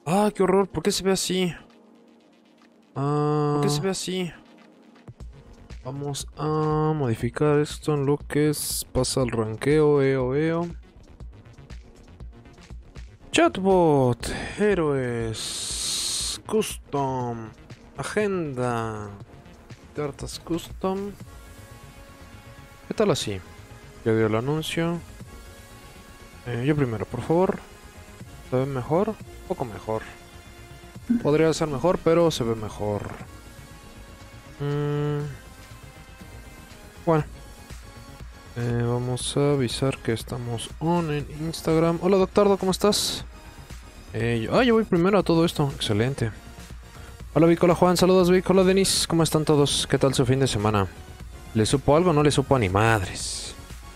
Ah, qué horror. ¿Por qué se ve así? ¿Por qué se ve así? Vamos a modificar esto en lo que pasa el ranqueo. Chatbot, héroes, custom, agenda, cartas custom. ¿Qué tal así? Ya dio el anuncio. Yo primero, por favor. ¿Se ve mejor? Un poco mejor. Podría ser mejor, pero se ve mejor. Bueno. Vamos a avisar que estamos on en Instagram. Hola, Doctordo, ¿cómo estás? Yo voy primero a todo esto. Excelente. Hola, Vic, hola, Juan. Saludos, Vic. Hola, Denis. ¿Cómo están todos? ¿Qué tal su fin de semana? ¿Le supo algo? No le supo a ni madres.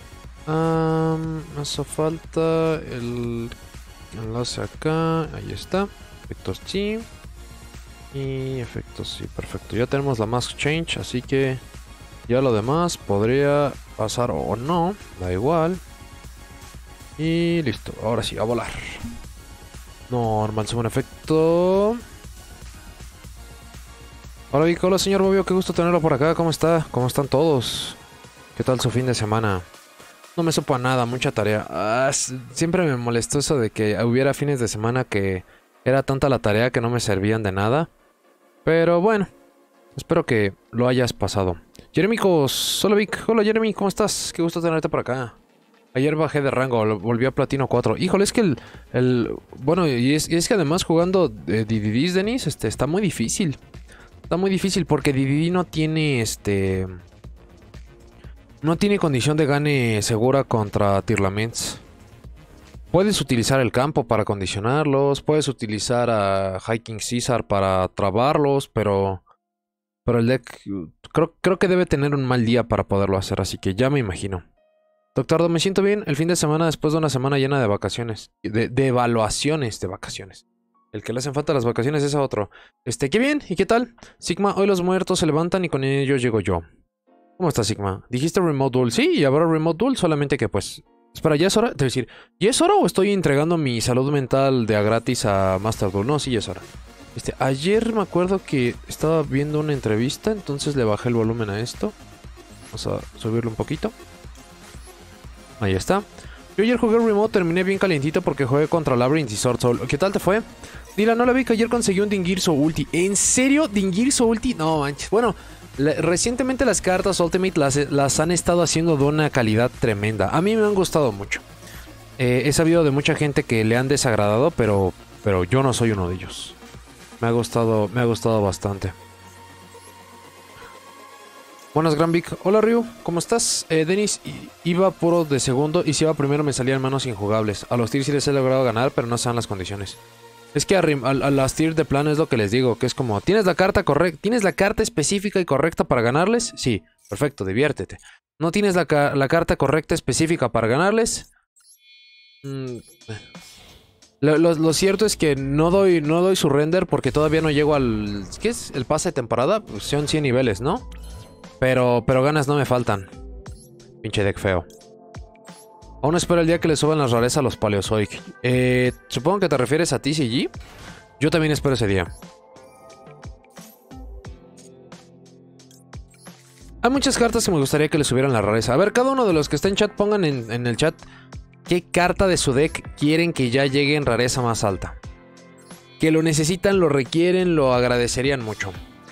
Hace falta el enlace acá. Ahí está. Efectos sí. Y efectos sí. Perfecto. Ya tenemos la mask change, así que ya lo demás podría pasar o no. Da igual. Y listo. Ahora sí, a volar. Normal, segundo efecto. Hola, Vic. Hola, señor Bobio. Qué gusto tenerlo por acá. ¿Cómo está? ¿Cómo están todos? ¿Qué tal su fin de semana? No me supo a nada, mucha tarea. Siempre me molestó eso de que hubiera fines de semana que era tanta la tarea que no me servían de nada. Pero bueno, espero que lo hayas pasado. Jeremicos, hola Vic, hola Jeremy, ¿cómo estás? Qué gusto tenerte por acá. Ayer bajé de rango, volví a Platino 4. Híjole, es que bueno, y es que además jugando DDDs, Denis, está muy difícil. Está muy difícil porque DDD no tiene, no tiene condición de gane segura contra Tirlaments. Puedes utilizar el campo para condicionarlos, puedes utilizar a Hiking Caesar para trabarlos, pero el deck creo que debe tener un mal día para poderlo hacer, así que ya me imagino. Doctor, me siento bien el fin de semana después de una semana llena de vacaciones, de evaluaciones de vacaciones. El que le hacen falta las vacaciones es a otro. Qué bien, ¿y qué tal? Sigma, hoy los muertos se levantan y con ellos llego yo. ¿Cómo estás, Sigma? Dijiste Remote Duel. Sí, y habrá Remote Duel, solamente que pues... Espera, ¿ya es hora? Te voy a decir, ¿ya es hora o estoy entregando mi salud mental de a gratis a Master Duel? No, sí, ya es hora. Ayer me acuerdo que estaba viendo una entrevista, entonces le bajé el volumen a esto. Vamos a subirlo un poquito. Ahí está. Yo ayer jugué Remote, terminé bien calientito porque jugué contra Labyrinth y Sword Soul. ¿Qué tal te fue? Dila, no la vi que ayer conseguí un Dingirso Ulti. ¿En serio? ¿Dingirso Ulti? No manches. Bueno, recientemente las cartas Ultimate las han estado haciendo de una calidad tremenda. A mí me han gustado mucho. He sabido de mucha gente que le han desagradado, pero yo no soy uno de ellos. Me ha gustado bastante. Buenas, Gran Vic. Hola, Ryu. ¿Cómo estás? Denis, iba puro de segundo y si iba primero me salían manos injugables. A los tiers sí les he logrado ganar, pero no sean las condiciones. Es que a las tiers de plano es lo que les digo, que es como, ¿tienes la carta correcta? ¿Tienes la carta específica y correcta para ganarles? Sí, perfecto, diviértete. ¿No tienes la carta correcta específica para ganarles? Lo cierto es que no doy surrender porque todavía no llego al... ¿Qué es? ¿El pase de temporada? Pues son 100 niveles, ¿no? Pero ganas no me faltan. Pinche deck feo. Aún espero el día que le suban las rarezas a los Paleozoic. Supongo que te refieres a TCG. Yo también espero ese día. Hay muchas cartas que me gustaría que le subieran la rareza. A ver, cada uno de los que está en chat pongan en el chat qué carta de su deck quieren que ya llegue en rareza más alta. Que lo necesitan, lo requieren, lo agradecerían mucho.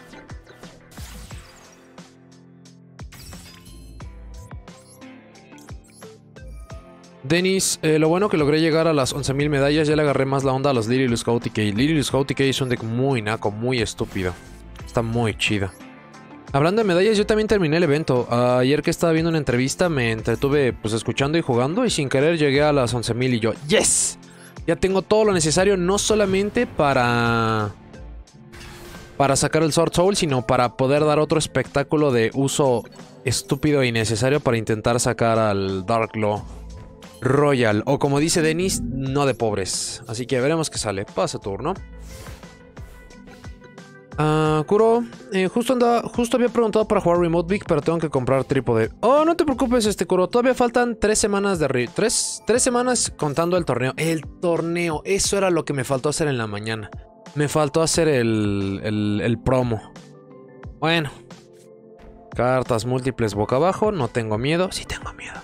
Denis, lo bueno que logré llegar a las 11.000 medallas, ya le agarré más la onda a los Lilius Chaotic. Lilius Chaotic es un deck muy naco, muy estúpido. Está muy chida. Hablando de medallas, yo también terminé el evento. Ayer que estaba viendo una entrevista me entretuve pues escuchando y jugando y sin querer llegué a las 11.000 y yo, ¡yes! Ya tengo todo lo necesario, no solamente para sacar el Sword Soul, sino para poder dar otro espectáculo de uso estúpido e innecesario para intentar sacar al Dark Law Royal, o como dice Denis, no de pobres. Así que veremos qué sale. Pasa turno. Kuro, justo había preguntado para jugar Remote Vic, pero tengo que comprar trípode. Oh, no te preocupes, Kuro. Todavía faltan 3 semanas de tres semanas contando el torneo. El torneo, eso era lo que me faltó hacer en la mañana. Me faltó hacer el promo. Bueno. Cartas múltiples boca abajo. No tengo miedo. Sí tengo miedo.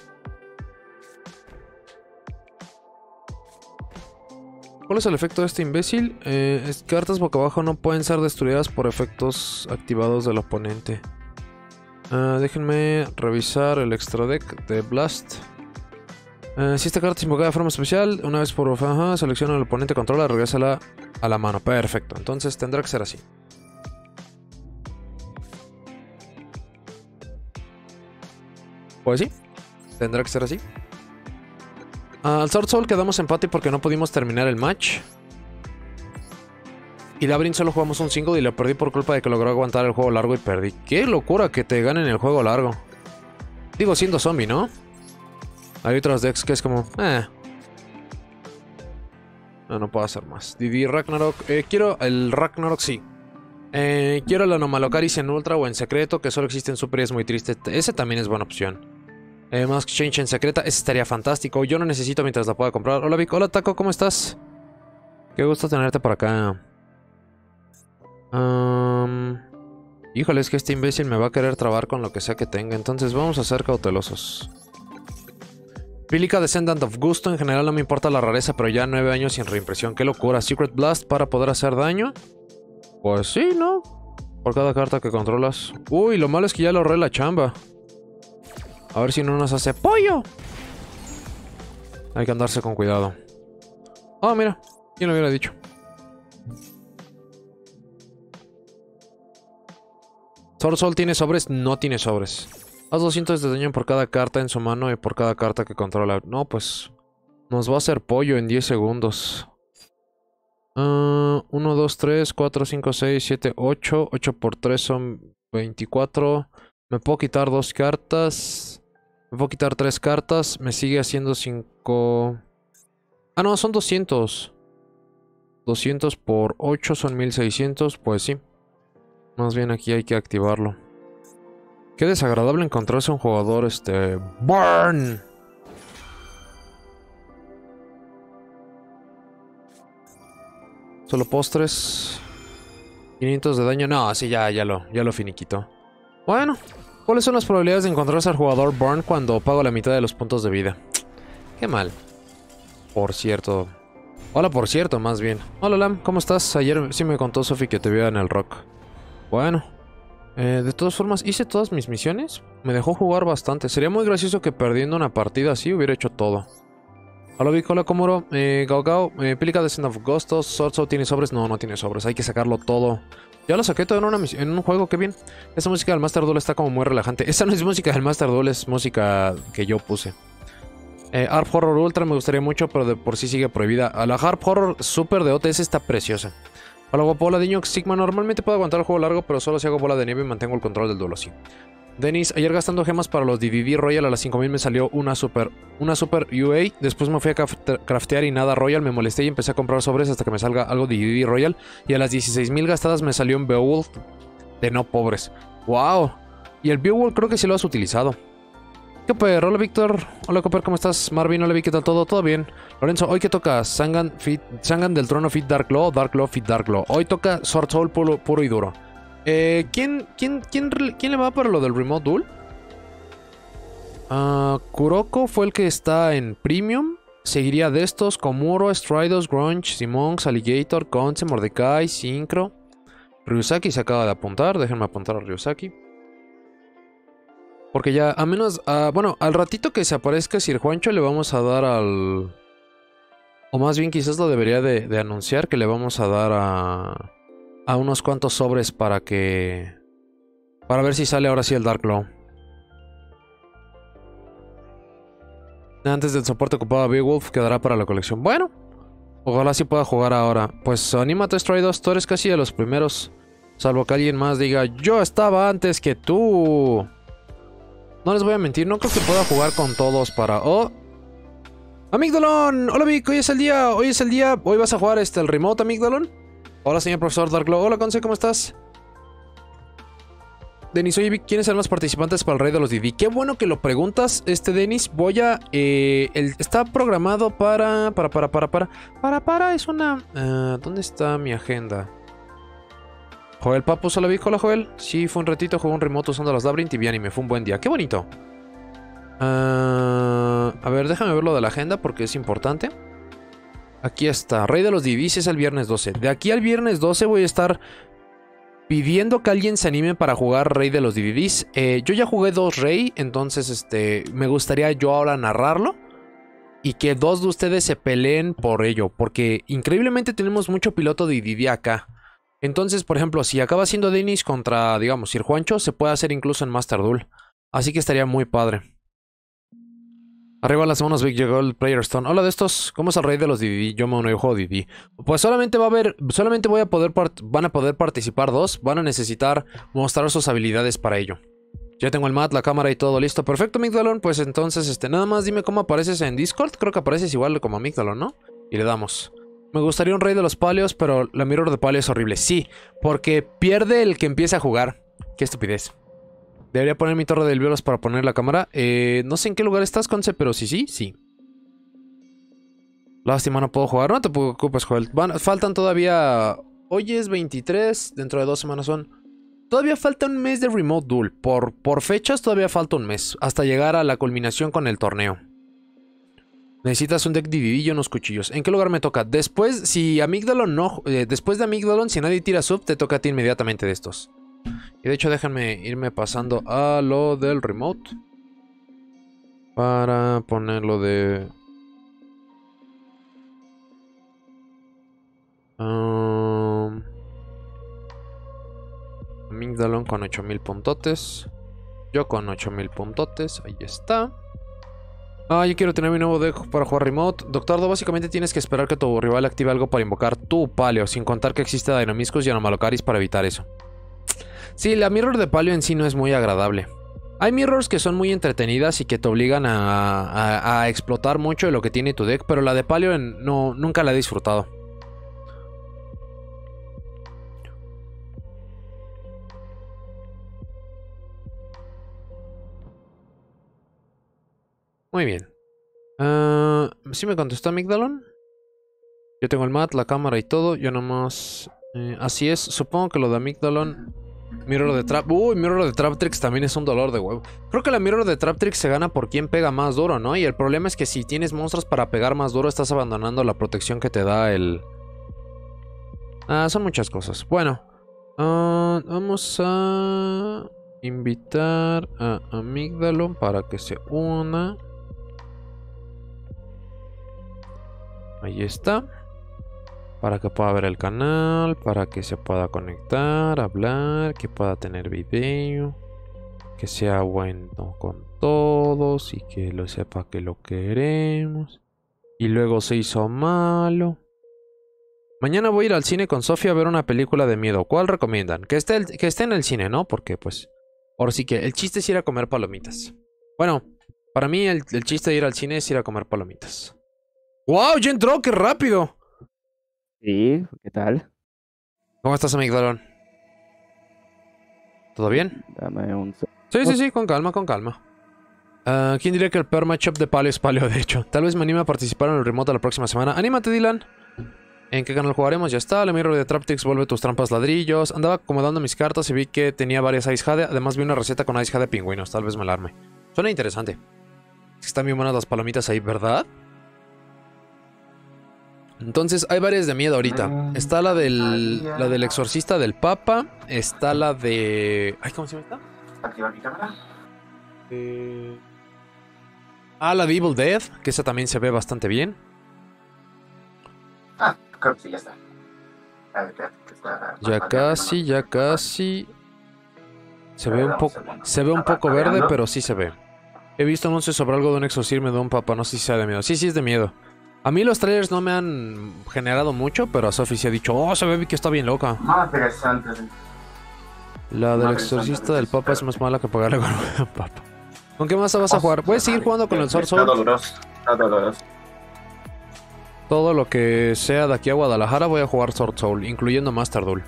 ¿Cuál es el efecto de este imbécil? Cartas boca abajo no pueden ser destruidas por efectos activados del oponente. Déjenme revisar el extra deck de Blast. Si esta carta es invocada de forma especial, una vez por selecciona al oponente, controla, regrésala a la mano. Perfecto, entonces tendrá que ser así. Pues sí, tendrá que ser así. Al Sword Soul quedamos empate porque no pudimos terminar el match. Y Labyrinth solo jugamos un single y lo perdí por culpa de que logró aguantar el juego largo y perdí. ¡Qué locura que te ganen el juego largo! Digo, siendo zombie, ¿no? Hay otros decks que es como... No puedo hacer más. Didi Ragnarok. Quiero el Ragnarok, sí. Quiero el Anomalocaris en Ultra o en Secreto, que solo existe en Super y es muy triste. Ese también es buena opción. Mask Change en Secreta, ese estaría fantástico. Yo no necesito mientras la pueda comprar. Hola Vic, hola Taco, ¿cómo estás? Qué gusto tenerte por acá. Híjole, es que este imbécil me va a querer trabar con lo que sea que tenga. Entonces vamos a ser cautelosos. Pílica Descendant of Gusto, en general no me importa la rareza, pero ya 9 años sin reimpresión. Qué locura. Secret Blast para poder hacer daño. Pues sí, ¿no? Por cada carta que controlas. Uy, lo malo es que ya le ahorré la chamba. A ver si no nos hace pollo. Hay que andarse con cuidado. Oh, mira. ¿Quién lo hubiera dicho? Sword Soul tiene sobres, no tiene sobres. Haz 200 de daño por cada carta en su mano y por cada carta que controla. No, pues... nos va a hacer pollo en 10 segundos. 1, 2, 3, 4, 5, 6, 7, 8. 8 por 3 son 24. Me puedo quitar 2 cartas. Me puedo quitar 3 cartas. Me sigue haciendo 5... Ah, no, son 200. 200 por 8 son 1600. Pues sí. Más bien aquí hay que activarlo. Qué desagradable encontrarse un jugador, ¡Burn! Solo postres. 500 de daño. No, sí, ya lo finiquito. Bueno, ¿cuáles son las probabilidades de encontrarse al jugador Burn cuando pago la mitad de los puntos de vida? Qué mal. Por cierto. Hola, por cierto, más bien. Hola, Lam, ¿cómo estás? Ayer sí me contó Sophie que te vio en el rock. Bueno. De todas formas, hice todas mis misiones. Me dejó jugar bastante. Sería muy gracioso que perdiendo una partida así hubiera hecho todo. Hola Vic, hola Komuro. Gao Gao, Pílica Descendant of Ghosts. Sword Soul tiene sobres. No, no tiene sobres. Hay que sacarlo todo. Ya lo saqué todo en un juego, qué bien. Esa música del Master Duel está como muy relajante. Esa no es música del Master Duel, es música que yo puse. Harp Horror Ultra me gustaría mucho, pero de por sí sigue prohibida. A la Harp Horror Super de OTS está preciosa. Hola guapo, hola Diño Sigma. Normalmente puedo aguantar el juego largo, pero solo si hago bola de nieve y mantengo el control del duelo, sí. Denis, ayer gastando gemas para los DDD Royal a las 5000 me salió una super UA. Después me fui a craftear y nada Royal, me molesté y empecé a comprar sobres hasta que me salga algo de DDD Royal. Y a las 16000 gastadas me salió un Beowulf de no pobres. ¡Wow! Y el Beowulf creo que sí lo has utilizado. ¿Qué perro? Hola Víctor. Hola Cooper, ¿cómo estás? Marvin, hola Vic, ¿qué tal todo? ¿Todo bien? Lorenzo, ¿hoy qué toca? Sangan del Trono Fit Dark Law, Dark Law Fit Dark Law. Hoy toca Sword Soul puro y duro. ¿Quién le va para lo del Remote Duel? Kuroko fue el que está en Premium. Seguiría de estos: Komuro, Stridos, Grunge, Simonx, Alligator, Conce, Mordecai, Synchro. Ryusaki se acaba de apuntar. Déjenme apuntar a Ryusaki. Porque ya, a menos... bueno, al ratito que se aparezca Sir Juancho le vamos a dar al... O más bien quizás lo debería de anunciar, que le vamos a dar a unos cuantos sobres para que... Para ver si sale ahora sí el Dark Law. Antes del soporte ocupado Beowulf quedará para la colección. Bueno, ojalá sí pueda jugar ahora. Pues anímate, Stray 2, tú eres casi de los primeros. Salvo que alguien más diga, yo estaba antes que tú. No les voy a mentir, no creo que pueda jugar con todos para... ¡Oh! ¡Amigdalon! ¡Hola Vic! Hoy es el día. Hoy vas a jugar el remote, Amigdalon. Hola, señor profesor Darklo. Hola, Conce, ¿cómo estás? Denis, oye, ¿quiénes serán los participantes para el Rey de los Didi? Qué bueno que lo preguntas, Denis. Voy a... está programado es una... ¿dónde está mi agenda? Joel Papu, ¿solo vi? Hola, Joel. Sí, fue un ratito, jugué un remoto usando las Labyrinth y bien, y me fue un buen día. ¡Qué bonito! A ver, déjame ver lo de la agenda porque es importante. Aquí está, Rey de los Didis es el viernes 12. De aquí al viernes 12 voy a estar pidiendo que alguien se anime para jugar Rey de los Didis. Yo ya jugué 2 Rey, entonces me gustaría yo ahora narrarlo. Y que 2 de ustedes se peleen por ello, porque increíblemente tenemos mucho piloto de Didi acá. Entonces, por ejemplo, si acaba siendo Denis contra, digamos, Sir Juancho, se puede hacer incluso en Master Duel. Así que estaría muy padre. Arriba las manos, Big, llegó el Player Stone. Hola de estos, ¿cómo es el Rey de los Didi? Yo me juego Didi. Pues solamente van a poder participar 2. Van a necesitar mostrar sus habilidades para ello. Ya tengo el mat, la cámara y todo listo. Perfecto, Migdalon. Pues entonces, nada más dime cómo apareces en Discord. Creo que apareces igual como Migdalon, ¿no? Y le damos. Me gustaría un Rey de los Palios, pero la Mirror de Palio es horrible. Sí, porque pierde el que empieza a jugar. Qué estupidez. Debería poner mi torre del Violos para poner la cámara. No sé en qué lugar estás, Conce, pero sí. Lástima, no puedo jugar. No te preocupes, Joel. Faltan todavía... Hoy es 23, dentro de 2 semanas son... Todavía falta un mes de Remote Duel. Por fechas todavía falta un mes. Hasta llegar a la culminación con el torneo. Necesitas un deck Didi y unos cuchillos. ¿En qué lugar me toca? Después, si Amygdalon no... después de Amygdalon, si nadie tira sub, te toca a ti inmediatamente de estos. Y de hecho déjenme irme pasando a lo del remote. Para ponerlo de... Amygdalon con 8000 puntotes. Yo con 8000 puntotes. Ahí está. Yo quiero tener mi nuevo deck para jugar remote. Doctordo, básicamente tienes que esperar que tu rival active algo para invocar tu paleo. Sin contar que existe Dynamiscus y Anomalocaris para evitar eso. Sí, la mirror de paleo en sí no es muy agradable. Hay mirrors que son muy entretenidas y que te obligan a explotar mucho de lo que tiene tu deck, pero la de paleo nunca la he disfrutado. Muy bien. ¿Sí me contestó Amygdalon? Yo tengo el mat, la cámara y todo. Yo nomás... así es, supongo que lo de Amygdalon... Mirror de Trap... Uy, Mirror de Traptrix también es un dolor de huevo. Creo que la Mirror de Traptrix se gana por quien pega más duro, ¿no? Y el problema es que si tienes monstruos para pegar más duro, estás abandonando la protección que te da el... son muchas cosas. Bueno. Vamos a... invitar a Amygdalon para que se una. Ahí está. Para que pueda ver el canal, para que se pueda conectar, hablar, que pueda tener video, que sea bueno con todos y que lo sepa que lo queremos. Y luego se hizo malo. Mañana voy a ir al cine con Sofía a ver una película de miedo. ¿Cuál recomiendan? Que esté en el cine, ¿no? Porque pues... ahora sí que el chiste es ir a comer palomitas. Bueno, para mí el chiste de ir al cine es ir a comer palomitas. ¡Wow! ¡Ya entró! ¡Qué rápido! Sí, ¿qué tal? ¿Cómo estás, Amygdalon? ¿Todo bien? Dame un... Sí, con calma, con calma. ¿Quién diría que el peor matchup de paleo es paleo, de hecho? Tal vez me anime a participar en el remote la próxima semana. ¡Anímate, Dylan! ¿En qué canal jugaremos? Ya está, la Mirror de Traptrix vuelve tus trampas ladrillos. Andaba acomodando mis cartas y vi que tenía varias Ice Jade. Además vi una receta con Ice Jade pingüinos, tal vez me la arme. Suena interesante. Están bien buenas las palomitas ahí, ¿verdad? Entonces hay varias de miedo ahorita. Está la del exorcista del Papa. Está la de... Ay, ¿cómo se llama esta? ¿Activar mi cámara? La de Evil Dead, que esa también se ve bastante bien. Creo que sí, ya está. A ver, espérate, que está... Ya casi. Se ve un poco verde, pero sí se ve. He visto anuncios sobre algo de un exorcismo de un Papa. No sé si sea de miedo. Sí, es de miedo. A mí los trailers no me han generado mucho, pero a Sophie se ha dicho, oh, se ve que está bien loca. Más interesante. La del exorcista del Papa es más mala que pagarle con un Papa. ¿Con qué más vas a jugar? Voy a seguir jugando con el Sword Soul. Está doloroso. Todo lo que sea de aquí a Guadalajara voy a jugar Sword Soul, incluyendo Master Duel.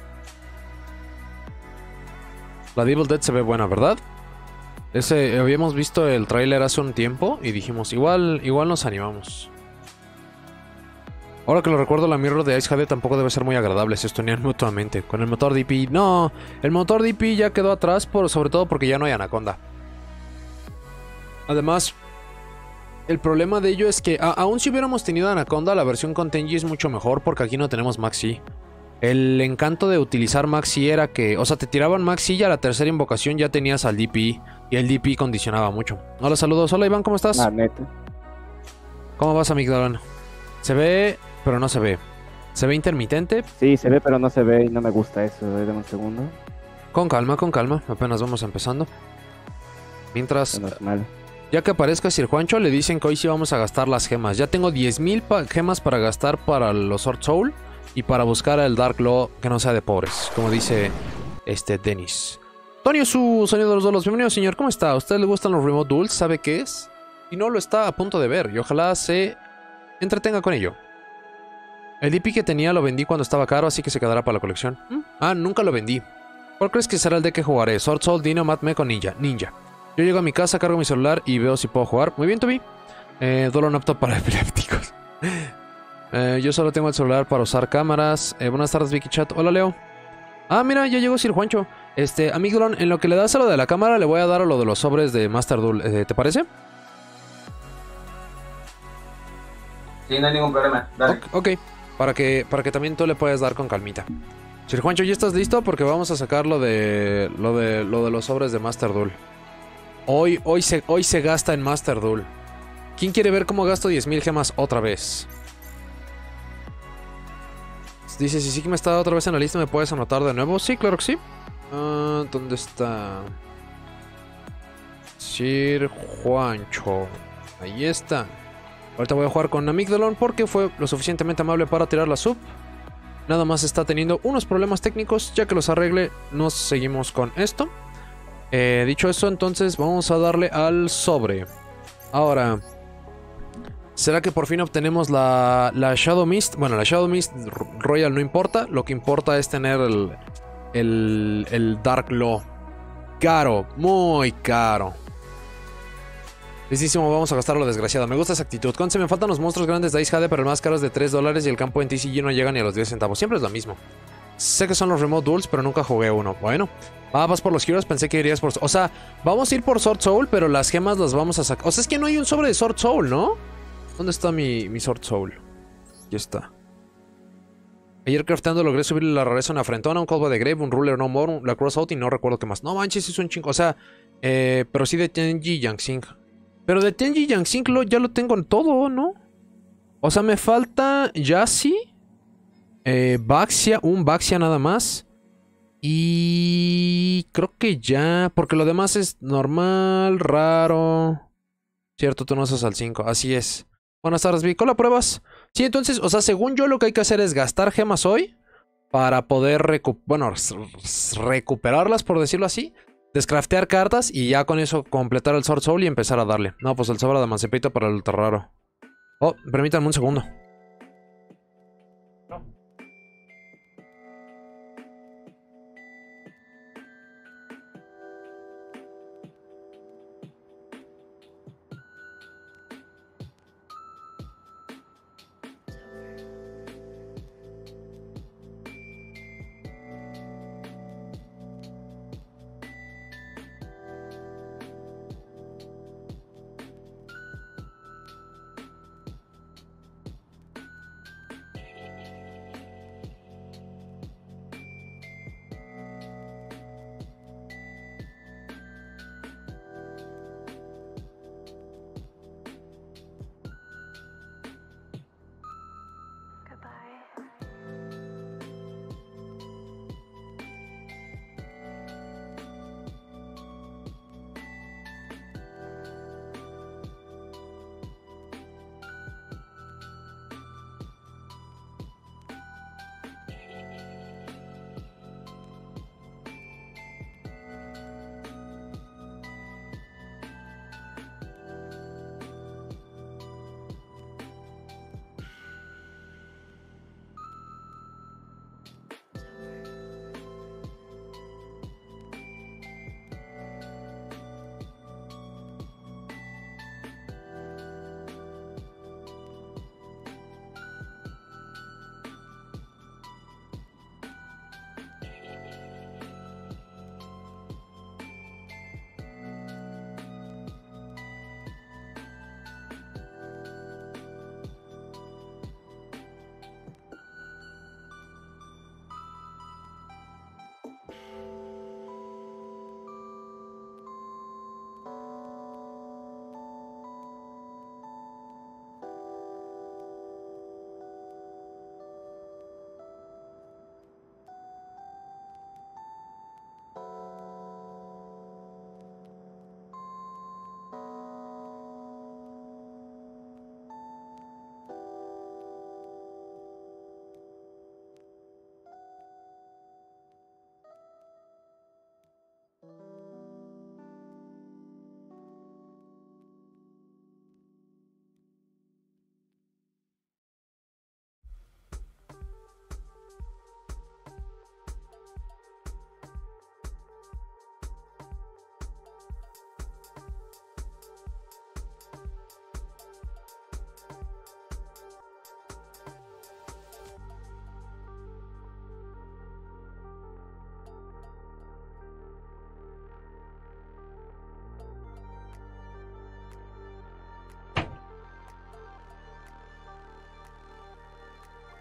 La Devil Dead se ve buena, ¿verdad? Habíamos visto el tráiler hace un tiempo y dijimos, igual nos animamos. Ahora que lo recuerdo, la Mirror de Ice Jade tampoco debe ser muy agradable, se stunean mutuamente. Con el motor DP, no, el motor DP ya quedó atrás, sobre todo porque ya no hay Anaconda. Además, el problema de ello es que, aún si hubiéramos tenido Anaconda, la versión con Tenji es mucho mejor porque aquí no tenemos Maxi. El encanto de utilizar Maxi era que, o sea, te tiraban Maxi y a la tercera invocación ya tenías al DP y el DP condicionaba mucho. Hola, saludos. Hola, Iván, ¿cómo estás? Ah, neta. ¿Cómo vas, Amigdalón? Se ve, pero no se ve. ¿Se ve intermitente? Sí, se ve, pero no se ve y no me gusta eso. Dame un segundo. Con calma, apenas vamos empezando. Mientras, No es mal. ya que aparezca Sir Juancho, le dicen que hoy sí vamos a gastar las gemas. Ya tengo 10,000 gemas para gastar para los Sword Soul y para buscar el Dark Law que no sea de pobres, como dice Dennis. Tonio, su sonido de los dolos. Bienvenido, señor. ¿Cómo está? ¿A usted le gustan los Remote Duels? ¿Sabe qué es? Si no, lo está a punto de ver y ojalá se entretenga con ello. El DP que tenía lo vendí cuando estaba caro, así que se quedará para la colección. Nunca lo vendí. ¿Cuál crees que será el deck que jugaré? Sword Soul, Dino, Matme o Ninja. Yo llego a mi casa, cargo mi celular y veo si puedo jugar. Muy bien, Toby. Duelo no apto para epilépticos. Yo solo tengo el celular para usar cámaras. Buenas tardes, Vicky Chat. Hola, Leo. Mira, ya llegó Sir Juancho. Amigdalon, en lo que le das a lo de la cámara, le voy a dar a lo de los sobres de Master Duel. ¿Te parece? Sí, no hay ningún problema. Dale. Ok. Para que también tú le puedas dar con calmita. Sir Juancho, ¿ya estás listo? Porque vamos a sacar lo de los sobres de Master Duel. Hoy se gasta en Master Duel. ¿Quién quiere ver cómo gasto 10,000 gemas otra vez? Dice, si sí que me está otra vez en la lista, ¿me puedes anotar de nuevo? Sí, claro que sí. ¿Dónde está? Sir Juancho. Ahí está. Ahorita voy a jugar con Amigdalon porque fue lo suficientemente amable para tirar la sub. Nada más está teniendo unos problemas técnicos. Ya que los arregle, nos seguimos con esto. Dicho eso, entonces vamos a darle al sobre. Ahora, ¿será que por fin obtenemos la Shadow Mist? Bueno, la Shadow Mist Royal no importa. Lo que importa es tener el Dark Law. Caro, muy caro. Listísimo, vamos a gastar lo desgraciado. Me gusta esa actitud. Conce, me faltan los monstruos grandes de Ice Jade, pero el más caro es de $3 y el campo en TCG no llega ni a los 10 centavos. Siempre es lo mismo. Sé que son los Remote Duels, pero nunca jugué uno. Bueno, vas por los Heroes, pensé que irías por... O sea, vamos a ir por Sword Soul, pero las gemas las vamos a sacar. O sea, es que no hay un sobre de Sword Soul, ¿no? ¿Dónde está mi Sword Soul? Aquí está. Ayer crafteando logré subirle la rareza a una Frentona, un Call by the Grave, un Ruler No More, la Crossout y no recuerdo qué más. No manches, es un chingo. O sea, pero sí de Tenji Yangsing. Pero de Tenji Yangsing ya lo tengo en todo, ¿no? O sea, me falta Yassi, Baxia, un Baxia nada más. Y creo que ya, porque lo demás es normal, raro. Cierto, tú no usas al 5, así es. Buenas tardes, Vic. Hola, pruebas. Sí, entonces, o sea, según yo lo que hay que hacer es gastar gemas hoy para poder recuperarlas, por decirlo así. Descraftear cartas y ya con eso completar el Sword Soul y empezar a darle. No, pues el sobre de Emancipito para el ultra raro. Oh, permítanme un segundo.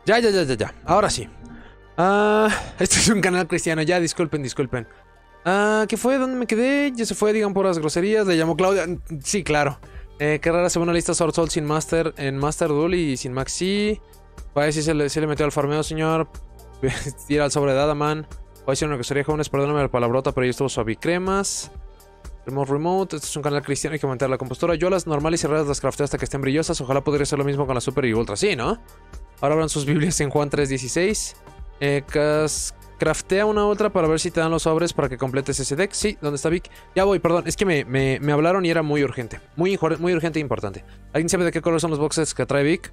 Ya. Ahora sí. Este es un canal cristiano. Ya, disculpen. ¿Qué fue? ¿Dónde me quedé? Ya se fue, digan puras groserías. Le llamó Claudia. Sí, claro. Qué rara se ve una lista Sword Soul sin Master en Master Duel y sin Maxi. Vaya, si se le metió al farmeo, señor. Tira al sobre de Adaman. Voy a decir una grosería, jóvenes, perdóname la palabrota, pero yo estuvo suavicremas. Remote. Este es un canal cristiano, hay que aumentar la compostura. Yo las normales y raras las crafteo hasta que estén brillosas. Ojalá podría ser lo mismo con la Super y Ultra. Sí, ¿no? Ahora abran sus Biblias en Juan 3:16. Craftea una Ultra para ver si te dan los sobres para que completes ese deck. Sí, ¿dónde está Vic? Ya voy, perdón. Es que me hablaron y era muy urgente. Muy urgente e importante. ¿Alguien sabe de qué color son los boxes que trae Vic?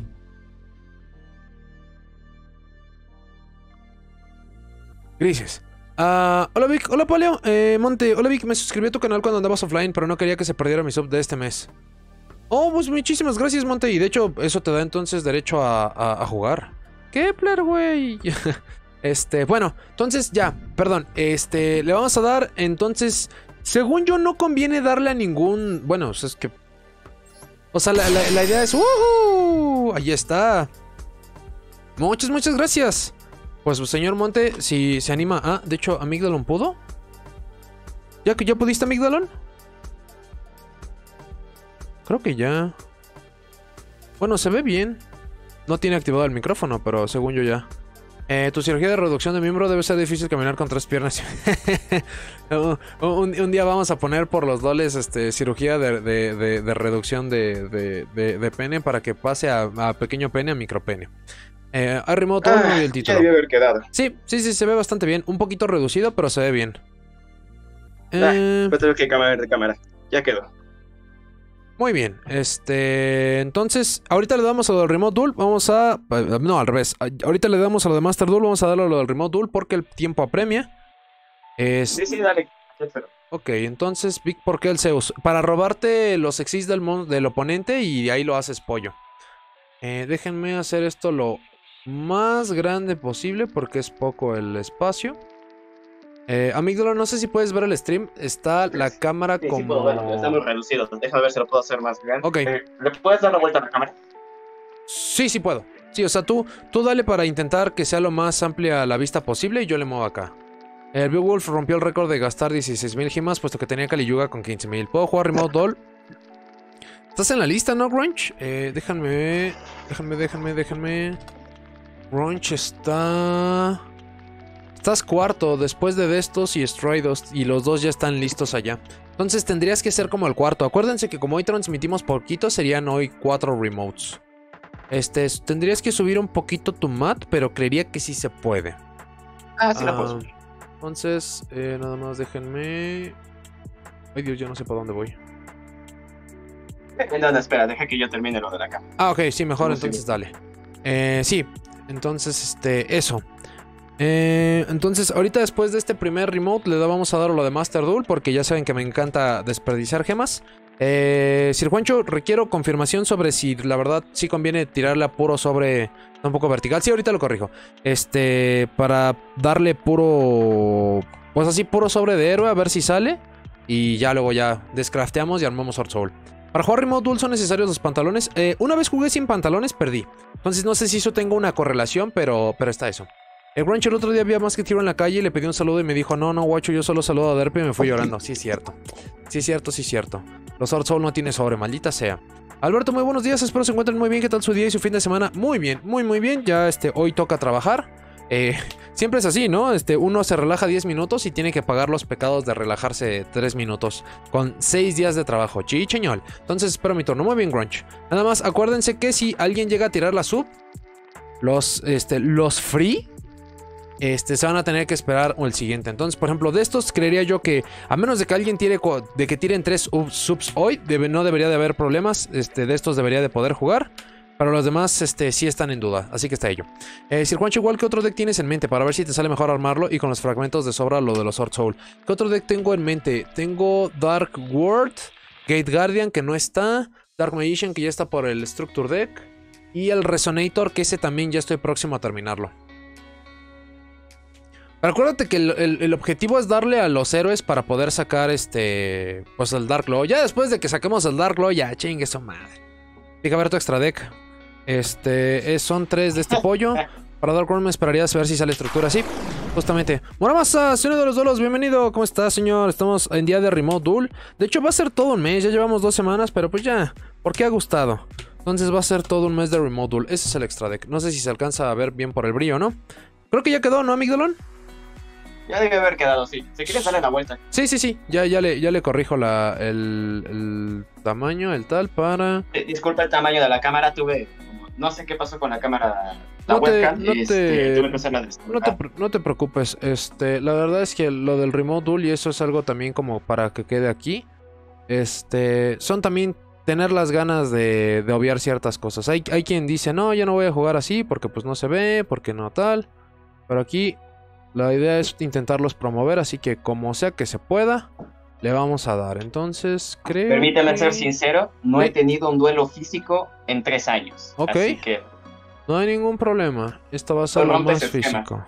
Grises. Hola Vic, hola Paleo, Monte, hola Vic, me suscribí a tu canal cuando andabas offline, pero no quería que se perdiera mi sub de este mes. Oh, pues muchísimas gracias, Monte, y de hecho, eso te da entonces derecho a jugar. Kepler, güey. Bueno, entonces ya, perdón, le vamos a dar, entonces, según yo no conviene darle a ningún, bueno, es que, o sea, la idea es, ahí está. Muchas gracias. Pues, señor Monte, si se anima... Ah, de hecho, ¿Amigdalon pudo? ¿Ya pudiste, Amigdalon? Creo que ya. Bueno, se ve bien. No tiene activado el micrófono, pero según yo ya. Tu cirugía de reducción de miembro debe ser difícil caminar con 3 piernas. un día vamos a poner por los doles cirugía de reducción de pene para que pase a pequeño pene a micropene. Hay remoto y el título. Ya debió haber quedado. Sí, se ve bastante bien. Un poquito reducido, pero se ve bien. Pero tengo que cambiar de cámara. Ya quedó. Muy bien. Entonces, ahorita le damos a lo del Remote Duel. Vamos a... No, al revés. Ahorita le damos a lo de Master Duel. Vamos a darle a lo del Remote Duel porque el tiempo apremia. Sí, dale. Ok, entonces, Vic, ¿por qué el Zeus? Para robarte los exis del oponente y ahí lo haces pollo. Déjenme hacer esto lo más grande posible porque es poco el espacio. Amígdalo, no sé si puedes ver el stream. Está la cámara Sí, como... sí puedo verlo, está muy reducido. Déjame ver si lo puedo hacer más grande. Ok. ¿Le puedes dar la vuelta a la cámara? Sí puedo. Sí, o sea, tú dale para intentar que sea lo más amplia la vista posible y yo le muevo acá. El Beowulf rompió el récord de gastar 16.000 gemas puesto que tenía Kali-Yuga con 15.000. ¿Puedo jugar Remote Duel? ¿Estás en la lista, no, Grunch? Déjame. Grunch está... Estás cuarto después de Destos y Stray 2 y los dos ya están listos allá. Entonces tendrías que ser como el cuarto. Acuérdense que como hoy transmitimos poquito, serían hoy 4 remotes. Tendrías que subir un poquito tu mat, pero creería que sí se puede. Sí la puedo subir. Entonces, nada más déjenme... Ay Dios, ya no sé para dónde voy. No, espera, deja que yo termine lo de la cámara. Ok, sí, mejor, entonces dale. Sí, entonces, eso. Entonces, ahorita después de este primer remote, vamos a dar lo de Master Duel, porque ya saben que me encanta desperdiciar gemas. Sir Juancho, requiero confirmación sobre si la verdad sí conviene tirarle a puro sobre un poco vertical. Sí, ahorita lo corrijo. Para darle puro... Pues así, puro sobre de héroe, a ver si sale. Y ya luego ya descrafteamos y armamos Sword Soul. Para jugar Remote Duel son necesarios los pantalones. Una vez jugué sin pantalones, perdí. Entonces no sé si eso tenga una correlación, pero está eso. El Grunch el otro día había más que tiro en la calle y le pedí un saludo y me dijo, no, guacho, yo solo saludo a Derpy y me fui llorando. Sí, es cierto. Sí, cierto. Los Sword Soul no tiene sobre, maldita sea. Alberto, muy buenos días, espero se encuentren muy bien. ¿Qué tal su día y su fin de semana? Muy bien, muy bien. Ya hoy toca trabajar. Siempre es así, ¿no? Uno se relaja 10 minutos y tiene que pagar los pecados de relajarse 3 minutos. Con 6 días de trabajo. Chicheñol. Entonces espero mi turno. Muy bien, Grunch. Nada más, acuérdense que si alguien llega a tirar la sub, los free... se van a tener que esperar el siguiente. Entonces, por ejemplo, de estos creería yo que a menos de que alguien tiren 3 subs hoy, no debería de haber problemas. De estos debería de poder jugar. Pero los demás sí están en duda, así que está ello. Sir Juancho, igual, ¿qué otro deck tienes en mente? Para ver si te sale mejor armarlo y con los fragmentos de sobra lo de los Sword Soul. ¿Qué otro deck tengo en mente? Tengo Dark World, Gate Guardian, que no está, Dark Magician, que ya está por el Structure Deck, y el Resonator, que ese también ya estoy próximo a terminarlo. Pero acuérdate que el objetivo es darle a los héroes para poder sacar pues el Dark Law. Ya después de que saquemos el Dark Law, ya chingue su madre. Pica ver tu extra deck. Son 3 de este pollo. Para Dark World me esperaría a ver si sale estructura así. Justamente. Muramasa, señor de los duelos, bienvenido. ¿Cómo está, señor? Estamos en día de Remote Duel. De hecho, va a ser todo un mes. Ya llevamos 2 semanas, pero pues ya. Porque ha gustado. Entonces va a ser todo un mes de Remote Duel. Ese es el extra deck. No sé si se alcanza a ver bien por el brillo, ¿no? Creo que ya quedó, ¿no, Amigdalón? Ya debe haber quedado, sí. Si quieres, dale la vuelta. Sí. Ya le corrijo el tamaño, el tal, para... Disculpa el tamaño de la cámara. No sé qué pasó con la cámara. La No te- webcam. no te- Tuve que usarla de No te preocupes, la verdad es que lo del Remote Duel y eso es algo también como para que quede aquí. Son también tener las ganas de obviar ciertas cosas. Hay quien dice, no, yo no voy a jugar así porque pues no se ve, porque no tal. Pero aquí la idea es intentarlos promover, así que como sea que se pueda, le vamos a dar. Entonces, creo Permíteme que... ser sincero, no he Sí. tenido un duelo físico en 3 años. Ok. Así que No hay ningún problema. Esta va a ser Pues lo rompes más el esquema. físico.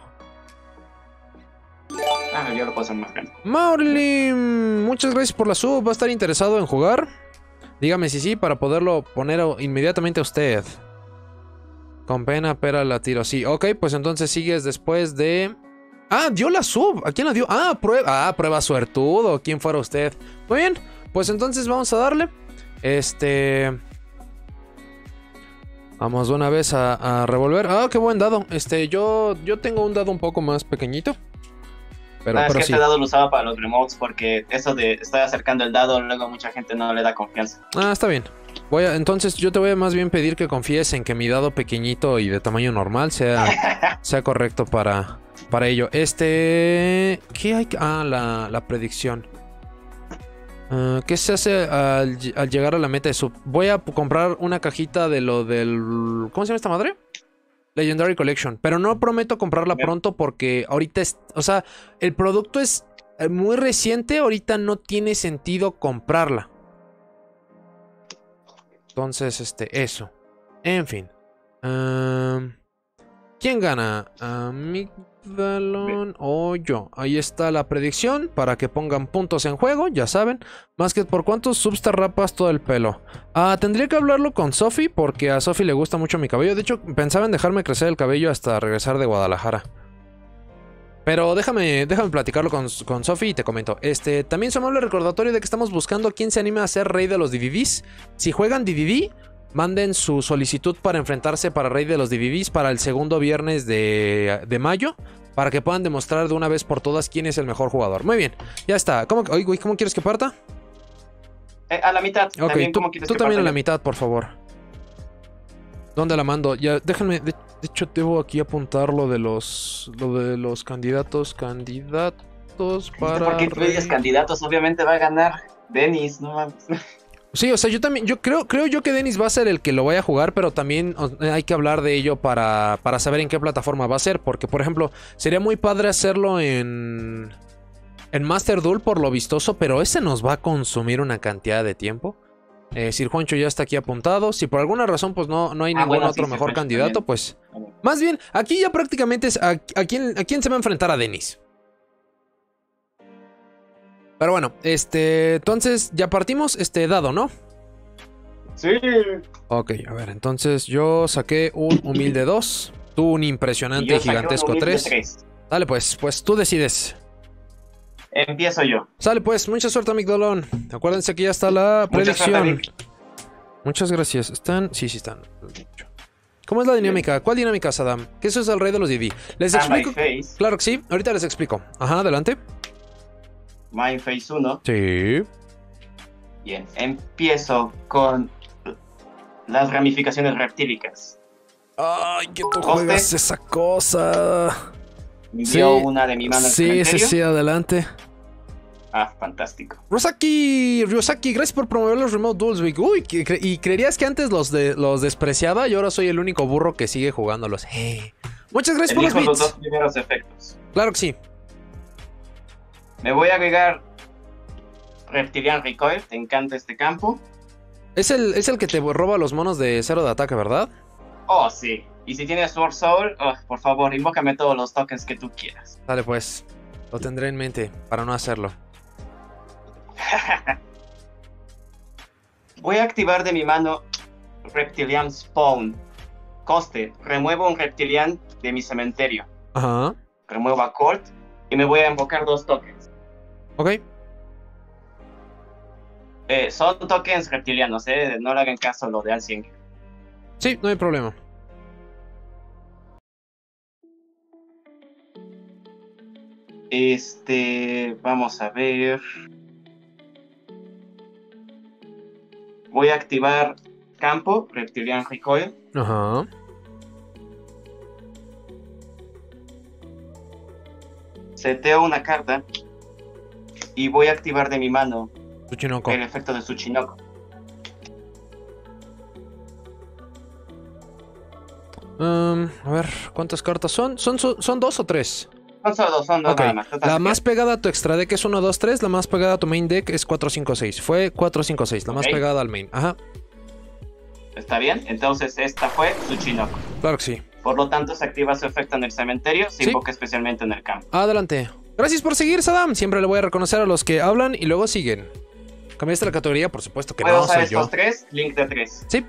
yo lo puedo hacer más grande. Maurlin, muchas gracias por la sub. ¿Va a estar interesado en jugar? Dígame si sí, para poderlo poner inmediatamente a usted. Con pena, pera, la tiro. Sí, ok, pues entonces sigues después de... Ah, dio la sub. ¿A quién la dio? Prueba suertudo. ¿Quién fuera usted? Muy bien, pues entonces vamos a darle. Vamos de una vez a revolver. Ah, qué buen dado. Yo tengo un dado un poco más pequeñito. Pero es que sí. este dado lo usaba para los remotes porque eso de estar acercando el dado, luego mucha gente no le da confianza. Ah, está bien. Entonces yo te voy a más bien pedir que confíes en que mi dado pequeñito y de tamaño normal sea correcto para ello. ¿Qué hay? La predicción. ¿Qué se hace al llegar a la meta de sub? Voy a comprar una cajita de lo del... ¿Cómo se llama esta madre? Legendary Collection. Pero no prometo comprarla pronto porque ahorita o sea, el producto es muy reciente. Ahorita no tiene sentido comprarla. Entonces, eso. En fin. ¿Quién gana? Amigdalón o yo. Ahí está la predicción para que pongan puntos en juego, ya saben. Más que por cuántos subs te rapas todo el pelo. Tendría que hablarlo con Sophie porque a Sophie le gusta mucho mi cabello. De hecho, pensaba en dejarme crecer el cabello hasta regresar de Guadalajara. Pero déjame platicarlo con Sophie y te comento. También su amable recordatorio de que estamos buscando quién se anime a ser rey de los DVDs. Si juegan DVD, manden su solicitud para enfrentarse para rey de los DVDs para el segundo viernes de mayo. Para que puedan demostrar de una vez por todas quién es el mejor jugador. Muy bien, ya está. ¿Cómo quieres que parta? A la mitad. Ok, También, ¿cómo quieres tú que también a parta la yo? mitad, por favor. ¿Dónde la mando? Ya, déjenme. De hecho, debo aquí apuntar lo de los candidatos. Para. ¿Por qué tú dices candidatos? Obviamente va a ganar Dennis, no mames. Sí, o sea, yo creo yo que Dennis va a ser el que lo vaya a jugar, pero también hay que hablar de ello para saber en qué plataforma va a ser. Porque, por ejemplo, sería muy padre hacerlo en Master Duel por lo vistoso, pero ese nos va a consumir una cantidad de tiempo. Sir Juancho ya está aquí apuntado. Si por alguna razón pues no hay ningún otro mejor Juancho candidato, también. pues... Más bien, aquí ya prácticamente es a quién se va a enfrentar a Dennis. Pero bueno, entonces ya partimos dado, ¿no? Sí. Ok, a ver, entonces yo saqué un humilde 2. Tú un impresionante y gigantesco 3. Dale pues tú decides. Empiezo yo. Sale pues, mucha suerte, Amigdalón. Acuérdense que ya está la predicción. Suerte, Muchas gracias. ¿Están? Sí, están. ¿Cómo es la dinámica? ¿Cuál dinámica, Saddam? Que eso es el rey de los DD. Les explico. Face. Claro que sí, ahorita les explico. Ajá, adelante. Mindface 1. Sí. Bien, empiezo con las ramificaciones reptílicas. Ay, que tú ¿Coste? juegas esa cosa. Envío una de mi mano al cementerio. Sí, adelante. Fantástico. Ryosaki, gracias por promover los Remote Duels, Vic. Uy, ¿y creerías que antes los despreciaba? Y ahora soy el único burro que sigue jugándolos. Muchas gracias por los Elijo los bits. dos primeros efectos. Claro que sí. Me voy a agregar Reptilian Recoil. Te encanta este campo. Es el que te roba los monos de 0 de ataque, ¿verdad? Oh, sí. Y si tienes Sword Soul, por favor, invócame todos los tokens que tú quieras. Dale pues. Lo tendré en mente para no hacerlo. Voy a activar de mi mano Reptilian Spawn. Coste, remuevo un reptilian de mi cementerio. Ajá. Remuevo a Colt y me voy a invocar 2 tokens. Ok. Son tokens reptilianos, no le hagan caso a lo de Ancient. Sí, no hay problema. Vamos a ver. Voy a activar campo, Reptilian Recoil. Ajá. Seteo una carta y voy a activar de mi mano Tsuchinoko. el efecto de Tsuchinoko. A ver, ¿cuántas cartas son? ¿Son 2 o 3? Son dos Ok, nada más. la más pegada a tu extra deck es 1, 2, 3. La más pegada a tu main deck es 4, 5, 6. Fue 4, 5, 6. La más Ok. pegada al main. Ajá, ¿Está bien? Entonces esta fue Tsuchinoko. claro que sí. Por lo tanto, se activa su efecto en el cementerio, se Sí. invoca especialmente en el campo. Adelante. Gracias por seguir, Saddam. Siempre le voy a reconocer a los que hablan y luego siguen. ¿Cambiaste la categoría? Por supuesto que Puedo no, usar soy estos yo. 3, link de 3. Sí.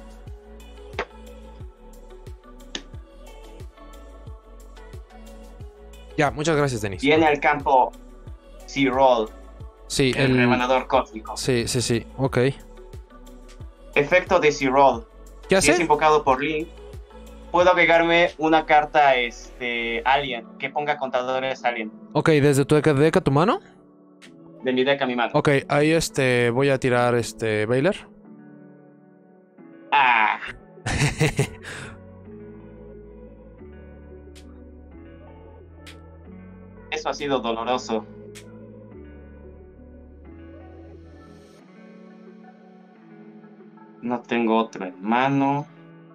Ya, muchas gracias, Denis. Viene al campo Z-Roll, Sí, el remanador cósmico. Sí. Ok. Efecto de Z-Roll. ¿Qué Si es hace? invocado por Link, puedo agregarme una carta Alien, que ponga contadores Alien, Ok, desde tu deck a tu mano. de mi deck a mi mano. Ok, ahí voy a tirar Bailer. Ah, eso ha sido doloroso. No tengo otra en mano.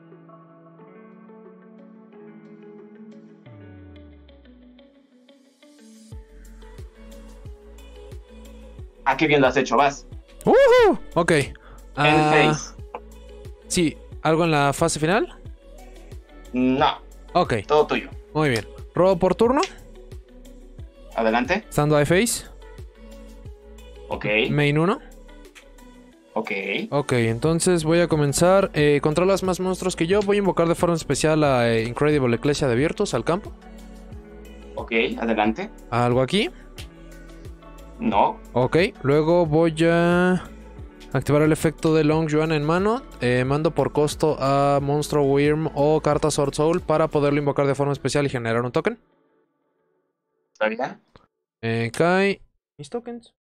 Ah, qué bien lo has hecho, vas. Ok. En face. Sí, ¿algo en la fase final? No, Ok, todo tuyo. muy bien. Robo por turno. Adelante. Standby face. Ok, Main 1. ok. Ok, entonces voy a comenzar. Controlas más monstruos que yo. Voy a invocar de forma especial a Incredible Ecclesia de Virtus al campo. Ok, adelante. Algo aquí. No. Ok, luego voy a activar el efecto de Long Yuan en mano. Mando por costo a Monstruo Wyrm o carta Sword Soul para poderlo invocar de forma especial y generar un token. ¿Está bien? Cae mis tokens.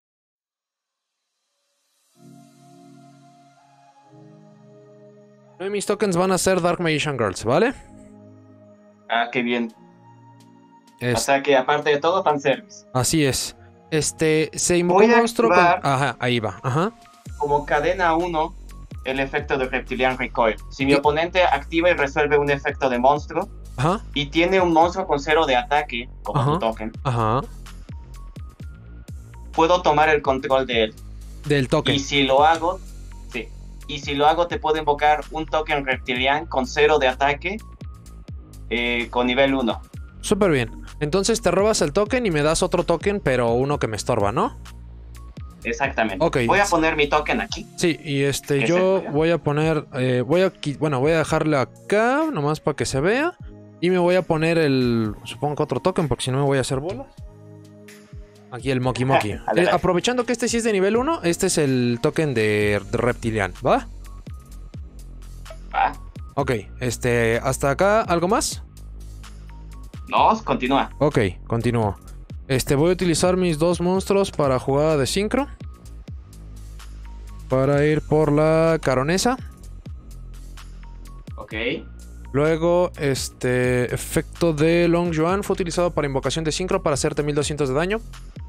Mis tokens van a ser Dark Magician Girls, ¿vale? Ah, qué bien. Es- O sea que aparte de todo, fanservice. Así es. Se invocó Voy un a monstruo con... activar- Ajá, ahí va. Ajá. Como cadena 1, el efecto de Reptilian Recoil. Si mi ¿Qué? oponente activa y resuelve un efecto de monstruo Ajá. y tiene un monstruo con 0 de ataque, como Ajá. tu token, Ajá. puedo tomar el control de él. Del token. Y si lo hago, sí. Y si lo hago, te puedo invocar un token reptilian con 0 de ataque con nivel 1. Súper bien. Entonces te robas el token y me das otro token, pero uno que me estorba, ¿no? Exactamente. Ok. Voy a poner mi token aquí. Sí, y ¿Qué yo sería? voy a poner, voy a dejarle acá, nomás para que se vea. Y me voy a poner supongo que otro token, porque si no me voy a hacer bolas. Aquí el Moki Moki. Adelante. Aprovechando que este sí es de nivel 1, este es el token de Reptilian, ¿va? Va. Ok, hasta acá, ¿algo más? No, continúa. Ok, continúo. Voy a utilizar mis 2 monstruos para jugada de sincro. Para ir por la caronesa. Ok. Luego, efecto de Long Yuan fue utilizado para invocación de sincro para hacerte 1200 de daño.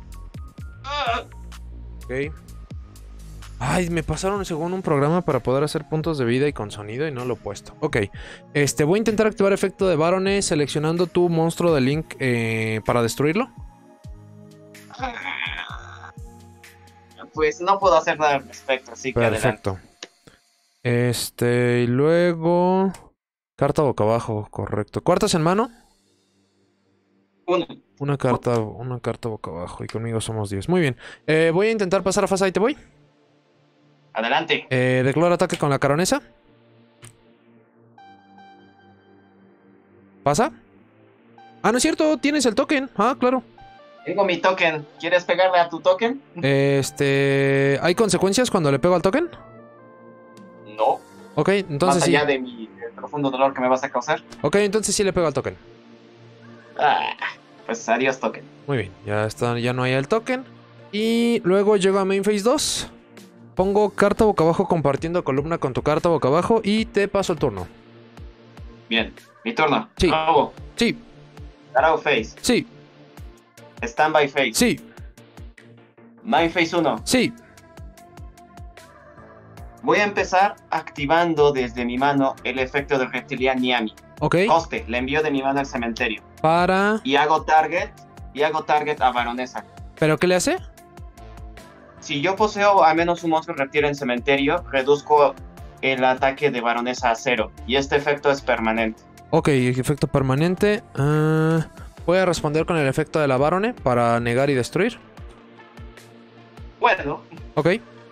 Ok. Ay, me pasaron según un programa para poder hacer puntos de vida y con sonido y no lo he puesto. Ok. Voy a intentar activar efecto de Baroness seleccionando tu monstruo de Link para destruirlo. Pues no puedo hacer nada al respecto, así que adelante. Perfecto. Y luego... Carta boca abajo, correcto. ¿Cuartas en mano? Uno. Una carta boca abajo y conmigo somos 10. Muy bien. Voy a intentar pasar a fase, ahí te voy. Adelante. Declaro ataque con la caronesa. ¿Pasa? Ah, no es cierto, tienes el token. Ah, claro. Tengo mi token. ¿Quieres pegarle a tu token? ¿Hay consecuencias cuando le pego al token? No. Ok, entonces Más sí. allá de mi profundo dolor que me vas a causar. Ok, entonces sí le pego al token. Pues adiós, token. Muy bien, ya está, ya no hay el token. Y luego llego a main phase 2. Pongo carta boca abajo compartiendo columna con tu carta boca abajo y te paso el turno. Bien. Mi turno. Sí. Robo. Sí, Draw phase. sí, Standby phase. sí, Main phase 1. sí. Voy a empezar activando desde mi mano el efecto de reptilian Niami. Ok, Coste, le envío de mi mano al cementerio. para... Y hago target a Baronesa. ¿Pero qué le hace? Si yo poseo al menos un monstruo reptil en cementerio, reduzco el ataque de Baronesa a 0. Y este efecto es permanente. Ok, efecto permanente. Voy a responder con el efecto de la Barone para negar y destruir. Bueno, Ok,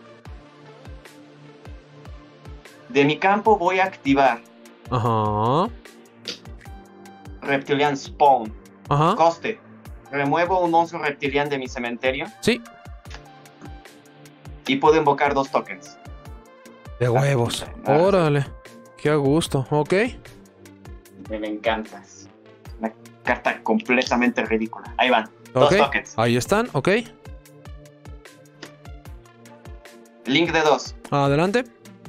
de mi campo voy a activar ajá, Reptilian Spawn. ajá. Coste, remuevo un monstruo reptilian de mi cementerio Sí, y puedo invocar 2 tokens. de huevos. Ah. Órale, qué a gusto. Ok, Me encantas. Una carta completamente ridícula. Ahí van, 2 ok. tokens. Ahí están, ok. Link de 2. Adelante.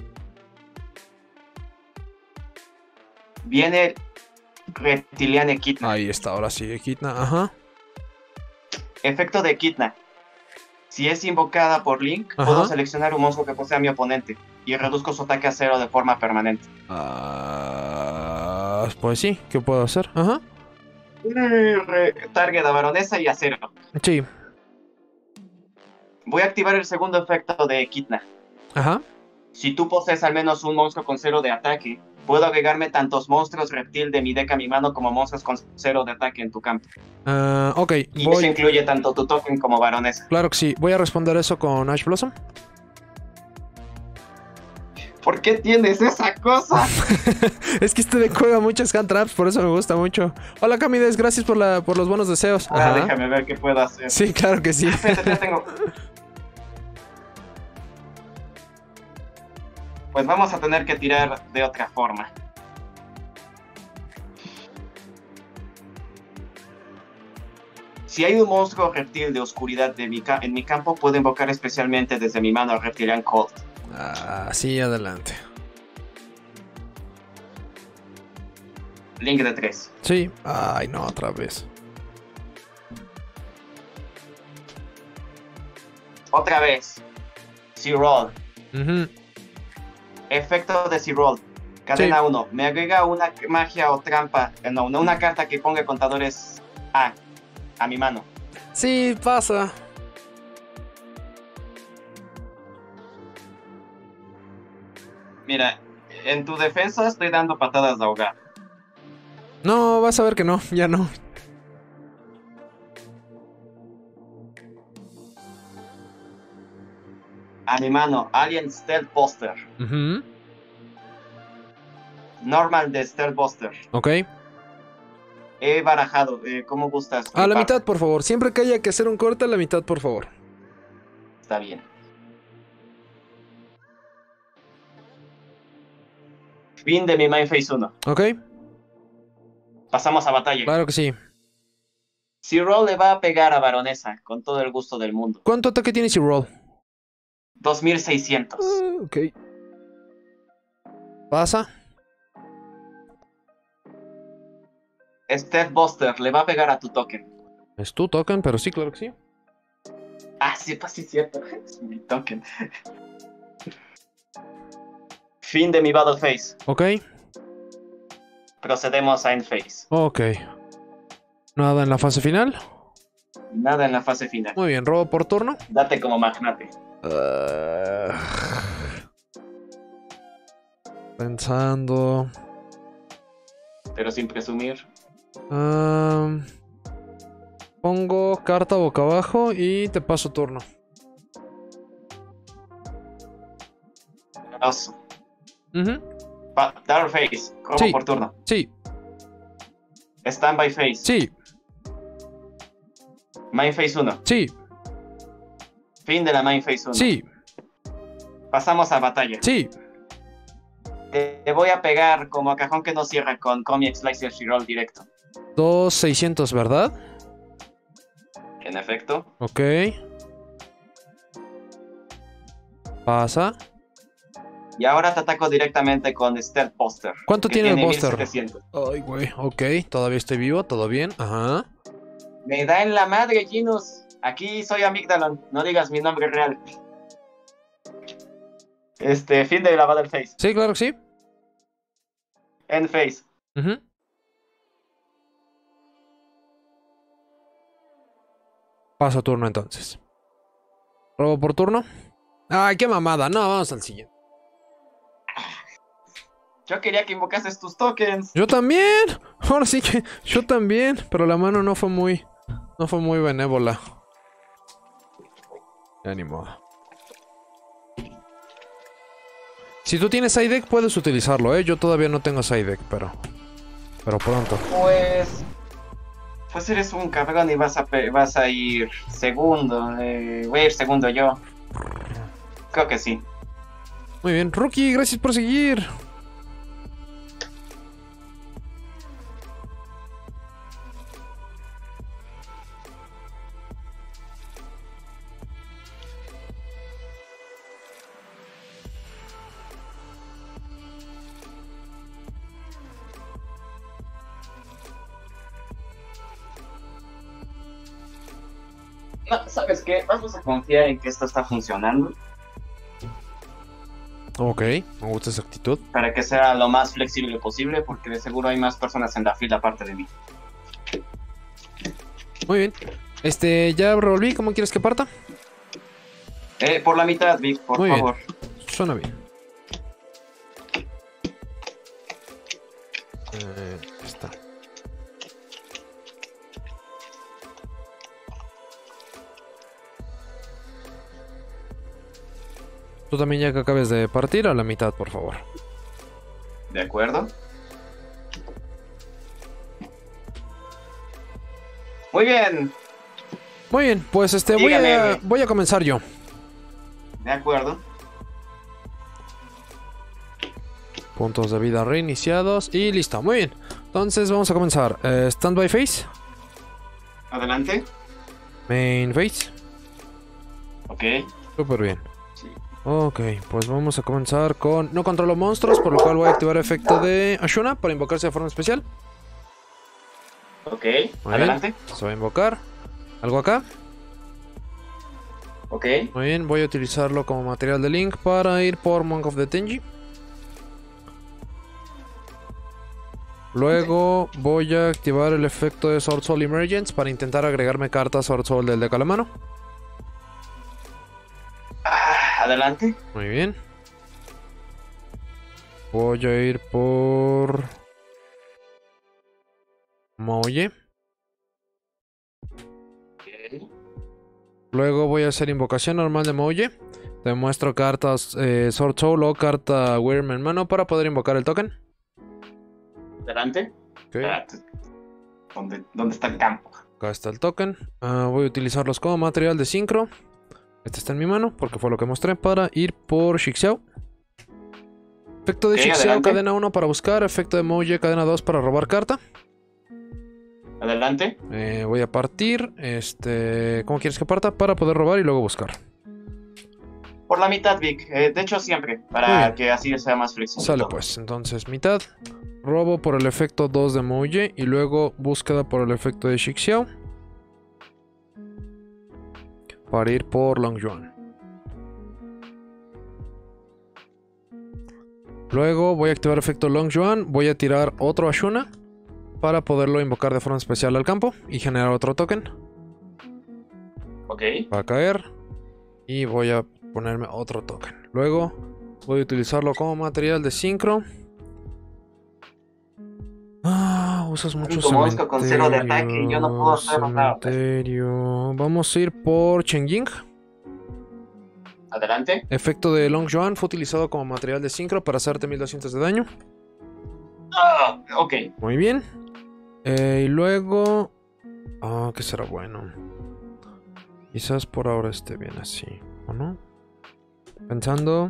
Viene Reptilian Equidna. Ahí está, ahora sí, Equidna, ajá. Efecto de Equidna. Si es invocada por Link, Ajá. puedo seleccionar un monstruo que posea mi oponente y reduzco su ataque a 0 de forma permanente. Pues sí, ¿qué puedo hacer? Ajá. Target a Baronesa y a 0. Sí, Voy a activar el segundo efecto de Equidna. ajá. Si tú posees al menos un monstruo con 0 de ataque, puedo agregarme tantos monstruos reptil de mi deck a mi mano como monstruos con 0 de ataque en tu campo. Ok, Y eso voy. incluye tanto tu token como Baronesa. Claro que sí, voy a responder eso con Ash Blossom. ¿Por qué tienes esa cosa? Es que este deck juega muchas hand traps, por eso me gusta mucho. Hola Camides, gracias por los buenos deseos. Ajá. Déjame ver qué puedo hacer. Sí, claro que sí. Espérate, ya tengo. Pues vamos a tener que tirar de otra forma. Si hay un monstruo reptil de oscuridad en mi campo, puedo invocar especialmente desde mi mano al Reptilian Cold. Sí, adelante. Link de 3. Sí. Ay, no, otra vez. Otra vez. C-Roll. Ujú. Efecto de C-Roll. Cadena 1. Me agrega una magia o trampa. No, una carta que ponga contadores a mi mano. Sí, pasa. Mira, en tu defensa estoy dando patadas de ahogar. No, vas a ver que no, ya no. A mi mano, Alien Stealth Buster. Ujú. Normal de Stealth Buster. Ok. He barajado, ¿cómo gustas? A la Flipar. mitad, por favor. Siempre que haya que hacer un corte, a la mitad, por favor. Está bien. Fin de mi Main Phase 1. Ok. Pasamos a batalla. Claro que sí. C-Roll le va a pegar a Baronesa con todo el gusto del mundo. ¿Cuánto ataque tiene C-Roll? 2600. Ok. Pasa. Stealth Buster le va a pegar a tu token. Es tu token, pero sí, claro que sí. Sí, pues sí, cierto. Es mi token. Fin de mi Battle Phase. Ok. Procedemos a End Phase. Ok. Nada en la fase final. Nada en la fase final. Muy bien, robo por turno. Date como magnate. Pensando. Pero sin presumir. Pongo carta boca abajo y te paso turno. Oso. Ujú. Dark Phase. Robo Sí. por turno. Sí. Standby Phase. Sí, Main Phase 1. sí, Fin de la Main Phase 1. sí, Pasamos a batalla. sí. Te voy a pegar como a cajón que no cierra con Comic Slicer Reroll directo. 2600, ¿verdad? En efecto. Ok. Pasa. Y ahora te ataco directamente con Stealth Buster. ¿Cuánto que tiene el Buster? 1700. Ay, güey. Ok, todavía estoy vivo, todo bien. Ajá. Me da en la madre, Genus. Aquí soy Amygdalon. No digas mi nombre real. Fin de la Battle Phase. Sí, claro que sí. End Phase. Ujú. Paso turno entonces. ¿Robo por turno? Ay, qué mamada. No, vamos al siguiente. Yo quería que invocases tus tokens. Yo también. Ahora sí que yo también. Pero la mano no fue muy benévola. Ya ni modo. Si tú tienes side deck, puedes utilizarlo, ¿eh? Yo todavía no tengo side deck, pero pronto. Pues eres un cabrón y vas a ir segundo. Voy a ir segundo yo. Creo que sí. Muy bien. Rookie, gracias por seguir. No, ¿sabes qué? Vamos a confiar en que esto está funcionando Ok, me gusta esa actitud. para que sea lo más flexible posible, porque de seguro hay más personas en la fila aparte de mí. Muy bien. Ya revolví. ¿Cómo quieres que parta? Por la mitad, Vic, por Muy bien. favor. Suena bien. Está. Tú también ya que acabes de partir a la mitad, por favor. ¿De acuerdo? Muy bien, Muy bien, pues Dígame. voy a comenzar yo. de acuerdo. Puntos de vida reiniciados y listo. Muy bien. Entonces vamos a comenzar. Standby phase. Adelante. Main phase. Ok. Súper bien. Sí. Ok, pues vamos a comenzar con... No controlo monstruos, por lo cual voy a activar efecto de Ashuna para invocarse de forma especial. Ok. Muy Adelante. bien. Se va a invocar. ¿Algo acá? Ok. Muy bien, voy a utilizarlo como material de link para ir por Monk of the Tenji. Luego voy a activar el efecto de Sword Soul Emergence para intentar agregarme cartas Sword Soul del deck a la mano. Adelante. Muy bien. Voy a ir por... Maoye. Ok. Luego voy a hacer invocación normal de Maoye. Te muestro cartas Sword Soul o carta Wyrm en mano para poder invocar el token. Adelante. Ok. ¿Dónde está el campo? Acá está el token. Voy a utilizarlos como material de sincro. Este está en mi mano porque fue lo que mostré para ir por Shixiao. Efecto de Ok, Shixiao, adelante. cadena 1 para buscar. Efecto de Maoye, cadena 2 para robar carta. Adelante. Voy a partir. ¿Cómo quieres que parta? Para poder robar y luego buscar. Por la mitad, Vic. De hecho, siempre. Muy Para bien. que así sea más flexible. Sale todo. pues. Entonces, mitad. Robo por el efecto 2 de Maoye. Y luego búsqueda por el efecto de Shixiao. Para ir por Long Yuan. Luego voy a activar efecto Long Yuan. Voy a tirar otro Ashuna para poderlo invocar de forma especial al campo y generar otro token. Ok. Va a caer. Y voy a ponerme otro token. Luego voy a utilizarlo como material de sincro. Usas mucho Como Mosco con 0 de ataque y yo no puedo hacer nada. cementerio. Vamos a ir por Chengying. Adelante. Efecto de Long Yuan fue utilizado como material de sincro para hacerte 1200 de daño. Ok. Muy bien. Y luego... Ah, ¿qué será bueno? Quizás por ahora esté bien así, ¿o no? Pensando...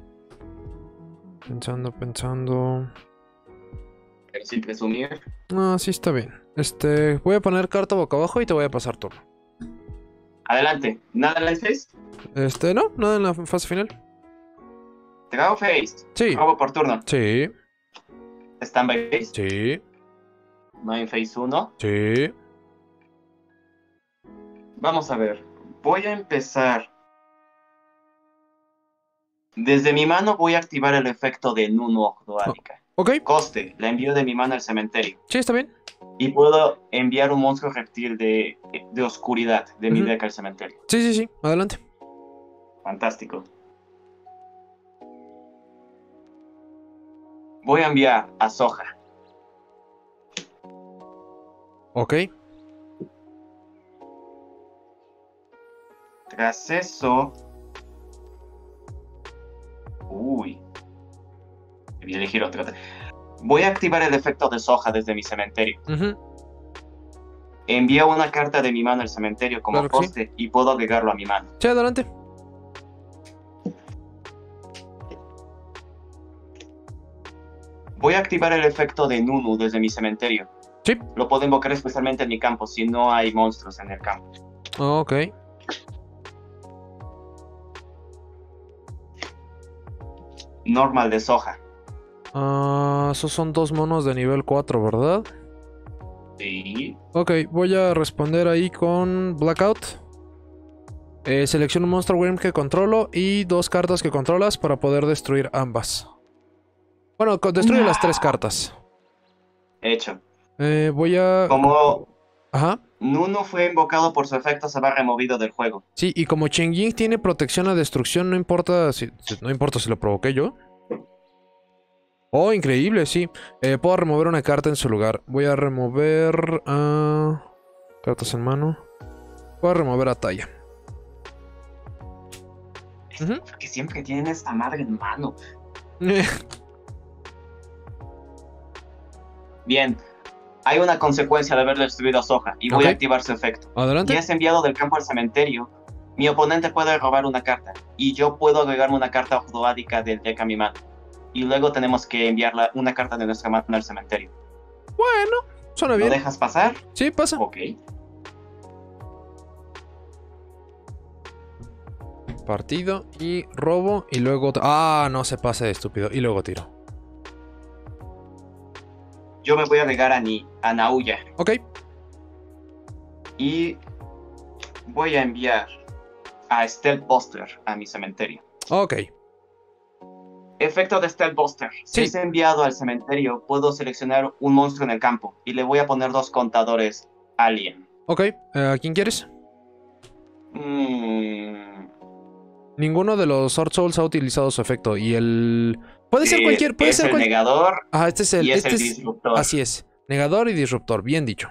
Pero sin presumir. Ah, sí está bien. Voy a poner carta boca abajo y te voy a pasar turno. Adelante. ¿Nada en el face? No, nada en la fase final. Te hago face. Sí. Robo por turno. Sí, Standby face. sí, No en phase 1. sí. Vamos a ver. Voy a empezar. Desde mi mano voy a activar el efecto de Nunu Ogdoadica. Ok, Coste, la envío de mi mano al cementerio. sí, está bien. Y puedo enviar un monstruo reptil de oscuridad de mi Ujú. deck al cementerio. Sí, sí, sí, adelante. Fantástico. Voy a enviar a Soja. Ok. Tras eso... Uy. Debí elegir otro. Voy a activar el efecto de Soja desde mi cementerio. Ujú. Envío una carta de mi mano al cementerio como Claro que sí. coste y puedo agregarlo a mi mano. Sí, adelante. Voy a activar el efecto de Nunu desde mi cementerio. Sí. Lo puedo invocar especialmente en mi campo si no hay monstruos en el campo. Ok. Normal de Soja. Ah, esos son 2 monos de nivel 4, ¿verdad? Sí. Ok, voy a responder ahí con Blackout. Selecciono un monstruo Worm que controlo y 2 cartas que controlas para poder destruir ambas. Bueno, destruye las 3 cartas. Hecho. Voy a... Como Ajá. Nunu fue invocado por su efecto, se va removido del juego. Sí, y como Cheng-Ying tiene protección a destrucción, no importa si lo provoqué yo. Oh, increíble, sí. Puedo remover una carta en su lugar. Voy a remover... cartas en mano. Voy a remover a Taya. Ujú. Que siempre tienen esta madre en mano. Bien. Hay una consecuencia de haber destruido a Soja y voy Ok. a activar su efecto. Adelante. Ya es enviado del campo al cementerio. Mi oponente puede robar una carta y yo puedo agregarme una carta ordoádica del deck a mi mano. Y luego tenemos que enviar una carta de nuestra mano al cementerio. Bueno, suena ¿Lo bien. dejas pasar? Sí, pasa. Ok. Partido y robo y luego... Ah, no se pase de estúpido. Y luego tiro. Yo me voy a agregar a Nauya. Ok. Y voy a enviar a Stealth Buster a mi cementerio. Ok. Efecto de Stealth Buster. Si Sí. es enviado al cementerio, puedo seleccionar un monstruo en el campo y le voy a poner 2 contadores Alien. Ok. ¿A quién quieres? Ninguno de los Sword Souls ha utilizado su efecto. Y el... Puede ser cualquier... Puede es ser el cualquier... negador Ah, este es el... y es Este el es... disruptor. Así es. Negador y disruptor. Bien dicho.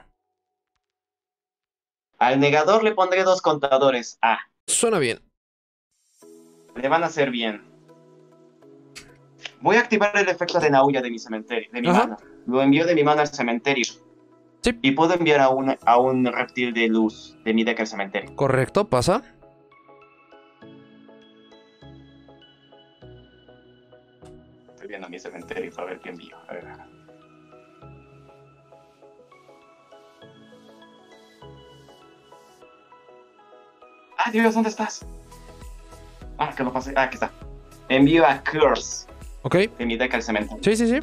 Al negador le pondré 2 contadores A. Suena bien. Le van a hacer bien. Voy a activar el efecto de Nauya de mi cementerio, de mi Ajá. mano. Lo envío de mi mano al cementerio. Sí. Y puedo enviar a un reptil de luz de mi deck al cementerio. Correcto, pasa. Estoy viendo mi cementerio para ver qué envío. A ver. Ah, Dios, ¿dónde estás? Ah, que lo pasé. Ah, aquí está. Envío a Curse Ok. de mi deck al cementerio. Sí, sí, sí.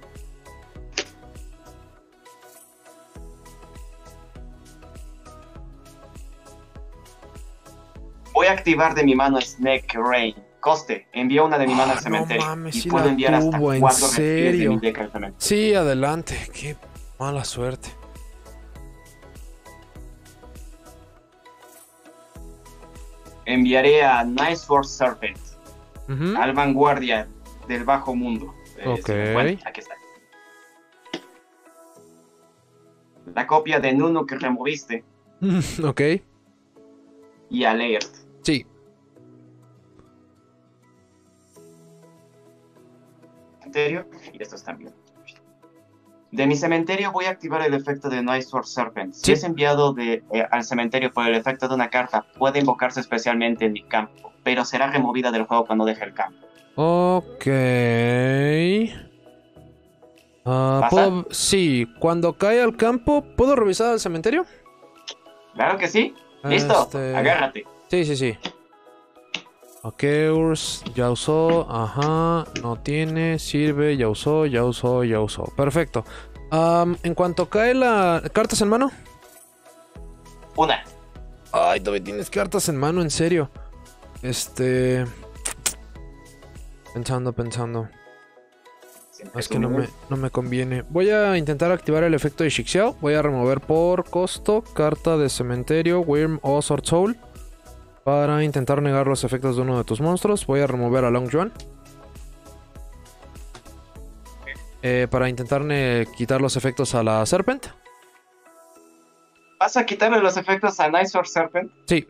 Voy a activar de mi mano Snake Rain. Coste, envío una de mi mano al No cementerio. mames, y sí puedo la enviar hasta tuvo, ¿en 4 reptiles de serio? mi deck al cementerio. Sí, adelante. Qué mala suerte. Enviaré a Nice Force Serpent, Ujú. al vanguardia del bajo mundo. Ok. Si me encuentro, aquí está. La copia de Nunu que removiste Ok. y a Laird. Sí. Cementerio, y estos también. De mi cementerio voy a activar el efecto de Night Sword Serpent. Si Sí. es enviado al cementerio por el efecto de una carta, puede invocarse especialmente en mi campo, pero será removida del juego cuando deje el campo. Ok. ¿Pasa? Sí, cuando cae al campo, ¿puedo revisar el cementerio? Claro que sí. Listo, agárrate. Sí. Ok, Urs, ya usó, ajá, no tiene, sirve, ya usó. Perfecto. En cuanto cae la... ¿Cartas en mano? Una. Ay, todavía tienes cartas en mano, en serio. Pensando. Es que no me conviene. Voy a intentar activar el efecto de Shixiao. Voy a remover por costo carta de cementerio, Wyrm o Sword Soul. Para intentar negar los efectos de uno de tus monstruos. Voy a remover a Long Juan. Para intentar quitar los efectos a la Serpent. ¿Vas a quitarle los efectos a Night Sword Serpent? Sí.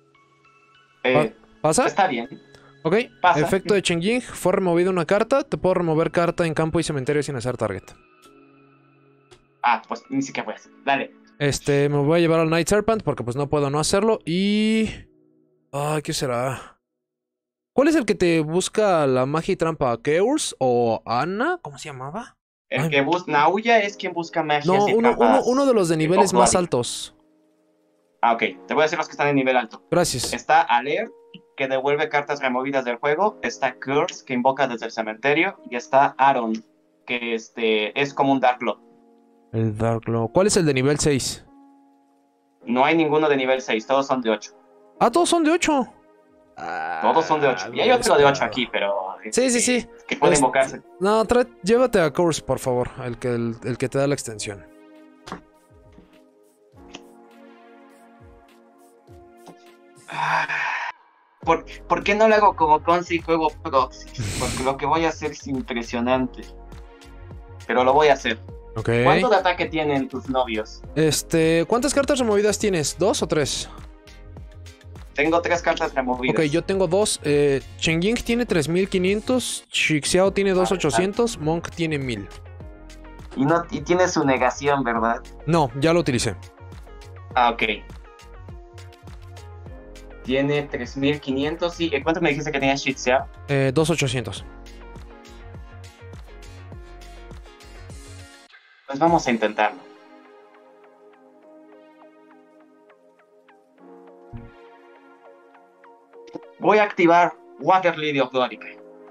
¿Pasa? Está bien. Ok. Pasa. Efecto de Cheng-Ying. Fue removida una carta. Te puedo remover carta en campo y cementerio sin hacer target. Ah, pues ni siquiera voy a hacer. Dale. Me voy a llevar al Night Serpent porque pues no puedo no hacerlo. Y... Ay, ¿qué será? ¿Cuál es el que te busca la magia y trampa? ¿Keurs o Ana? ¿Cómo se llamaba? El que busca... Nauya es quien busca magias No, y trampas. uno de los de niveles más Octoádica. altos. Ah, ok. Te voy a decir los que están en nivel alto. Gracias. Está Alert, que devuelve cartas removidas del juego. Está Curse, que invoca desde el cementerio. Y está Aaron, que es como un Dark Lord. El Dark Law. ¿Cuál es el de nivel 6? No hay ninguno de nivel 6, todos son de 8. Ah, todos son de 8. Todos son de 8. Y hay otro de 8 aquí, pero... Sí. Que puede invocarse. No, llévate a Curse, por favor. El que te da la extensión. ¿Por qué no lo hago como Consi y juego Proxy? Porque lo que voy a hacer es impresionante. Pero lo voy a hacer. Ok. ¿Cuánto de ataque tienen tus novios? ¿Cuántas cartas removidas tienes? ¿2 o 3? Tengo 3 cartas removidas. Ok, yo tengo 2. Cheng-Ying tiene 3500. Shixiao tiene 2800. Monk tiene 1000. Y tiene su negación, ¿verdad? No, ya lo utilicé. Ah, ok. Tiene 3500 y... ¿Cuánto me dijiste que tenía Shixiao? 2800. Pues vamos a intentarlo. Voy a activar Water Lily of Dorica.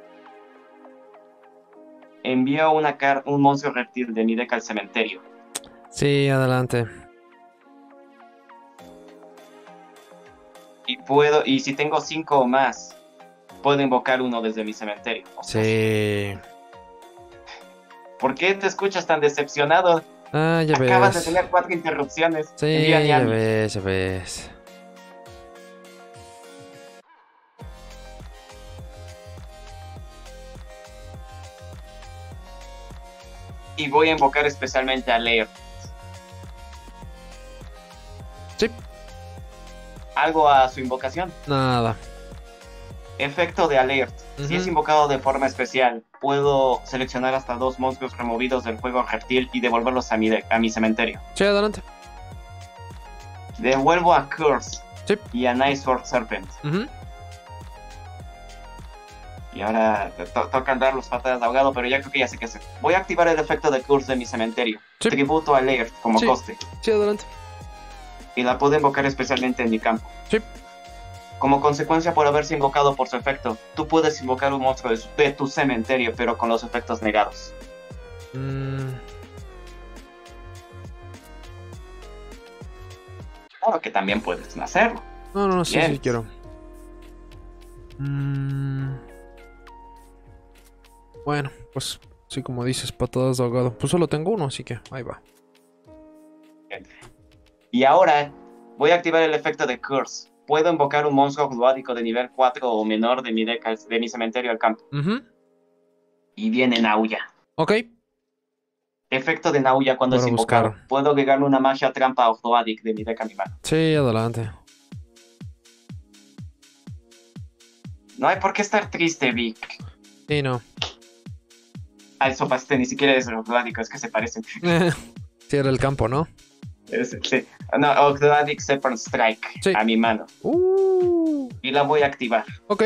Envío un monstruo reptil de mi deck al cementerio. Sí, adelante. Y si tengo 5 o más, puedo invocar uno desde mi cementerio. O sea, Sí. ¿por qué te escuchas tan decepcionado? Ah, ya Acabas de ves. tener 4 interrupciones. Sí, Envía a ya Niami. ves. Y voy a invocar especialmente a Lair. Sí. Algo a su invocación. Nada. Efecto de Alert. Si es invocado de forma especial, puedo seleccionar hasta 2 monstruos removidos del juego reptil y devolverlos a mi cementerio. Sí, adelante. Devuelvo a Curse Sí. y a Night Sword Serpent. Y ahora tocan dar los patadas de ahogado, pero ya creo que ya sé qué hacer. Voy a activar el efecto de Curse de mi cementerio. Sí. Tributo a Alert como Sí. coste. Sí, adelante. Y la puedo invocar especialmente en mi campo. Sí. Como consecuencia por haberse invocado por su efecto, tú puedes invocar un monstruo de tu cementerio, pero con los efectos negados. Claro que también puedes hacerlo. No, sí, Bien. sí quiero. Bueno, pues sí, como dices, patadas de ahogado. Pues solo tengo uno, así que ahí va. Y ahora voy a activar el efecto de Curse. Puedo invocar un monstruo judádico de nivel 4 o menor de mi deck, de mi cementerio al campo. Y viene Nauya. Ok. Efecto de Nauya cuando Voy es a buscar. invocado. Puedo agregarle una magia trampa Octoadic de mi deck a mi mano. Sí, adelante. No hay por qué estar triste, Vic. Sí, no. Al Sopaste ni siquiera es Ogdoadic, es que se parecen. Sí, era el campo, ¿no? Sí. No, Ogdoadic Serpent Strike Sí. a mi mano. Y la voy a activar. Ok.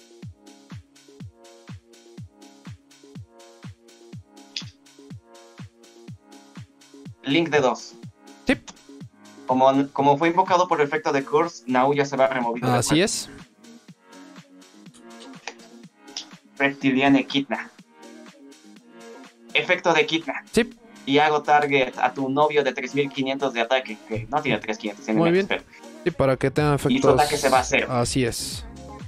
Link de 2. Sí. Como fue invocado por el efecto de Curse, Nau ya se va removido. Así es. Reptilian Echidna. Efecto de Echidna. Sí. Y hago target a tu novio de 3500 de ataque. Que no tiene 3500, tiene Muy menos, bien. pero Sí, para que tengan efectos. Y su ataque se va a 0. Así es.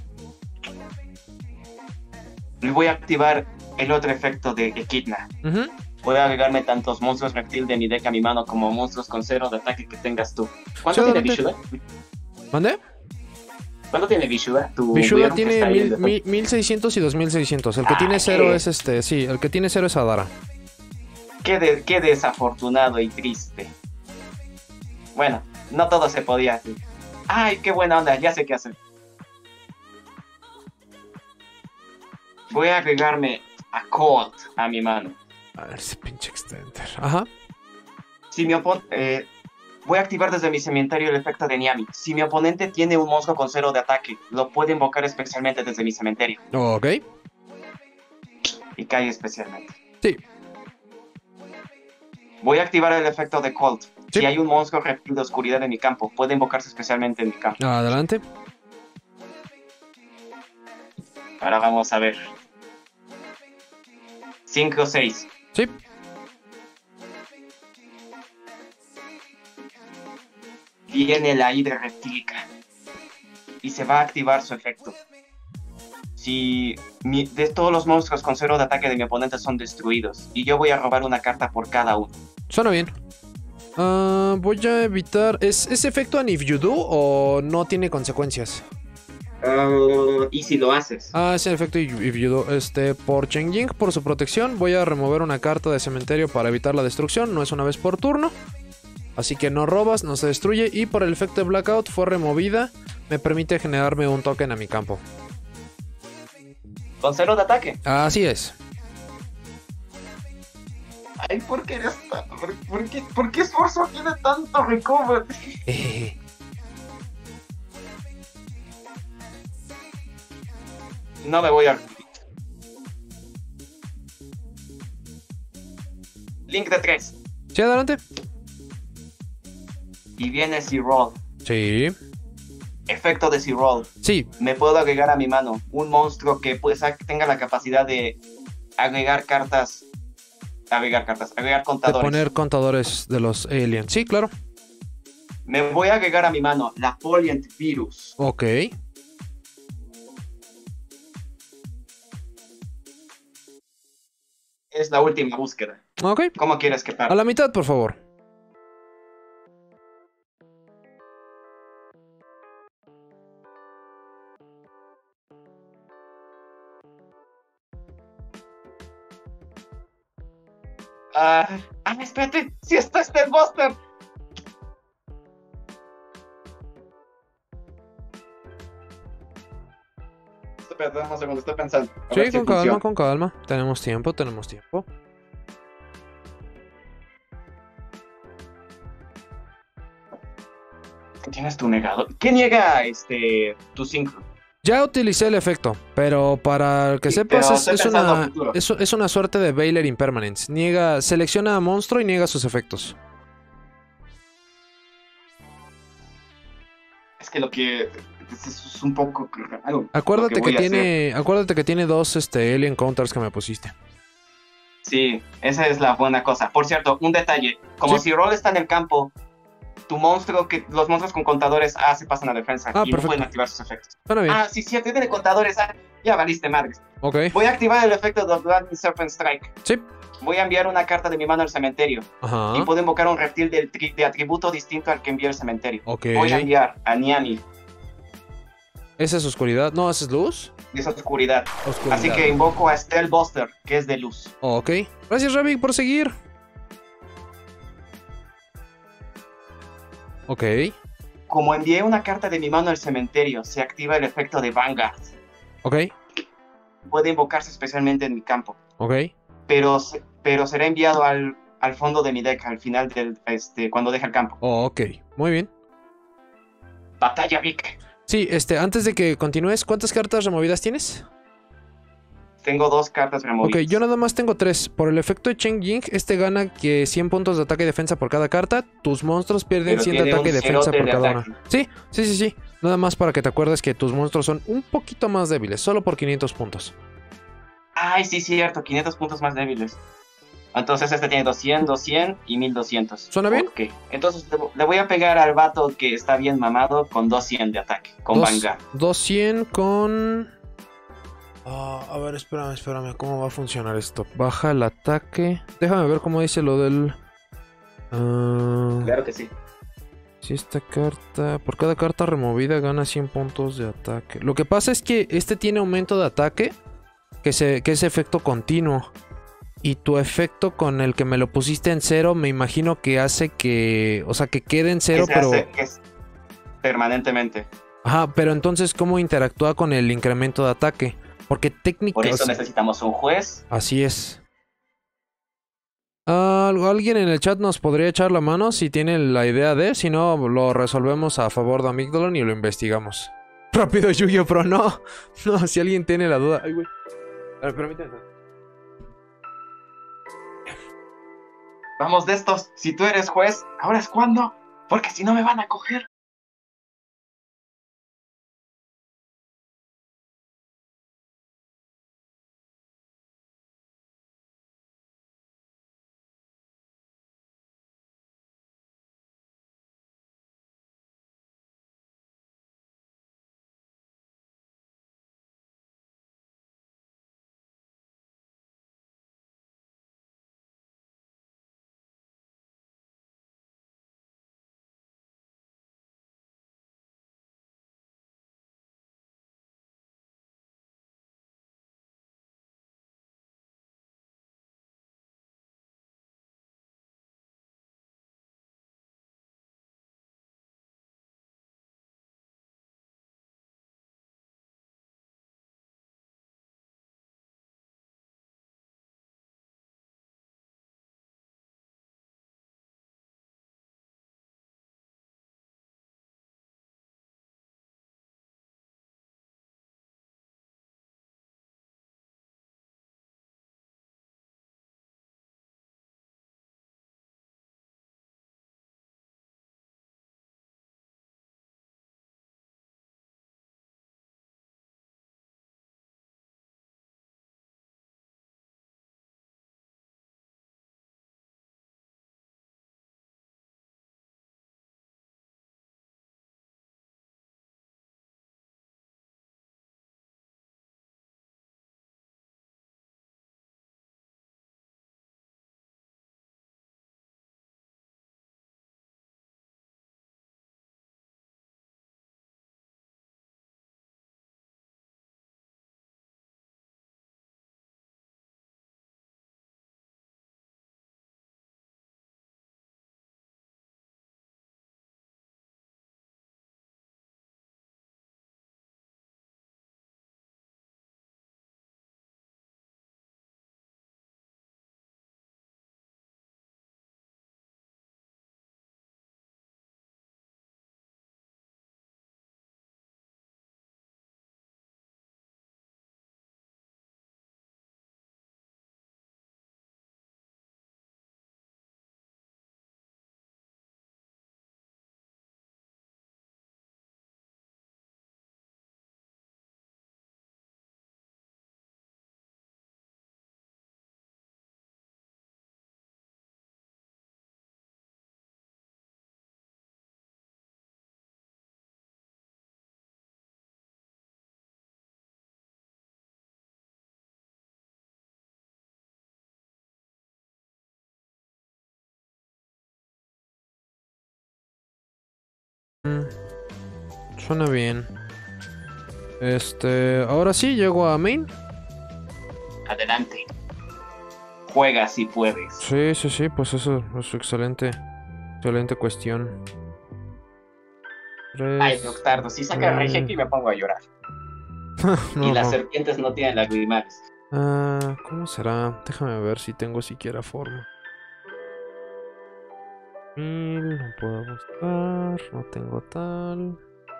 Le voy a activar el otro efecto de Echidna. Ujú. Voy a agregarme tantos monstruos reptil de mi deck a mi mano como monstruos con 0 de ataque que tengas tú. ¿Cuánto Sí, tiene adelante. Vishuda? ¿Mande? ¿Cuánto tiene Vishuda? Tu Vishuda Bjorn que tiene está ahí en el 1600 y 2600. El que Ah, tiene 0 ¿qué? es sí, el que tiene 0 es Adara. Qué desafortunado y triste. Bueno, no todo se podía hacer. Ay, qué buena onda, ya sé qué hacer. Voy a agregarme a Colt a mi mano. A ver, ese pinche extender. Ajá. Si mi oponente... voy a activar desde mi cementerio el efecto de Niami. Si mi oponente tiene un monstruo con 0 de ataque, lo puede invocar especialmente desde mi cementerio. Ok. Y cae especialmente. Sí. Voy a activar el efecto de Colt. Sí. Si hay un monstruo reptil de oscuridad en mi campo, puede invocarse especialmente en mi campo. Adelante. Ahora vamos a ver. 5 o 6. Sí. Viene la hidra reptílica. Y se va a activar su efecto. Si de todos los monstruos con 0 de ataque de mi oponente son destruidos. Y yo voy a robar una carta por cada uno. Suena bien. Voy a evitar. ¿Es efecto an if you do o no tiene consecuencias? Y si lo haces. Es el efecto if you do. Por Chengying, por su protección, voy a remover una carta de cementerio para evitar la destrucción. No es una vez por turno. Así que no robas, no se destruye. Y por el efecto de Blackout fue removida. Me permite generarme un token a mi campo. Con 0 de ataque. Así es. Ay, ¿por qué eres tan... ¿Por qué Esforzo tiene tanto recover? No me voy a... Link de 3. Sí, adelante. Y viene C-Roll. Sí. Efecto de C-Roll. Sí. Me puedo agregar a mi mano un monstruo que pues, tenga la capacidad de agregar De contadores. poner contadores de los aliens. Sí, claro. Me voy a agregar a mi mano la Foliant Virus. Ok. Es la última búsqueda. Ok. ¿Cómo quieres que A pare? la mitad, por favor. Espérate, si está este Buster. Espérate, un segundo, estoy pensando. A Sí, ver si con calma, funciona. con calma. Tenemos tiempo, tenemos tiempo. Tienes tu negado. ¿Qué niega tu sincro? Ya utilicé el efecto, pero para que Sí, sepas, pero estoy pensando a futuro. es una suerte de Veiler Impermanence. Selecciona a monstruo y niega sus efectos. Es que lo que es un poco raro. Acuérdate lo que voy a hacer. acuérdate que tiene dos alien counters que me pusiste. Sí, esa es la buena cosa. Por cierto, un detalle. Como Sí. si Roll está en el campo, tu monstruo, los monstruos con contadores se pasan a defensa y perfecto. no pueden activar sus efectos. Suena bien. Sí, tiene contadores. Ya valiste madres. Ok. Voy a activar el efecto de Blood Serpent Strike. Sí. Voy a enviar una carta de mi mano al cementerio. Ajá. Y puedo invocar un reptil de atributo distinto al que envié al cementerio. Ok. Voy a enviar a Niami ¿Esa es oscuridad? No, ¿esa es luz? de esa oscuridad. Oscuridad. Así que invoco a Stell Buster, que es de luz. Ok. Gracias, Ravik, por seguir. Ok. Como envié una carta de mi mano al cementerio, se activa el efecto de Vanguard. Ok. Puede invocarse especialmente en mi campo. Ok. pero será enviado al fondo de mi deck al final cuando deje el campo. Oh, ok, muy bien. Batalla Vic. Sí, antes de que continúes, ¿cuántas cartas removidas tienes? Tengo 2 cartas removidas. Ok, yo nada más tengo 3. Por el efecto de Chen Ying, gana que 100 puntos de ataque y defensa por cada carta. Tus monstruos pierden Pero 100 de tiene ataque y un defensa cerote por de cada ataque. una. Sí. Nada más para que te acuerdes que tus monstruos son un poquito más débiles, solo por 500 puntos. Ay, sí, cierto, 500 puntos más débiles. Entonces tiene 200, 200 y 1200. ¿Suena bien? Ok, entonces le voy a pegar al vato que está bien mamado con 200 de ataque, con Vanguard. 200 con... a ver, espérame, ¿cómo va a funcionar esto? Baja el ataque. Déjame ver cómo dice lo del... Claro que sí. Si esta carta... Por cada carta removida gana 100 puntos de ataque. Lo que pasa es que tiene aumento de ataque, que es efecto continuo. Y tu efecto con el que me lo pusiste en 0, me imagino que hace que... O sea, que quede en 0, pero... Que es permanentemente. Ajá, pero entonces, ¿cómo interactúa con el incremento de ataque? Porque Por técnicamente... eso necesitamos un juez. Así es. ¿Alguien en el chat nos podría echar la mano si tiene la idea de? Si no, lo resolvemos a favor de Amygdalon y lo investigamos. Rápido, Yu-Gi-Oh! Pro, no. No, si alguien tiene la duda. Ay, güey. A ver, permíteme. Vamos de estos. Si tú eres juez, ¿ahora es cuándo? Porque si no me van a coger. Suena bien. Ahora sí, llego a main. Adelante. Juega si puedes. Sí, pues eso es excelente. Excelente cuestión. Ay, Noctardo, si saca Rejeki me pongo a llorar. No, y las no. serpientes no tienen lagrimales. ¿Cómo será? Déjame ver si tengo siquiera forma. 1000, no puedo buscar, no tengo tal.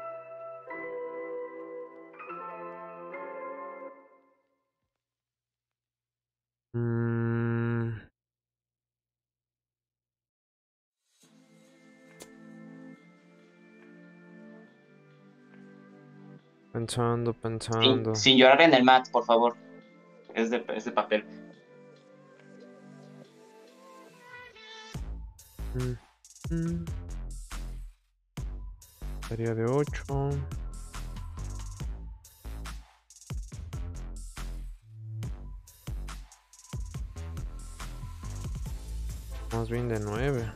Mm, pensando. Sin llorar en el mat, por favor. Es de papel. Mm. Sería de 8. Más bien de 9.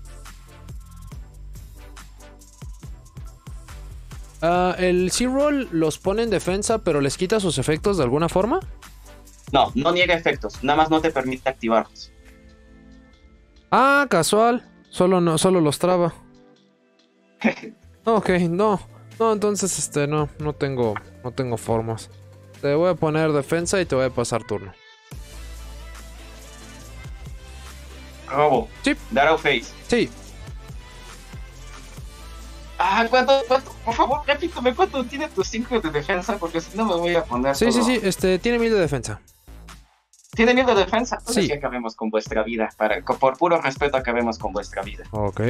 ¿El C-Roll los pone en defensa, pero les quita sus efectos de alguna forma? No, no niega efectos. Nada más no te permite activarlos. Ah, casual. Solo los traba. Ok, no. No, entonces no tengo formas. Te voy a poner defensa y te voy a pasar turno. Robo. Sí. Darrow Face. Sí. ¿Cuánto? Por favor, repítame, ¿cuánto tiene tu 5 de defensa? Porque si no me voy a poner Sí, todo. sí. Tiene 1000 de defensa. ¿Tiene 1000 de defensa? Entonces Sí. sí acabemos con vuestra vida. Por puro respeto acabemos con vuestra vida. Ok.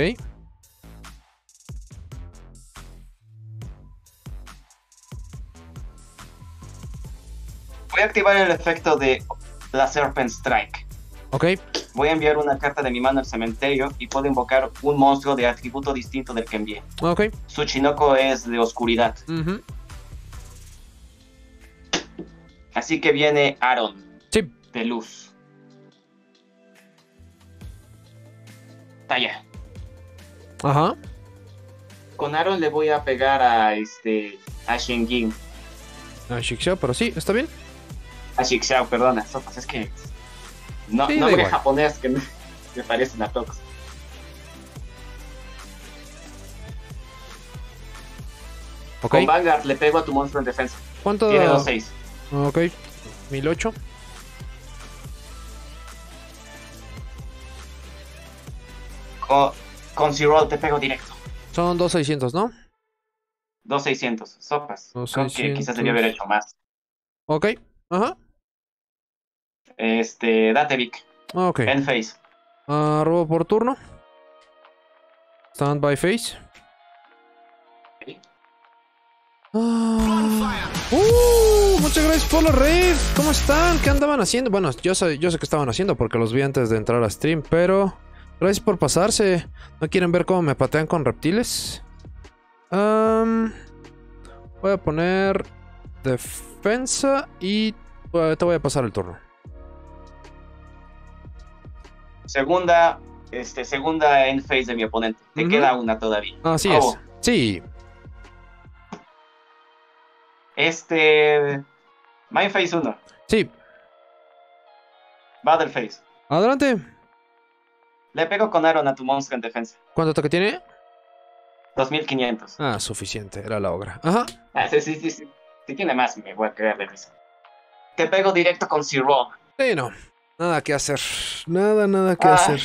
Voy a activar el efecto de la Serpent Strike. Ok. Voy a enviar una carta de mi mano al cementerio y puedo invocar un monstruo de atributo distinto del que envié. Ok. Su Chinoko es de oscuridad. Ujú. Así que viene Aaron, Sí. de luz. Talla. Ajá. Con Aaron le voy a pegar a Shengin. Ah, Shikshao, pero sí, está bien. A Shixiao, perdona. Sopas, es que no, Sí, da nombre igual. japonés que me parecen a todos. Ok. Con Vanguard le pego a tu monstruo en defensa. ¿Cuánto? Tiene 2-6. Ok. 1008. Con C-Roll te pego directo. Son 2600, ¿no? 2-600. Sopas. Creo que 2600. quizás debía haber hecho más. Ok. Ajá. Date Vic. Ok. End phase. Robo por turno. Stand by face. Muchas gracias por la red. ¿Cómo están? ¿Qué andaban haciendo? Bueno, yo sé qué estaban haciendo porque los vi antes de entrar a stream, pero gracias por pasarse. ¿No quieren ver cómo me patean con reptiles? Voy a poner defensa y te voy a pasar el turno. Segunda end phase de mi oponente. Te Ujú. queda una todavía. Así Robo. es. Sí. Mind phase 1. Sí. Battle phase. Adelante. Le pego con Aaron a tu monstruo en defensa. ¿Cuánto ataque tiene? 2500. Ah, suficiente. Era la obra. Ajá. Sí. Si tiene más, me voy a creer de risa. Te pego directo con C-Roll. Sí, no. Nada que hacer. Nada que Ah. hacer.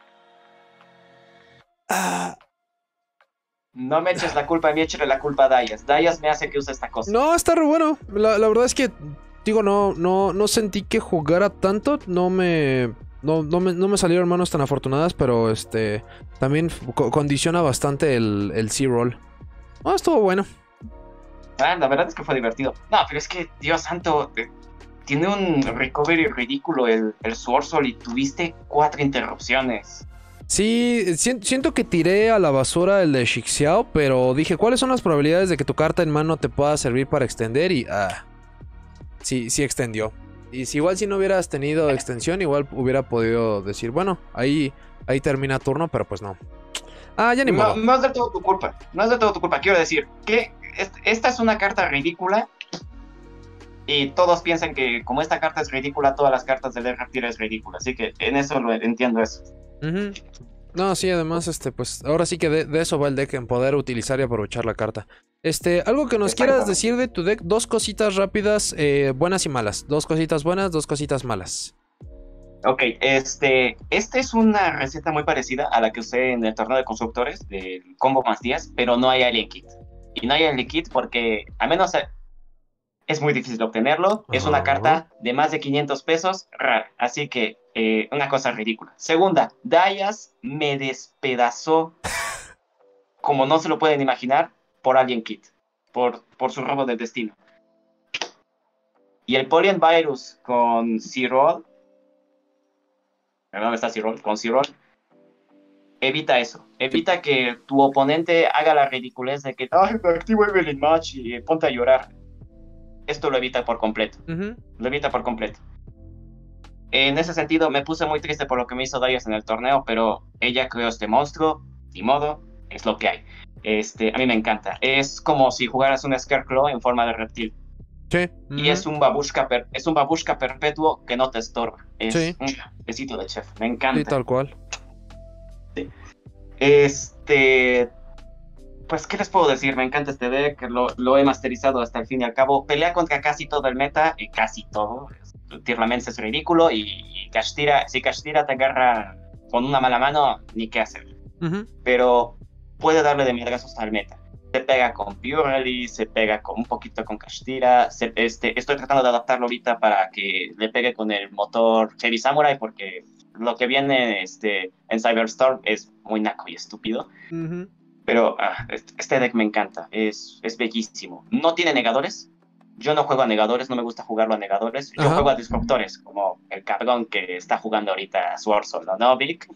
No me eches la culpa a mí, échale la culpa a Dayas. Dayas me hace que use esta cosa. No, está re bueno. La verdad es que, digo, no sentí que jugara tanto. No me salieron manos tan afortunadas, pero también condiciona bastante el C-Roll. Ah, estuvo bueno. La verdad es que fue divertido. No, pero es que, Dios santo, tiene un recovery ridículo el Sword Soul y tuviste 4 interrupciones. Sí, siento que tiré a la basura el de Shixiao, pero dije, ¿cuáles son las probabilidades de que tu carta en mano te pueda servir para extender? Y sí extendió. Y si no hubieras tenido extensión, igual hubiera podido decir, bueno, ahí termina turno, pero pues no. Ya ni modo. No es de todo tu culpa. No es de todo tu culpa. Quiero decir que esta es una carta ridícula. Y todos piensan que como esta carta es ridícula, todas las cartas del reptil es ridícula. Así que en eso lo entiendo eso. Ujú. No, sí, además, pues ahora sí que de eso va el deck, en poder utilizar y aprovechar la carta. Algo que nos quieras decir de tu deck, dos cositas rápidas, buenas y malas. Dos cositas buenas, dos cositas malas. Ok, este es una receta muy parecida a la que usé en el torneo de constructores, del combo más 10, pero no hay Alien Kit. Y no hay Alien Kit porque, al menos es muy difícil obtenerlo. Es una Ajá. carta de más de 500 pesos, rara. Así que, una cosa ridícula. Segunda, Dayas me despedazó, como no se lo pueden imaginar, por Alien Kit, por su robo del destino. Y el Pollen Virus con C-Roll, ¿dónde está C-Roll? Con C-Roll, evita eso. Evita que tu oponente haga la ridiculez de que, ay, me activo Evelyn Match y ponte a llorar. Esto lo evita por completo. Lo evita por completo. En ese sentido, me puse muy triste por lo que me hizo Darius en el torneo, pero ella creó este monstruo, ni modo, es lo que hay. A mí me encanta. Es como si jugaras un Scarecrow en forma de reptil. Sí. Y es un babushka perpetuo que no te estorba. Es Sí. un besito de chef. Me encanta. Sí, tal cual. Sí. Pues, ¿qué les puedo decir? Me encanta este deck, lo he masterizado hasta el fin y al cabo. Pelea contra casi todo el meta, y casi todo. Tearlaments es ridículo, y Kashtira, si Kashtira te agarra con una mala mano, ni qué hacer. Pero puede darle de miedrazos al meta. Se pega con Purely, se pega con un poquito con Kashtira. Estoy tratando de adaptarlo ahorita para que le pegue con el motor Heavy Samurai, porque lo que viene en Cyberstorm es muy naco y estúpido. Pero este deck me encanta, es bellísimo. No tiene negadores. Yo no juego a negadores, no me gusta jugarlo a negadores. Yo juego a disruptores, como el cabrón que está jugando ahorita Sword Soul Novik.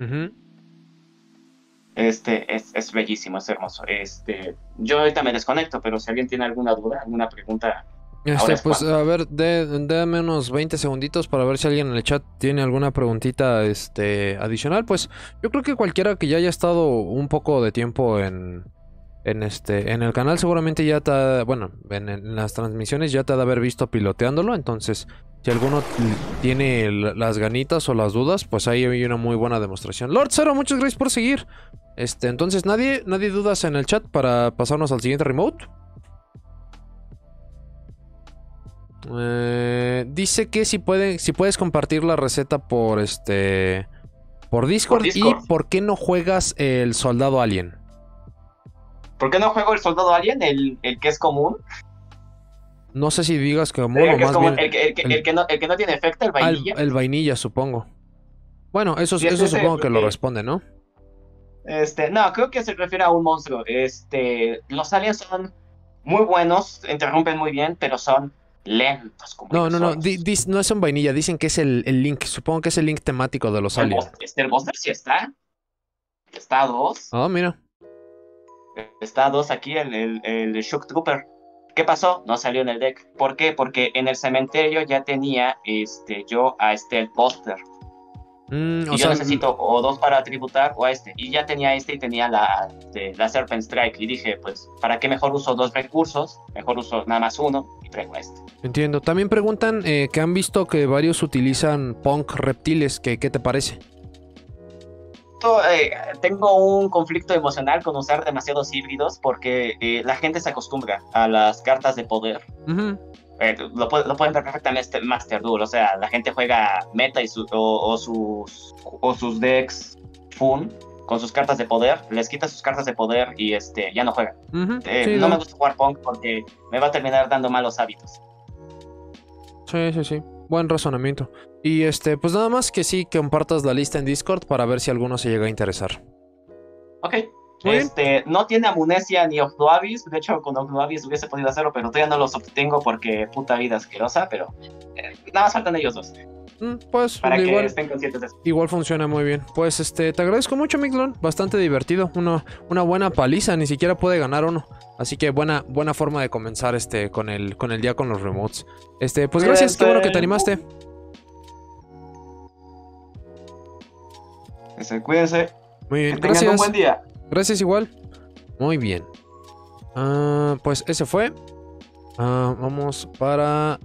Es bellísimo, es hermoso. Yo ahorita me desconecto, pero si alguien tiene alguna duda, alguna pregunta... Pues a ver, déme unos 20 segunditos para ver si alguien en el chat tiene alguna preguntita adicional. Pues yo creo que cualquiera que ya haya estado un poco de tiempo en el canal seguramente ya en las transmisiones ya te ha de haber visto piloteándolo. Entonces, si alguno tiene las ganitas o las dudas, pues ahí hay una muy buena demostración. Lord Zero, muchas gracias por seguir. Entonces, ¿nadie dudas en el chat para pasarnos al siguiente remote? Dice que si puedes compartir la receta por Discord. ¿Y por qué no juegas el Soldado Alien? ¿Por qué no juego el Soldado Alien? El que es común. No sé si digas que común o más bien el que no tiene efecto, el vainilla. El vainilla, supongo. Bueno, eso supongo que lo responde, ¿no? No, creo que se refiere a un monstruo. Los aliens son muy buenos, interrumpen muy bien, pero son lentos como no es un vainilla, dicen que es el link, supongo que es el link temático de los aliens. El Buster sí está a 2. Mira, está a 2 aquí el Shock Trooper. ¿Qué pasó? No salió en el deck. ¿Por qué? Porque en el cementerio ya tenía yo a el Buster. Y yo necesito o 2 para tributar o a y ya tenía y tenía la Serpent Strike, y dije, pues, ¿para qué mejor uso 2 recursos? Mejor uso nada más uno y traigo Entiendo. También preguntan que han visto que varios utilizan Punk reptiles, ¿qué te parece? Tengo un conflicto emocional con usar demasiados híbridos porque la gente se acostumbra a las cartas de poder. Lo pueden ver perfectamente Master Duel, o sea, la gente juega meta o sus decks Fun con sus cartas de poder, les quita sus cartas de poder y ya no juegan. No me gusta jugar Punk porque me va a terminar dando malos hábitos. Sí. Buen razonamiento. Y pues nada más que sí, que compartas la lista en Discord para ver si alguno se llega a interesar. Ok. No tiene Amnesia ni Octuavis. De hecho, con Octuavis hubiese podido hacerlo, pero todavía no los obtengo porque puta vida asquerosa. Pero nada más faltan ellos dos. Pues para que estén conscientes de eso. Igual funciona muy bien. Pues te agradezco mucho, Mixlon. Bastante divertido. Una buena paliza. Ni siquiera puede ganar uno. Así que buena forma de comenzar con el día con los remotes. Pues gracias, qué bueno que te animaste. Cuídense. Muy bien, que tengan un buen día. Gracias igual. Muy bien. Pues ese fue. Vamos para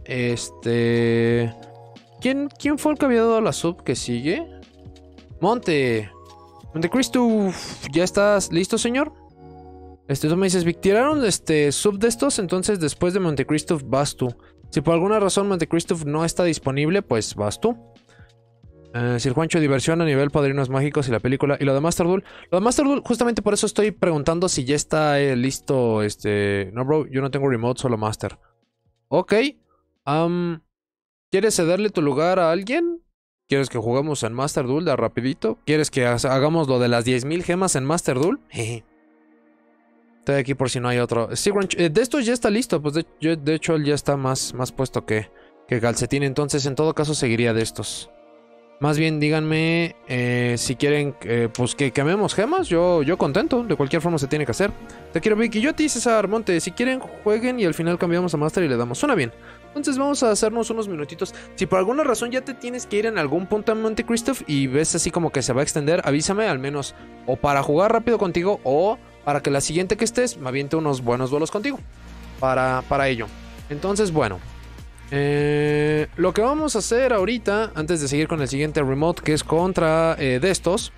¿Quién fue el que había dado la sub que sigue? Monte. Montecristo, ¿ya estás listo, señor? Tú me dices, Vic, tiraron sub de estos, entonces después de Montecristo vas tú. Si por alguna razón Montecristo no está disponible, pues vas tú. Si el Juancho diversión a nivel Padrinos Mágicos y la película. Y lo de Master Duel. Lo de Master Duel, justamente por eso estoy preguntando si ya está listo. No, bro, yo no tengo remote, solo Master. Ok. ¿Quieres cederle tu lugar a alguien? ¿Quieres que juguemos en Master Duel de rapidito? ¿Quieres que hagamos lo de las 10.000 gemas en Master Duel? Jeje. Estoy aquí por si no hay otro. Sí, de estos ya está listo. Pues de hecho él ya está más puesto que Calcetín. Entonces en todo caso seguiría de estos. Más bien díganme si quieren pues que quememos gemas. Yo contento. De cualquier forma se tiene que hacer. Te quiero Vicky. Yo a ti César Monte. Si quieren jueguen y al final cambiamos a Master y le damos. Suena bien. Entonces vamos a hacernos unos minutitos. Si por alguna razón ya te tienes que ir en algún punto a Montecristo y ves así como que se va a extender, avísame al menos o para jugar rápido contigo o para que la siguiente que estés me aviente unos buenos duelos contigo. Para ello. Entonces bueno. Lo que vamos a hacer ahorita, antes de seguir con el siguiente remote, que es contra de estos,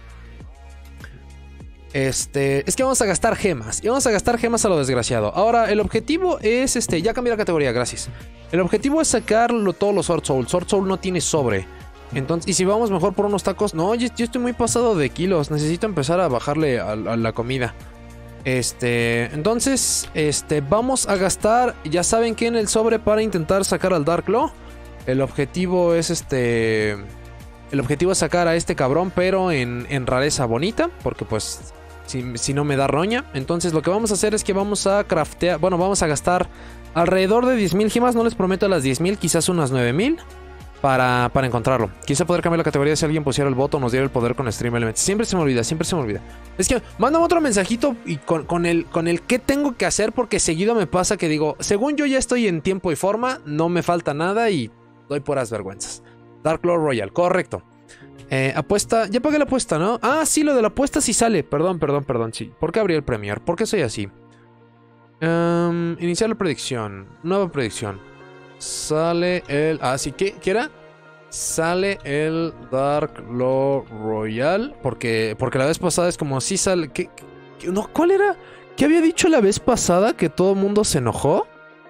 es que vamos a gastar gemas. Y vamos a gastar gemas a lo desgraciado. Ahora, el objetivo es ya cambié la categoría, gracias. El objetivo es sacar todos los Sword Soul. Sword Soul no tiene sobre. Entonces, y si vamos mejor por unos tacos. No, yo estoy muy pasado de kilos. Necesito empezar a bajarle a la comida. Entonces, vamos a gastar, ya saben que en el sobre para intentar sacar al Dark Claw. El objetivo es el objetivo es sacar a este cabrón, pero en rareza bonita, porque pues si no me da roña. Entonces lo que vamos a hacer es que vamos a craftear, bueno, vamos a gastar alrededor de 10.000 gemas, no les prometo las 10.000, quizás unas 9.000. Para encontrarlo. Quise poder cambiar la categoría si alguien pusiera el voto o nos diera el poder con Stream Elements. Siempre se me olvida, siempre se me olvida. Es que mándame otro mensajito y con el qué tengo que hacer, porque seguido me pasa que digo, según yo ya estoy en tiempo y forma, no me falta nada y doy puras vergüenzas. Dark Lord Royal, correcto. Apuesta, ya pagué la apuesta, ¿no? Ah, sí, lo de la apuesta sí sale. Perdón, sí. ¿Por qué abrí el Premier? ¿Por qué soy así? Iniciar la predicción. Nueva predicción. Sale el... Ah, sí, ¿qué era? Sale el Dark Lord Royal. Porque la vez pasada es como si sale... No, ¿cuál era? ¿Qué había dicho la vez pasada? ¿Que todo el mundo se enojó?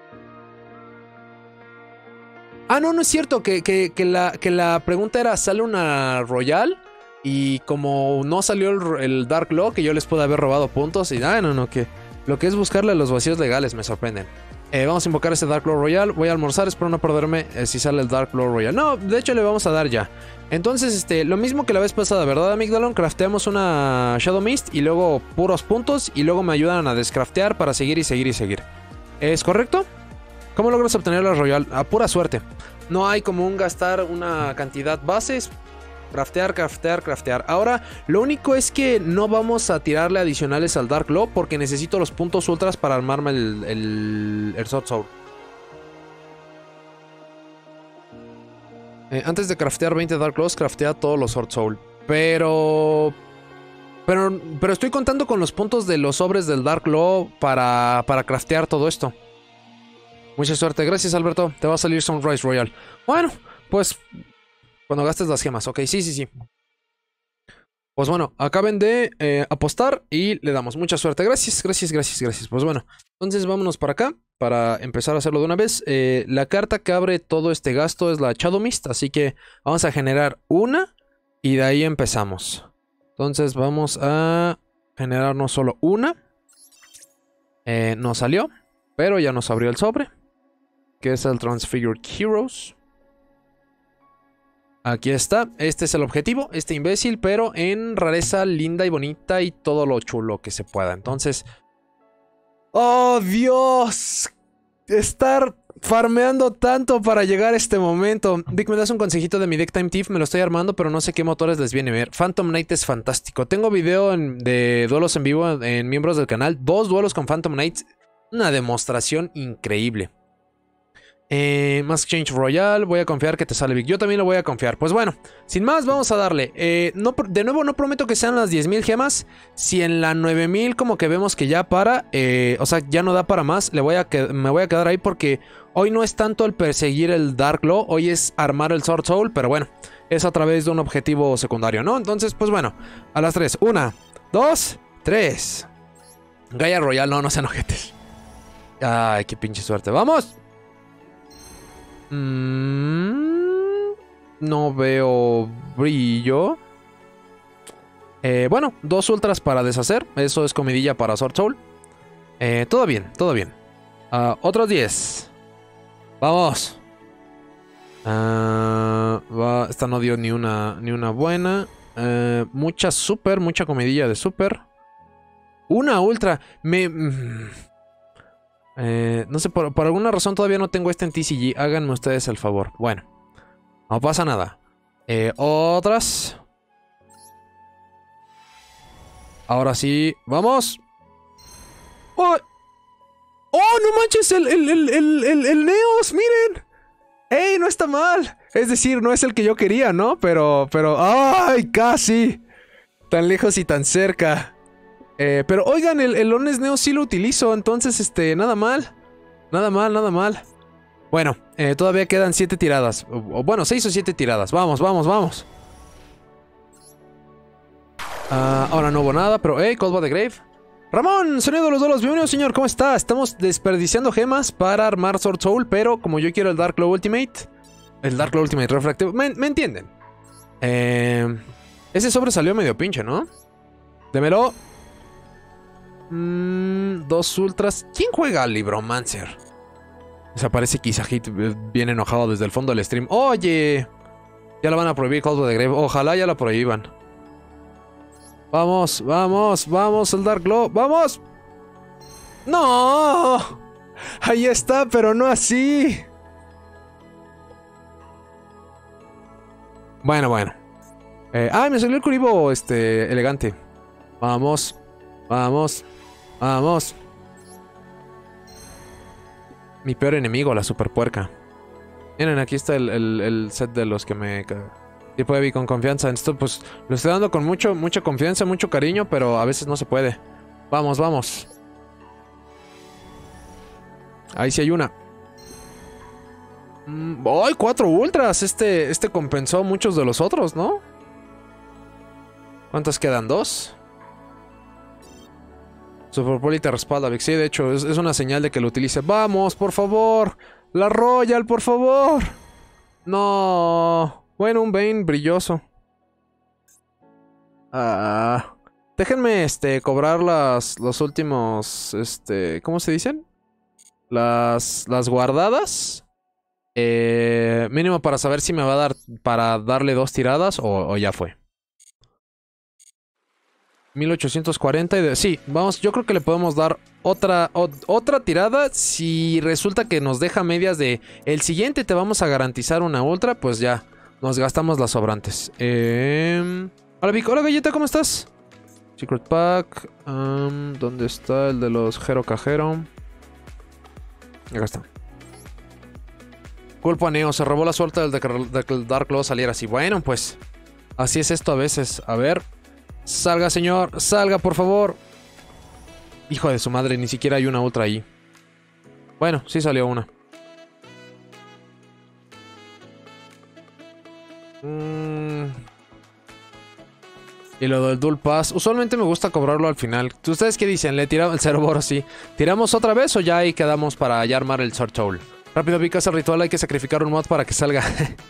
Ah, no es cierto. Que la pregunta era, ¿sale una Royal? Y como no salió el Dark Law, que yo les pude haber robado puntos. Y no, que lo que es buscarle a los vacíos legales me sorprenden. Vamos a invocar ese Dark Lord Royal. Voy a almorzar, espero no perderme si sale el Dark Lord Royal. No, de hecho le vamos a dar ya. Entonces, lo mismo que la vez pasada, ¿verdad, Amigdalon? Crafteamos una Shadow Mist y luego puros puntos. Y luego me ayudan a descraftear para seguir y seguir y seguir. ¿Es correcto? ¿Cómo logras obtener la Royal? A pura suerte. No hay como un gastar una cantidad bases. Craftear. Ahora, lo único es que no vamos a tirarle adicionales al Dark Law porque necesito los puntos ultras para armarme el Sword Soul. Antes de craftear 20 Dark Laws, craftea todos los Sword Soul. Pero estoy contando con los puntos de los sobres del Dark Law para craftear todo esto. Mucha suerte. Gracias, Alberto. Te va a salir Sunrise Royal. Bueno, pues... Cuando gastes las gemas, ok, sí. Pues bueno, acaben de apostar y le damos mucha suerte. Gracias. Pues bueno, entonces vámonos para acá para empezar a hacerlo de una vez. La carta que abre todo este gasto es la Shadow Mist, así que vamos a generar una y de ahí empezamos. Entonces vamos a generarnos solo una. No salió, pero ya nos abrió el sobre, que es el Transfigured Heroes. Aquí está, este es el objetivo, este imbécil, pero en rareza linda y bonita y todo lo chulo que se pueda. Entonces... ¡Oh, Dios! Estar farmeando tanto para llegar a este momento. Vic, ¿me das un consejito de mi deck Time Thief? Me lo estoy armando, pero no sé qué motores les viene a ver. Phantom Knight es fantástico. Tengo video de duelos en vivo en miembros del canal. 2 duelos con Phantom Knight. Una demostración increíble. Mask Change Royal, voy a confiar que te sale Vic. Yo también lo voy a confiar. Pues bueno, sin más, vamos a darle. De nuevo, no prometo que sean las 10.000 gemas. Si en la 9.000 como que vemos que ya para, o sea, ya no da para más, me voy a quedar ahí porque Hoy no es tanto el perseguir el Dark Law, hoy es armar el Sword Soul, pero bueno, es a través de un objetivo secundario, ¿no? Entonces, pues bueno, a las 3. 1, 2, 3. Gaia Royal, no sean ojetes. Ay, qué pinche suerte. ¡Vamos! No veo brillo. Bueno, 2 ultras para deshacer. Eso es comidilla para Sword Soul. Todo bien, todo bien. Otros 10. Vamos. Esta no dio ni una buena. Mucha super, mucha comidilla de super. Una ultra. No sé, por alguna razón todavía no tengo este en TCG. Háganme ustedes el favor. Bueno, no pasa nada. Otras. Ahora sí, vamos. ¡Oh! ¡Oh, no manches! El Neos, miren. ¡Ey, no está mal! Es decir, no es el que yo quería, ¿no? Pero... ¡Ay, casi! Tan lejos y tan cerca. Pero oigan, el Honest Neo sí lo utilizo, entonces, nada mal. Nada mal. Bueno, todavía quedan 7 tiradas. Bueno, 6 o 7 tiradas. Vamos. Ahora no hubo nada, pero... Cold War the Grave. Ramón, sonido de los duelos. Bienvenido, señor. ¿Cómo está? Estamos desperdiciando gemas para armar Sword Soul, pero como yo quiero el Dark Law Ultimate... El Dark Law Ultimate Refractive... ¿Me entienden? Ese sobre salió medio pinche, ¿no? Démelo. 2 ultras. ¿Quién juega al Libromancer? Desaparece Kisahit bien enojado desde el fondo del stream. ¡Oye! Ya la van a prohibir Cold War the Grave. Ojalá ya la prohíban. Vamos, el Dark Law. ¡Vamos! ¡No! Ahí está, pero no así. Bueno. Me salió el Kuribo, elegante. Vamos. Mi peor enemigo, la superpuerca. Miren, aquí está el set de los que me... Tipo heavy con confianza. Esto pues lo estoy dando con mucha confianza, mucho cariño, pero a veces no se puede. Vamos. Ahí sí hay una. ¡Ay! 4 ultras. Este compensó muchos de los otros, ¿no? ¿Cuántas quedan? 2. Super Poli te respalda, Vic. Sí, de hecho, es una señal de que lo utilice. ¡Vamos, por favor! ¡La Royal, por favor! ¡No! Bueno, un Bane brilloso. Déjenme, cobrar los últimos, ¿cómo se dicen? Las guardadas. Mínimo para saber si me va a dar para darle 2 tiradas o ya fue. 1840 sí, vamos, yo creo que le podemos dar otra tirada. Si resulta que nos deja medias de el siguiente te vamos a garantizar una ultra, pues ya nos gastamos las sobrantes. Hola Vic, hola Galleta, ¿cómo estás? Secret Pack. ¿Dónde está el de los Jero Cajero? Acá está. Culpa a Neo, se robó la suerte de que el Dark Law saliera así. Bueno, pues así es esto a veces. A ver. Salga, señor. Salga, por favor. Hijo de su madre, ni siquiera hay una ultra ahí. Bueno, sí salió una. Y lo del Dual Pass. Usualmente me gusta cobrarlo al final. ¿Ustedes qué dicen? ¿Le tiramos el Ceroboro? Sí. ¿Tiramos otra vez o ya ahí quedamos para ya armar el Sword Soul? Rápido, Vic, hace el ritual. Hay que sacrificar un mod para que salga.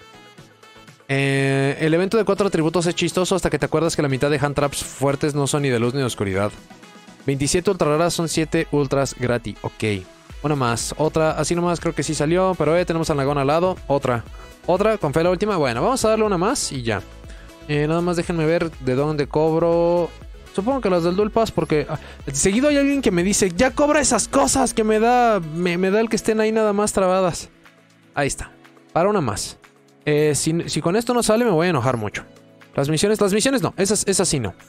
El evento de 4 atributos es chistoso hasta que te acuerdas que la mitad de hand traps fuertes no son ni de luz ni de oscuridad. 27 ultra raras son 7 ultras gratis. Ok. Una más. Otra. Así nomás creo que sí salió. Pero tenemos al Nagón al lado. Otra. Con fe la última. Bueno, vamos a darle una más y ya. Nada más déjenme ver de dónde cobro. Supongo que las del Dual Pass porque... seguido hay alguien que me dice, ya cobra esas cosas que me da el que estén ahí nada más trabadas. Ahí está. Para una más. Si con esto no sale me voy a enojar mucho. Las misiones no, esas sí no.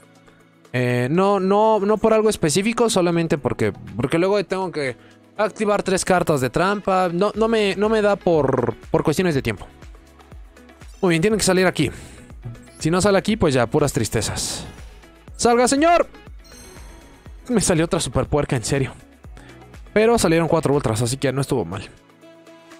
No por algo específico, solamente porque luego tengo que activar 3 cartas de trampa. No me da por cuestiones de tiempo. Muy bien, tienen que salir aquí. Si no sale aquí, pues ya, puras tristezas. ¡Salga, señor! Me salió otra super puerca, en serio. Pero salieron 4 ultras, así que no estuvo mal.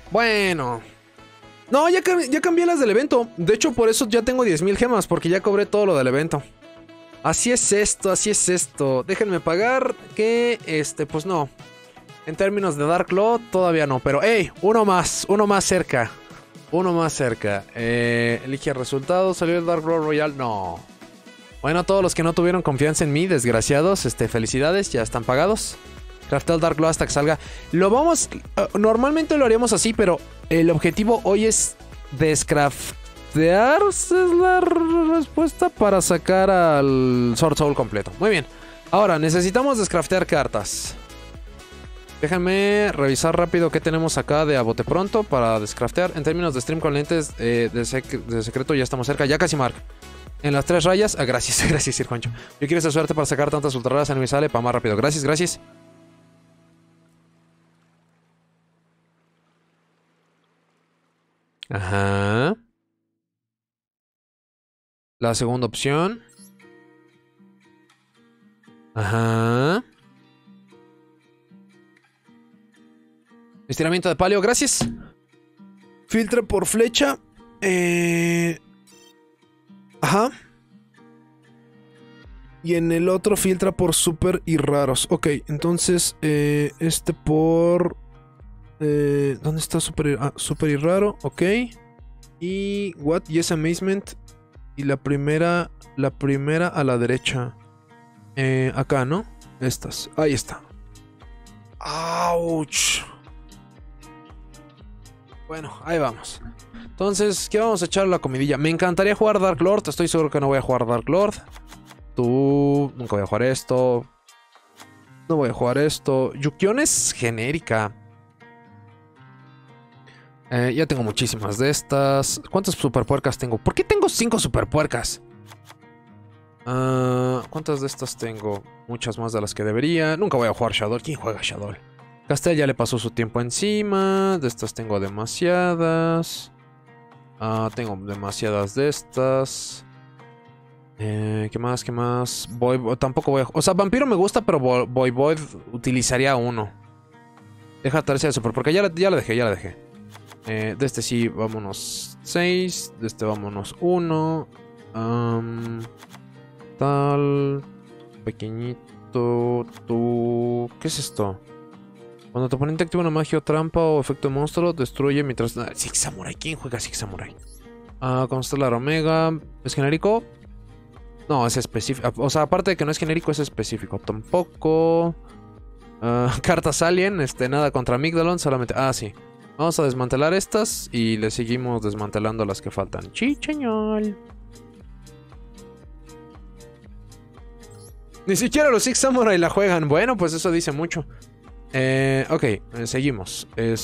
Bueno. No, ya cambié las del evento. De hecho, por eso ya tengo 10,000 gemas, porque ya cobré todo lo del evento. Así es esto, así es esto. Déjenme pagar que, pues no. En términos de Dark Law, todavía no. Pero, hey, uno más cerca. Uno más cerca. Elige resultados, salió el Dark Law Royal. No. Bueno, todos los que no tuvieron confianza en mí, desgraciados, felicidades, ya están pagados. Craftea el Dark Law hasta que salga. Lo vamos... normalmente lo haríamos así, pero el objetivo hoy es descraftear. Es la respuesta para sacar al Sword Soul completo. Muy bien. Ahora, necesitamos descraftear cartas. Déjenme revisar rápido qué tenemos acá de a bote pronto para descraftear. En términos de stream con lentes de secreto ya estamos cerca. Ya casi, Mark. En las 3 rayas. Ah, gracias, gracias, Sir Juancho. Yo quiero esa suerte para sacar tantas ultra raras en mi sale para más rápido. Gracias, gracias. Ajá. La segunda opción. Ajá. Estiramiento de palio, gracias. Filtra por flecha. Ajá. Y en el otro filtra por super y raros. Ok, entonces por... ¿dónde está super, super y raro? Ok. Y what? Yes, amazement. Y la primera a la derecha. Acá, ¿no? Estas. Ahí está. ¡Auch! Bueno, ahí vamos. Entonces, ¿qué vamos a echar a la comidilla? Me encantaría jugar Dark Lord. Estoy seguro que no voy a jugar Dark Lord. Tú... Nunca voy a jugar esto. No voy a jugar esto. Yukion es genérica. Ya tengo muchísimas de estas. ¿Cuántas superpuercas tengo? ¿Por qué tengo 5 superpuercas? ¿Cuántas de estas tengo? Muchas más de las que debería. Nunca voy a jugar Shadow. ¿Quién juega Shadow? Castel ya le pasó su tiempo encima. De estas tengo demasiadas. Tengo demasiadas de estas. ¿Qué más? ¿Qué más? Tampoco voy a... O sea, Vampiro me gusta, pero Void utilizaría uno. Deja tercia de super, porque ya la dejé. De este sí, vámonos 6. De este vámonos 1. Tal. Pequeñito. Tú. ¿Qué es esto? Cuando tu oponente activa una magia o trampa o efecto de monstruo, destruye mientras... Six Samurai. ¿Quién juega Six Samurai? Constellar Omega. ¿Es genérico? No, es específico. O sea, aparte de que no es genérico, es específico. Tampoco. Cartas Alien. Nada contra Amygdalon. Solamente... sí. Vamos a desmantelar estas y le seguimos desmantelando las que faltan. Chicheñol. Ni siquiera los Six Samurai la juegan. Bueno, pues eso dice mucho. Ok, seguimos.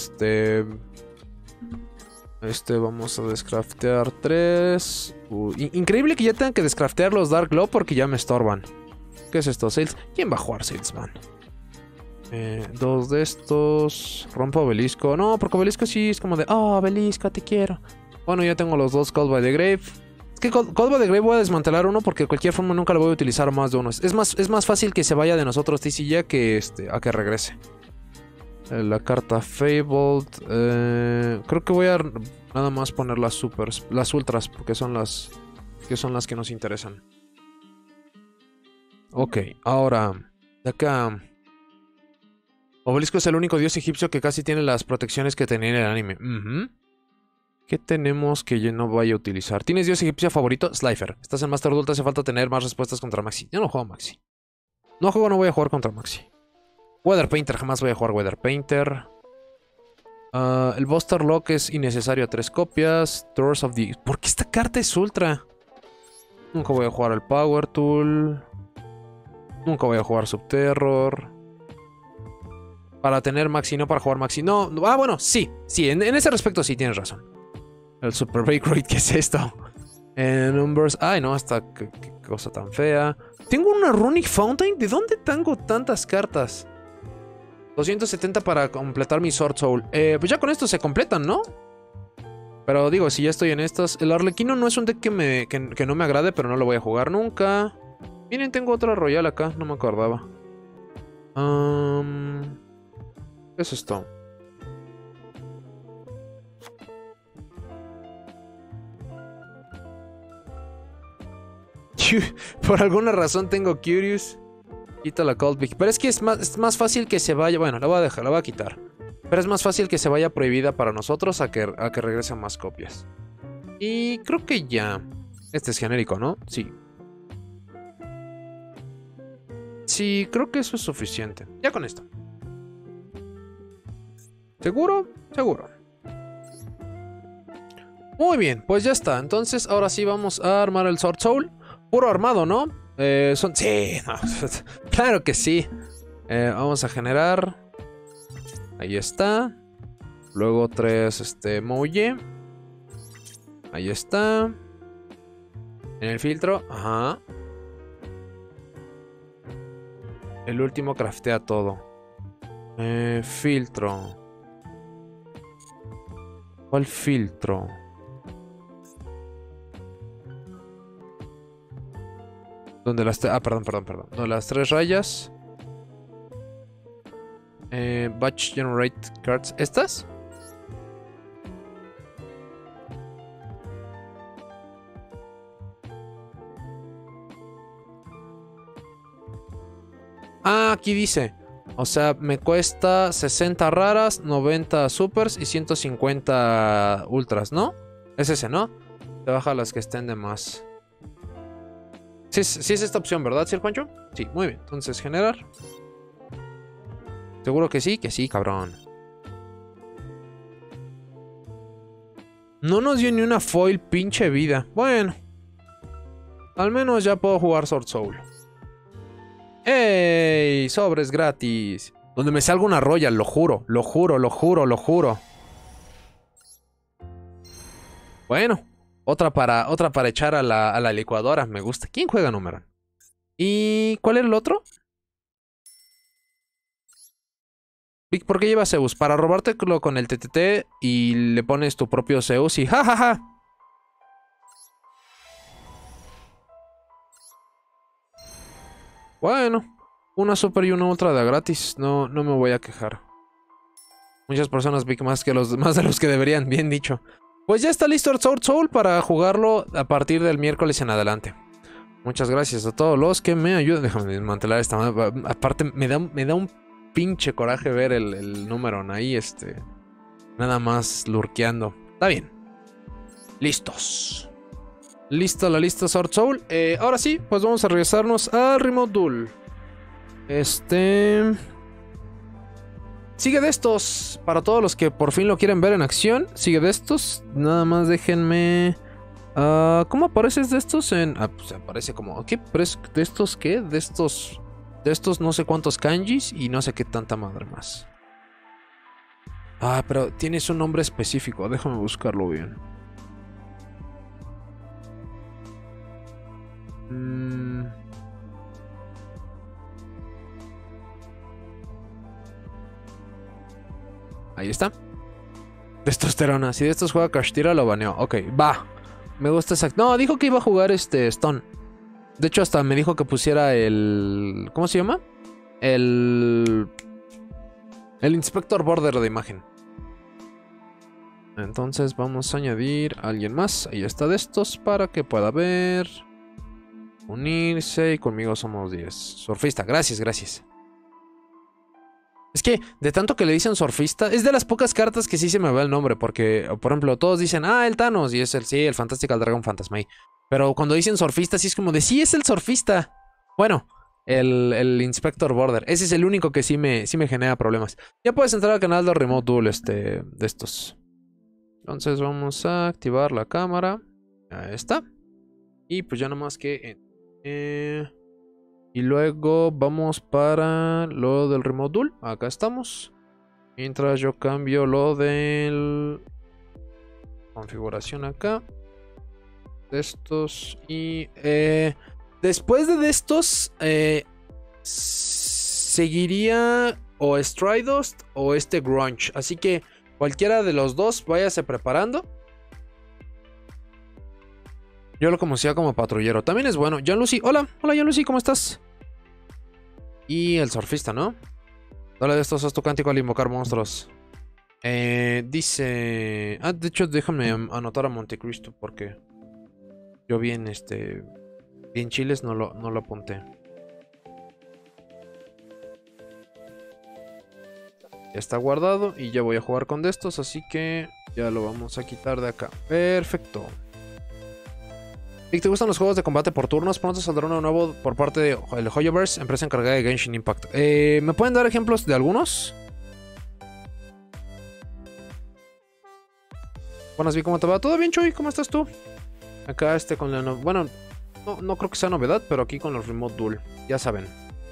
Vamos a descraftear 3. Increíble que ya tengan que descraftear los Dark Law porque ya me estorban. ¿Qué es esto? Sales. ¿Quién va a jugar Salesman? 2 de estos. Rompo obelisco. No, porque obelisco sí es como de... obelisco, te quiero. Bueno, ya tengo los 2 Called by the Grave. Es que Called by the Grave voy a desmantelar uno porque de cualquier forma nunca lo voy a utilizar más de uno. Es más fácil que se vaya de nosotros TCG que a que regrese. La carta Fabled. Creo que voy a nada más poner las supers, las ultras, porque son las que nos interesan. Ok, ahora de acá. Obelisco es el único dios egipcio que casi tiene las protecciones que tenía en el anime. ¿Qué tenemos que yo no vaya a utilizar? ¿Tienes dios egipcio favorito? Slifer. Estás en Master Duel, te hace falta tener más respuestas contra Maxi. Yo no juego Maxi. No voy a jugar contra Maxi. Weather Painter, jamás voy a jugar Weather Painter. El Buster Lock es innecesario a 3 copias. Doors of the... ¿Por qué esta carta es ultra? Nunca voy a jugar el Power Tool. Nunca voy a jugar Subterror. Para tener Maxi, no para jugar Maxi. No, bueno, sí, en ese respecto sí tienes razón. El Super Breakroid, ¿qué es esto? Numbers. Ay, no, qué cosa tan fea. Tengo una Runic Fountain. ¿De dónde tengo tantas cartas? 270 para completar mi Sword Soul. Pues ya con esto se completan, ¿no? Pero digo, si ya estoy en estas. El Arlequino no es un deck que no me agrade, pero no lo voy a jugar nunca. Miren, tengo otra Royal acá, no me acordaba. ¿Qué es esto? Por alguna razón tengo Curious. Quito la Cold Pick. Pero es que es más fácil que se vaya. Bueno, la voy a dejar, la voy a quitar. Pero es más fácil que se vaya prohibida para nosotros a que regresen más copias. Y creo que ya. Este es genérico, ¿no? Sí. Sí, creo que eso es suficiente. Ya con esto. ¿Seguro? Seguro. Muy bien, pues ya está. Entonces, ahora sí vamos a armar el Sword Soul. Puro armado, ¿no? Sí, no. Claro que sí. Vamos a generar. Ahí está. Luego 3, Mouye. Ahí está. En el filtro. Ajá. El último craftea todo. Filtro. ¿Cuál filtro? Donde las... perdón. Donde las 3 rayas. Batch Generate Cards. ¿Estas? Ah, aquí dice. O sea, me cuesta 60 raras, 90 supers y 150 ultras, ¿no? Es ese, ¿no? Te baja las que estén de más. Sí, sí es esta opción, ¿verdad, Sir Juancho? Sí, muy bien. Entonces, generar. ¿Seguro que sí? Que sí, cabrón. No nos dio ni una foil, pinche vida. Bueno. Al menos ya puedo jugar Sword Soul. ¡Ey! Sobres gratis. Donde me salga una royal, lo juro. Lo juro. Bueno. Otra para echar a la licuadora. Me gusta. ¿Quién juega número? ¿Y cuál era el otro? Vic, ¿por qué llevas Zeus? Para robártelo con el TTT y le pones tu propio Zeus y ¡jajaja! Bueno, una super y una ultra de gratis. No me voy a quejar. Muchas personas, Vic, más de los que deberían, bien dicho. Pues ya está listo el Sword Soul para jugarlo a partir del miércoles en adelante. Muchas gracias a todos los que me ayudan. Déjame desmantelar esta. Aparte, me da un pinche coraje ver el número ahí, nada más lurkeando. Está bien. Listos. Lista la lista Sword Soul. Ahora sí, pues vamos a regresarnos a Remote Duel. Sigue de estos. Para todos los que por fin lo quieren ver en acción. Sigue de estos. Nada más déjenme. ¿Cómo apareces de estos? Pues aparece como. ¿Qué? ¿De estos qué? De estos no sé cuántos kanjis y no sé qué tanta madre más. Pero tienes un nombre específico. Déjame buscarlo bien. Ahí está. Testosterona. Si de estos juega Kashtira lo baneó. Ok, va. Me gusta exacto. No, dijo que iba a jugar Stone. De hecho, hasta me dijo que pusiera el... ¿Cómo se llama? El Inspector Border de imagen. Entonces vamos a añadir a alguien más. Ahí está de estos para que pueda ver. Unirse y conmigo somos 10. Surfista, gracias. Es que de tanto que le dicen surfista, es de las pocas cartas que sí se me va el nombre. Porque, por ejemplo, todos dicen, el Thanos. Y es el Fantastical Dragon Phantasmay. Pero cuando dicen surfista, sí es como de, sí, es el surfista. Bueno, el Inspector Border. Ese es el único que sí me genera problemas. Ya puedes entrar al canal de Remote Duel de estos. Entonces vamos a activar la cámara. Ahí está. Y pues ya nomás que... y luego vamos para lo del Remote Duel. Acá estamos. Mientras yo cambio lo del... configuración acá. De estos. Y... después de estos... seguiría o Stridust o Grunge. Así que cualquiera de los dos, váyase preparando. Yo lo conocía como patrullero. También es bueno. John Lucy. Hola John Lucy, ¿cómo estás? Y el surfista, ¿no? Dale de estos, haz tu cántico al invocar monstruos. Dice... de hecho, déjame anotar a Montecristo porque... yo vi en Bien chiles, no lo apunté. Ya está guardado y ya voy a jugar con de estos, así que ya lo vamos a quitar de acá. Perfecto. Vic, ¿te gustan los juegos de combate por turnos? Pronto saldrá uno nuevo por parte de el Hoyoverse, empresa encargada de Genshin Impact. ¿Me pueden dar ejemplos de algunos? Buenas, Vic, ¿cómo te va? ¿Todo bien, Chuy? ¿Cómo estás tú? Acá con la... Bueno, no creo que sea novedad, pero aquí con los Remote Duel. Ya saben.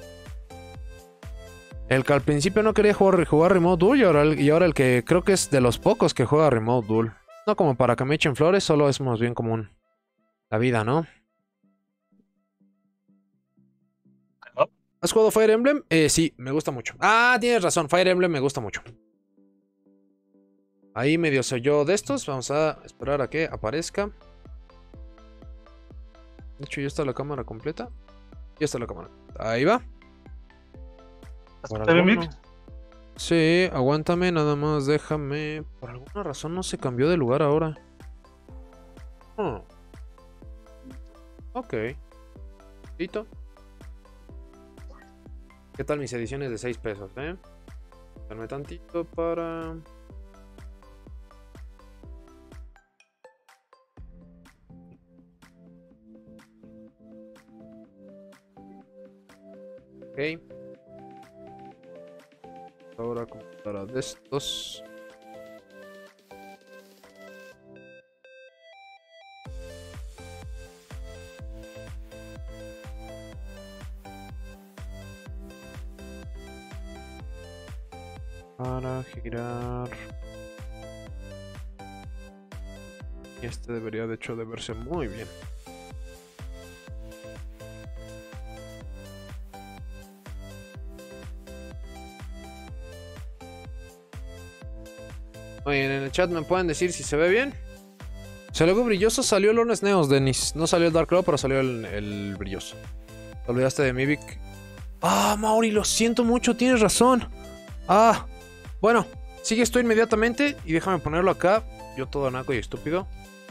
El que al principio no quería jugar Remote Duel y ahora el que creo que es de los pocos que juega Remote Duel. No como para que me echen flores, solo es más bien común. La vida, ¿no? ¿Has jugado Fire Emblem? Sí, me gusta mucho. Ah, tienes razón, Fire Emblem me gusta mucho. Ahí medio soy yo de estos. Vamos a esperar a que aparezca. De hecho, ya está la cámara completa. Ya está la cámara. Ahí va. ¿Está bien, Vic? Sí, aguántame, nada más, déjame. Por alguna razón no se cambió de lugar ahora. Ok. Listo. ¿Qué tal mis ediciones de 6 pesos, Dame tantito para... Ok. Ahora computadora de estos. Para girar. Y este debería de hecho de verse muy bien. Oye, en el chat me pueden decir si se ve bien. Si luego brilloso salió el Honest Neos, Denis. No salió el Dark Claw, pero salió el brilloso. Te olvidaste de Mivik. Ah, Mauri, lo siento mucho, tienes razón. Ah, bueno, sigues tú inmediatamente y déjame ponerlo acá. Yo todo naco y estúpido.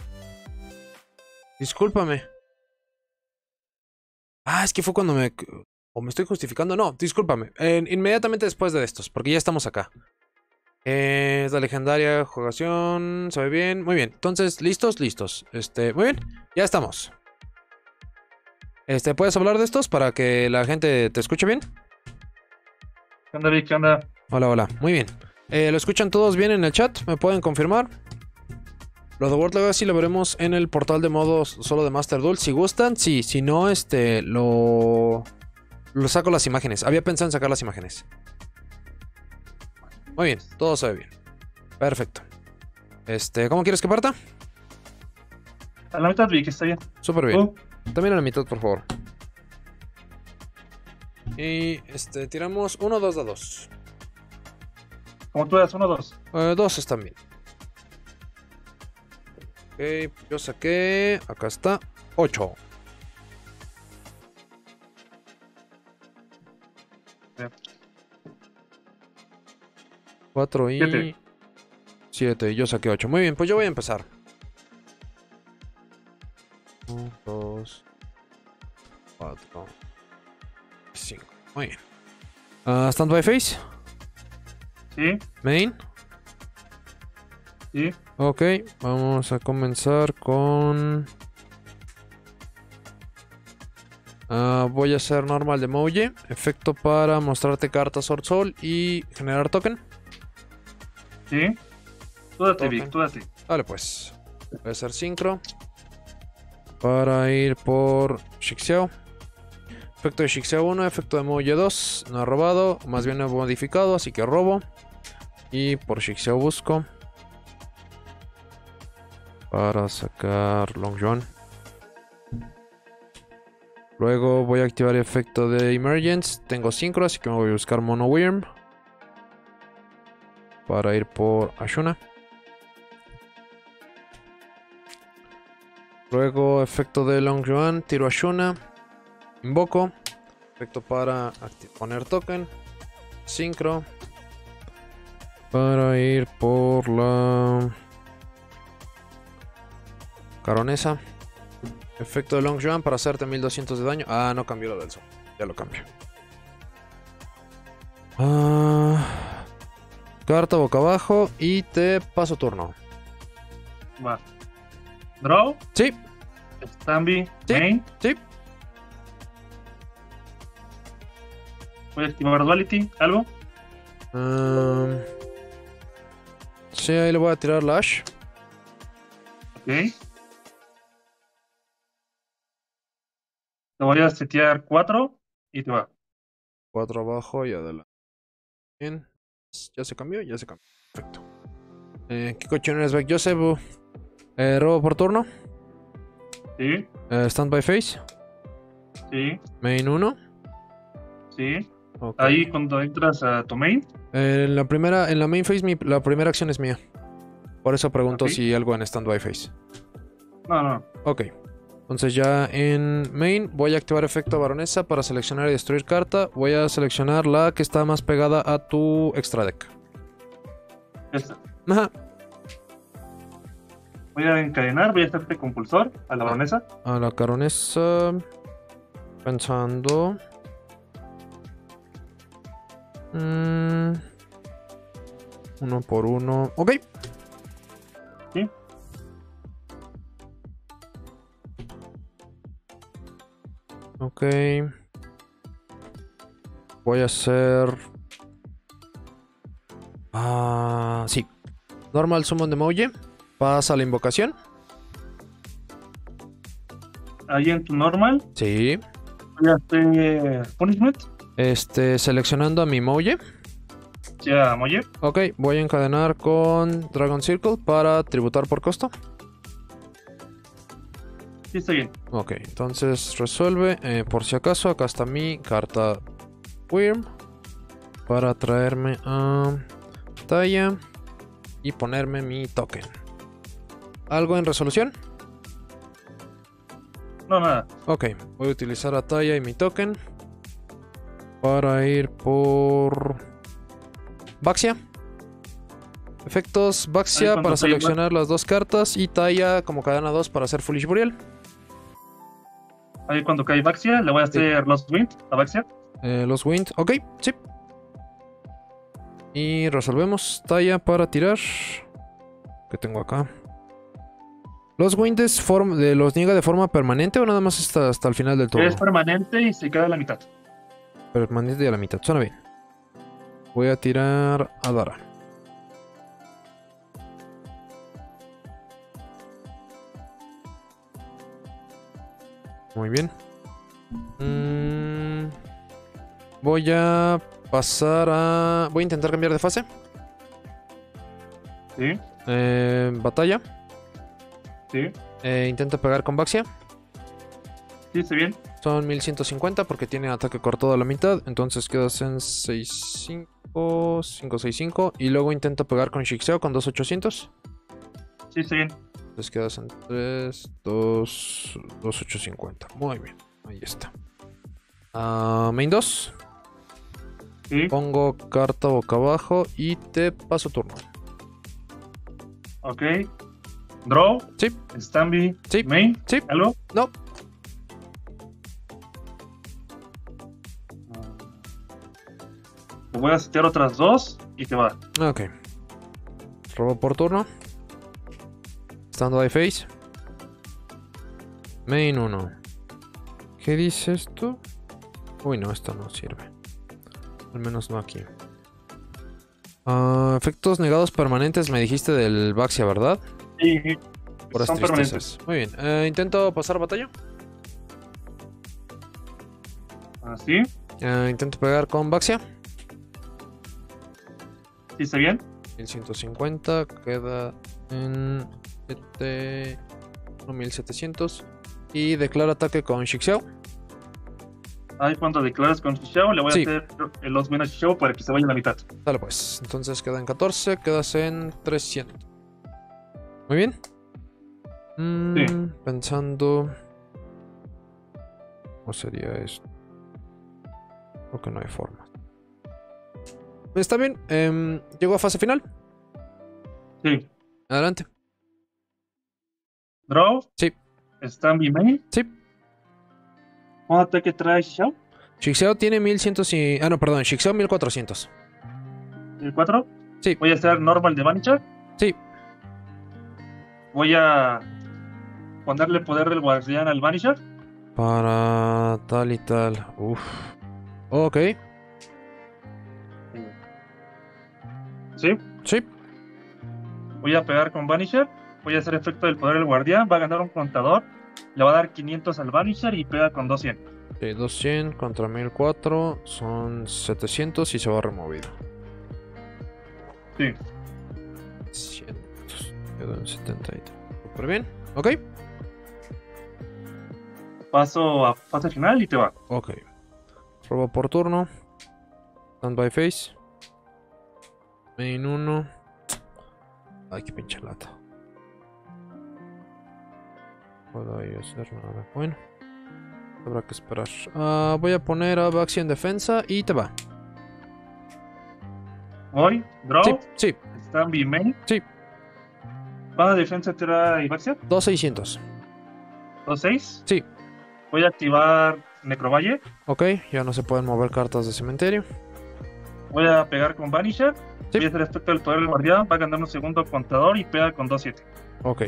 Discúlpame. Ah, es que fue cuando me... ¿O me estoy justificando? No, discúlpame. Inmediatamente después de estos, porque ya estamos acá. Es la legendaria jugación. Se ve bien. Muy bien. Entonces, listos. Muy bien. Ya estamos. ¿Puedes hablar de estos para que la gente te escuche bien? ¿Qué onda, Vic? ¿Qué onda? Hola. Muy bien. ¿Lo escuchan todos bien en el chat? ¿Me pueden confirmar? Lo de World Legacy lo veremos en el portal de modos solo de Master Duel. Si gustan, sí. Si no, lo saco las imágenes. Había pensado en sacar las imágenes. Muy bien, todo se ve bien. Perfecto. ¿Cómo quieres que parta? A la mitad, Vic, está bien. Súper bien. También a la mitad, por favor. Y tiramos 1, 2 dados. Como tú eras, 1, 2. 2 están bien. Ok, yo saqué. Acá está. 8. Bien. 4 y 7. Yo saqué 8. Muy bien, pues yo voy a empezar. 1, 2, 4, 5. Muy bien. Stand by face. Sí. Main. Sí. Ok, vamos a comenzar con... voy a hacer normal de Emoji. Efecto para mostrarte cartas Sword Soul y generar token. Sí. Tú date, Token. Vic, tú date. Vale, pues. Voy a hacer sincro. Para ir por Shixiao. Efecto de Shixiao 1, efecto de Emoji 2. No he robado, más bien he modificado, así que robo. Y por Shixiao busco. Para sacar Long John. Luego voy a activar el efecto de Emergence. Tengo sincro, así que me voy a buscar Mono Wyrm. Para ir por Ashuna. Luego efecto de Long Yuan, tiro Ashuna. Invoco. Efecto para poner token. Sincro. Para ir por la... Caronesa. Efecto de Long Jump para hacerte 1200 de daño. Ah, no cambió lo del sol. Ya lo cambio. Carta boca abajo y te paso turno. Va. Draw. Sí, Stambi. Sí. Main. sí. Voy a activar Duality. ¿Algo? Sí, ahí le voy a tirar Lash. Ok. Te voy a setear 4 y te va. 4 abajo y adelante. Bien. Ya se cambió, ya se cambió. Perfecto. ¿Qué cochón eres, Beck Joseph? Robo por turno. Sí, Stand by face. sí, Main 1. sí. Ok. Ahí cuando entras a tu main. En la main phase, la primera acción es mía. Por eso pregunto Ok. si algo en stand by face. No, no. Ok. Entonces ya en main voy a activar efecto baronesa para seleccionar y destruir carta. Voy a seleccionar la que está más pegada a tu extra deck. Esta. Ajá. Voy a encadenar, voy a hacerte compulsor a la baronesa. A la caronesa. Pensando. Uno por uno. Ok. Sí. Ok. Voy a hacer. Sí. Normal Summon de Moje. Pasa la invocación. Ahí en tu normal, Sí. voy a hacer punishment. Seleccionando a mi Moje. Ya, Moye. Ok, voy a encadenar con Dragon Circle para tributar por costo. Sí, está bien. Ok, entonces resuelve. Por si acaso, acá está mi carta Wyrm. Para traerme a Taya y ponerme mi token. ¿Algo en resolución? No, nada. Ok, voy a utilizar a Taya y mi token para ir por Baxia. Efectos Ahí Baxia cuando para Taya seleccionar las dos cartas y Taya como cadena 2 para hacer Foolish Burial. Ahí cuando cae Baxia, le voy a hacer Lost Wind a Baxia. Los Wind, ok, sí. Y resolvemos Taya para tirar. ¿Qué tengo acá? ¿Los Wind los niega de forma permanente o nada más hasta el final del turno? Es permanente y se queda a la mitad. Permanente y a la mitad, suena bien. Voy a tirar a Dara. Muy bien. Voy a pasar a... Voy a intentar cambiar de fase. Sí, Batalla. sí. Intento pegar con Baxia. Sí, está bien. Son 1150 porque tiene ataque cortado a la mitad. Entonces quedas en 65, 565. Y luego intento pegar con Shixeo con 2800. Sí, está bien. Entonces quedas en 3, 2, 2850. Muy bien. Ahí está. Main 2. Sí. Pongo carta boca abajo y te paso turno. Ok. Draw. Sí, Stambi. Sí. Main. sí. ¿Algo? No. Te voy a setear otras dos y te va. Ok. Robo por turno. Stand by face. Main 1. ¿Qué dice esto? Uy, no, esto no sirve. Al menos no aquí. Efectos negados permanentes me dijiste del Baxia, ¿verdad? Sí, Puras son tristezas. permanentes. Muy bien. Intento pasar batalla. Así. Intento pegar con Baxia. Sí, está bien. 1150. Queda en 1700. Y declara ataque con Shixeo. Ahí cuando declaras con Shishao, le voy a Sí. hacer el Lost Wind a Shishao para que se vaya a la mitad. Dale pues. Entonces queda en 14. Quedas en 300. Muy bien. Pensando. ¿Cómo sería esto? Creo que no hay forma. Está bien. Llego a fase final. Sí. Adelante. Draw. Sí. ¿Están bien main? Sí. ¿Cuánto ataque trae Xiao? Shixeo tiene 1100 y... Ah, no, perdón. Shixeo 1400. ¿El 4? Sí. Voy a hacer normal de Vanisher. Sí. Voy a ponerle poder del guardián al Vanisher. Para tal y tal. Uf. Ok. Sí. Sí. Voy a pegar con Vanisher. Voy a hacer efecto del poder del guardián. Va a ganar un contador. Le va a dar 500 al Vanisher y pega con 200. 200 contra 1004 son 700 y se va removido. Sí. 100. Quedó en 73. Súper bien. Ok. Paso a fase final y te va. Ok. Robo por turno. Standby face. Main 1. Ay, qué pinche lata. Puedo ahí hacer nada. Bueno. Habrá que esperar. Voy a poner a Baxi en defensa y te va. Voy. Draw. Sí, sí, Están bien main. sí. Va a defensa tira y Baxia. 2600. 2-6. Sí. Voy a activar Necrovalle. Ok, ya no se pueden mover cartas de cementerio. Voy a pegar con Vanisher. Sí. Voy a hacer efecto del poder del guardián. Va a ganar un segundo contador y pega con 2-7. Ok.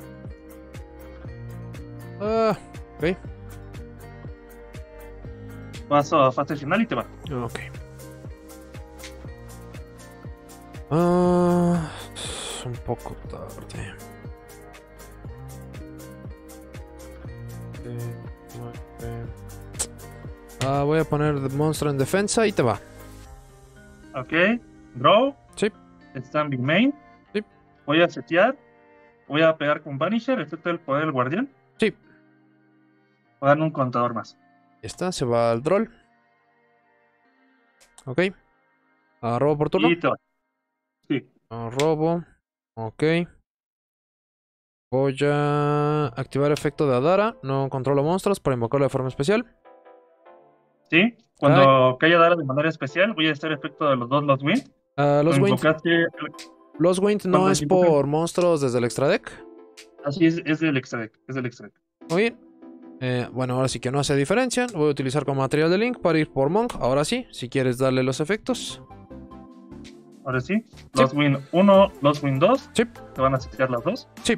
Ok. Paso a fase final y te va. Ok. Un poco tarde. Voy a poner monstruo en defensa y te va. Ok. Draw. Sí. Están bien main. Sí. Voy a setear. Voy a pegar con Vanisher. Efecto del poder del guardián. Sí. Voy a dar un contador más. Está, se va al troll. Ok. Robo por turno. Y te va. Sí. Robo. Ok. Voy a activar efecto de Adara. No controlo monstruos para invocarlo de forma especial. Sí. Cuando caiga Dara de manera especial, voy a hacer efecto de los dos Lost Wind. Los Wind. Invocaste. Los Wind no cuando es invocan- por monstruos desde el extra deck. Así es del extra deck. Es del extra deck. Muy bien. Bueno, ahora sí que no hace diferencia. Voy a utilizar como material de Link para ir por Monk. Ahora sí, si quieres darle los efectos. Ahora sí. Lost Wind 1, Lost Wind 2. Sí. Te van a setear las dos. Sí.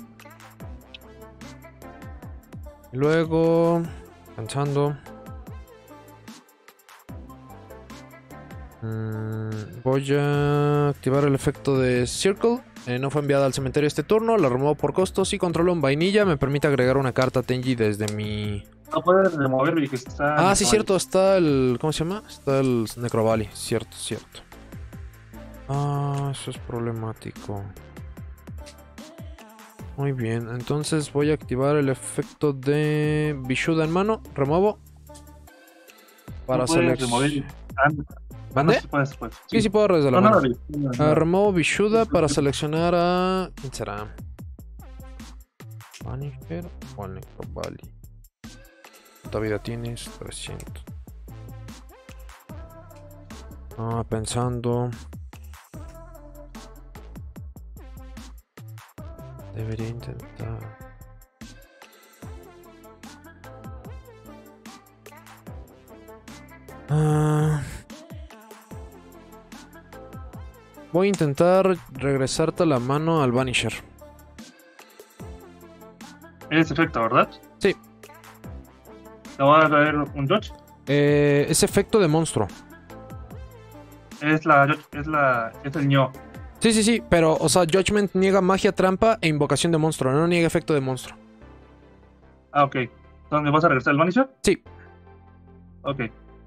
Y luego, pensando. Voy a activar el efecto de Circle. No fue enviada al cementerio este turno. La remuevo por costos y controlo un vainilla. Me permite agregar una carta a Tenji desde mi... No puedes removerlo y que está. Sí, cierto. Está el... ¿Cómo se llama? Está el Necrovalley. Cierto, cierto. Eso es problemático. Muy bien. Entonces voy a activar el efecto de Vishuda en mano. Remuevo. Para seleccionar... ¿Mande? Sí, sí puedo desde la mano. Remuevo Vishuda para seleccionar a... ¿Quién será? Vanisher o el Necrovalley. ¿Cuánta vida tienes? 300. Pensando... Debería intentar... Voy a intentar regresarte la mano al Vanisher. Es efecto, ¿verdad? Sí. ¿Te voy a dar un dodge? Es efecto de monstruo. Es el ño. Sí, sí, sí, pero, o sea, Judgment niega magia, trampa e invocación de monstruo, no niega efecto de monstruo. Ok. ¿Dónde vas a regresar el Vanisher? Sí. Ok.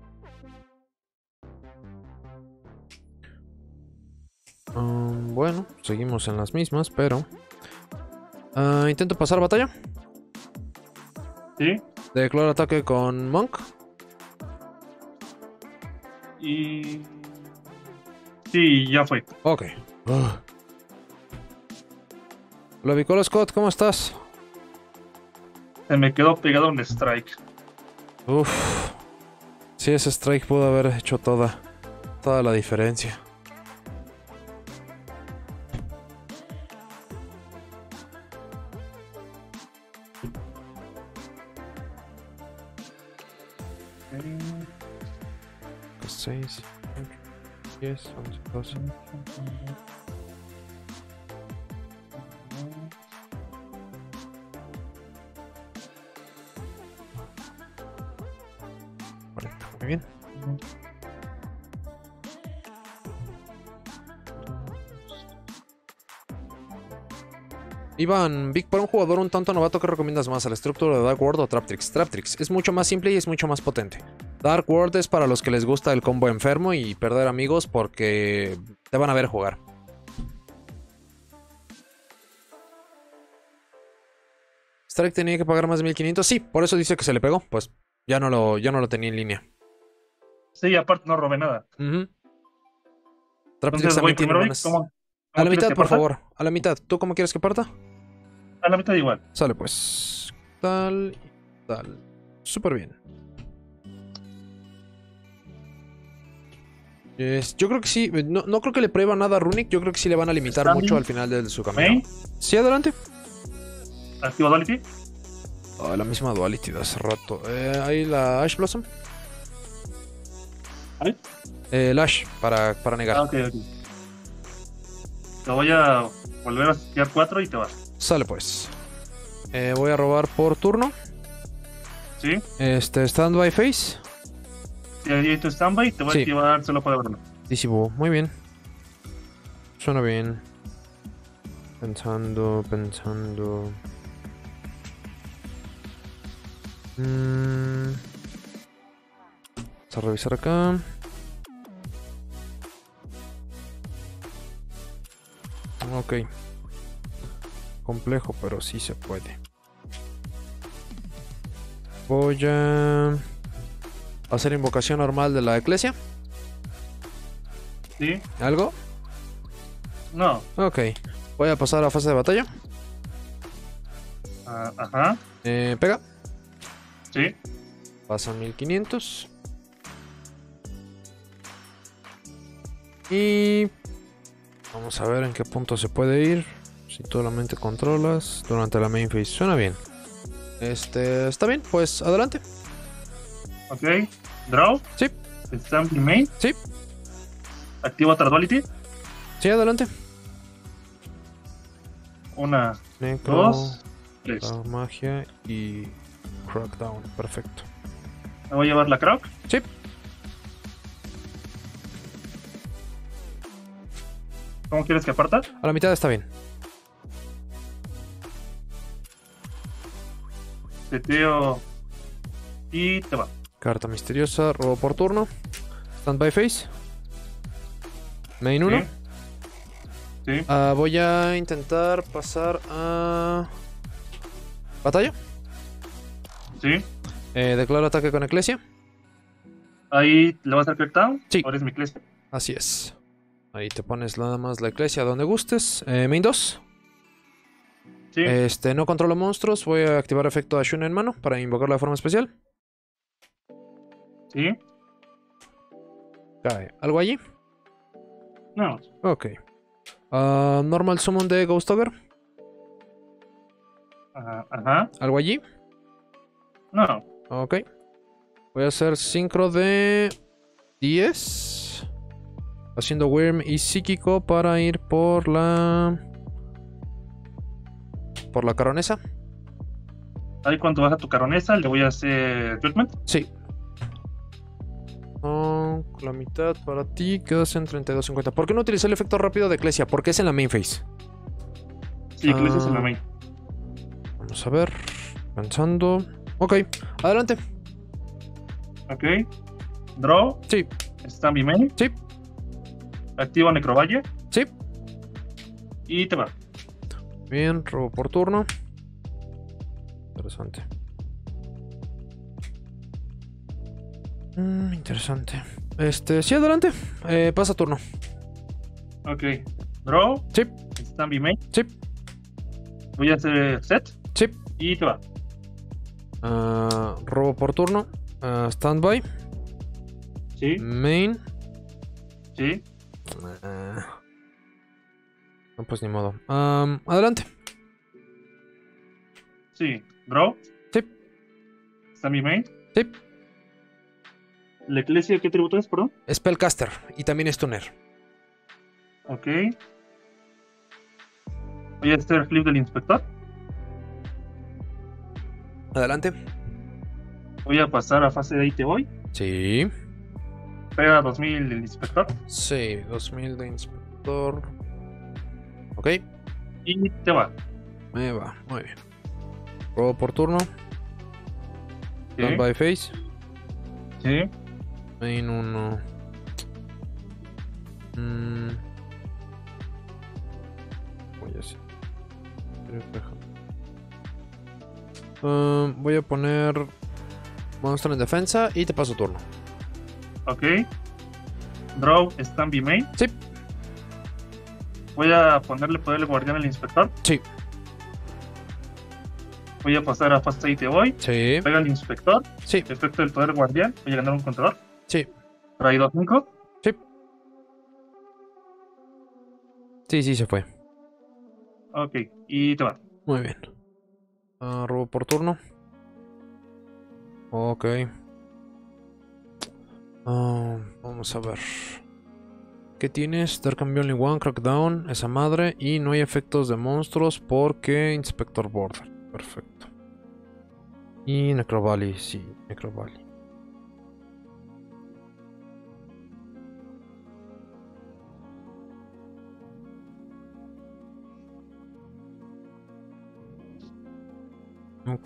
Bueno, seguimos en las mismas, pero... intento pasar batalla. Sí. Declaro ataque con Monk. Y... Sí, ya fue. Ok. Lovicolo Scott, ¿cómo estás? Se me quedó pegado un strike. Uff. Sí, ese strike pudo haber hecho toda la diferencia. 6, 10, 11, 12. Muy bien. Iván, Vic, para un jugador un tanto novato, ¿qué recomiendas más? ¿A la estructura de Dark World o Traptrix? Traptrix es mucho más simple y es mucho más potente. Dark World es para los que les gusta el combo enfermo y perder amigos porque te van a ver jugar. Strike tenía que pagar más de 1500. Sí, por eso dice que se le pegó. Pues ya no lo tenía en línea. Sí, aparte no robé nada. Traptrix Entonces voy también tiene primero, Vic. buenas. ¿Cómo A la quieres mitad, que por parta? favor. A la mitad. ¿Tú cómo quieres que parta? A la mitad igual. Sale pues. Tal y tal. Súper bien. Yo creo que sí. No creo que le prueba nada a Runic. Yo creo que sí le van a limitar Standing. mucho al final de su camino. Main. Sí, adelante. Activo Duality. La misma Duality de hace rato. Ahí la Ash Blossom. ¿Vale? El Ash para negar. Ok. Te voy a volver a tirar 4 y te vas. Sale pues. Voy a robar por turno. ¿Sí? Standby Face. Y ahí tu standby te voy Sí. a activar solo para verlo. Disibu. Muy bien. Suena bien. Pensando. Vamos a revisar acá. Ok. Complejo, pero sí se puede. Voy a hacer invocación normal de la Eclesia. ¿Sí? ¿Algo? No. Ok. Voy a pasar a fase de batalla. Ajá. Pega. Sí. Pasan 1500. Y vamos a ver en qué punto se puede ir. Si tú solamente controlas durante la main phase. Suena bien. Está bien, pues adelante. Ok. Draw. Sí, Stand main. sí, Activo otra Duality. sí, adelante. 1, Necro, 2, 3. magia y crackdown. Perfecto. Me voy a llevar la Croc. Sí, ¿Cómo quieres que parta? a la mitad está bien. Seteo. Y te va. Carta misteriosa, robo por turno. Standby phase. Main 1. Sí. Voy a intentar pasar a batalla. Sí. Declaro ataque con Eclesia. Ahí le vas a hacer crackdown. Sí. Ahora es mi clase. Así es. Ahí te pones nada más la Eclesia donde gustes. Main 2. Sí. No controlo monstruos. Voy a activar efecto Ashuna en mano para invocarlo de forma especial. Sí. Cae. ¿Algo allí? No. Ok. Normal summon de Ghost Ogre. Ajá. ¿Algo allí? No. Ok. Voy a hacer sincro de 10. Haciendo Worm y Psíquico para ir por la caronesa. Ahí cuando baja tu caronesa le voy a hacer Judgment. Sí. La mitad para ti. Quedas en 32.50. ¿Por qué no utilicé el efecto rápido de Eclesia? Porque es en la main phase. Sí, clase es en la main. Vamos a ver. Pensando. Ok. Adelante. Ok. Draw. Sí. Stand mi main. Sí. Activo Necrovalle. Sí. Y te va. Bien. Robo por turno. Interesante. Interesante. Sí, adelante. Pasa turno. Ok. Draw. Sí. Stand mi main. Sí. Voy a hacer set. Sí. Y te va. Robo por turno. Standby. Sí. Main. Sí. No, pues ni modo. Adelante. Sí. Draw. Sí. Stand mi main. Sí. ¿La Eclesia qué tributo es, perdón? Spellcaster y también Stunner. Ok. Voy a hacer el flip del inspector. Adelante. Voy a pasar a fase de ahí te voy. Sí. Pega 2000 del inspector. Sí, 2000 de inspector. Ok, Y te va. me va, muy bien. Robo por turno. Sí. Stand by face. Sí. Main 1. Voy a hacer. Voy a poner monstruo en defensa y te paso turno. Ok. Draw Stand by main. Sí. Voy a ponerle poder del guardián al inspector. Sí. Voy a pasar a fase ahí te voy. Sí. Pega al inspector. Sí. Efecto del poder del guardián. Voy a ganar un contador. Sí. Traído 5. Sí. Sí, sí se fue. Ok. Y te va. Muy bien. Robo por turno. Ok. Vamos a ver. ¿Qué tienes? There can be only one crackdown. Esa madre. Y no hay efectos de monstruos porque Inspector Border. Perfecto. Y Necrovalley. Sí, Necrovalley. Ok.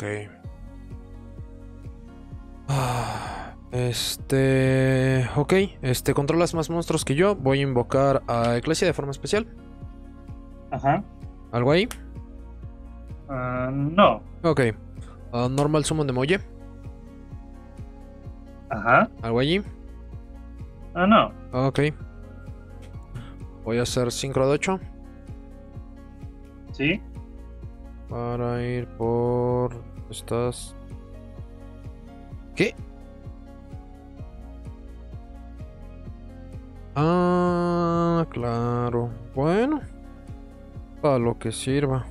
Ok. Controlas más monstruos que yo. Voy a invocar a Eclesia de forma especial. Ajá. ¿Algo ahí? No. Ok. Normal Summon de Molle. Ajá. ¿Algo allí? No. Ok. Voy a hacer Synchro de 8. Sí. Para ir por... ¿Estás? ¿Qué? Claro. Bueno. Para lo que sirva.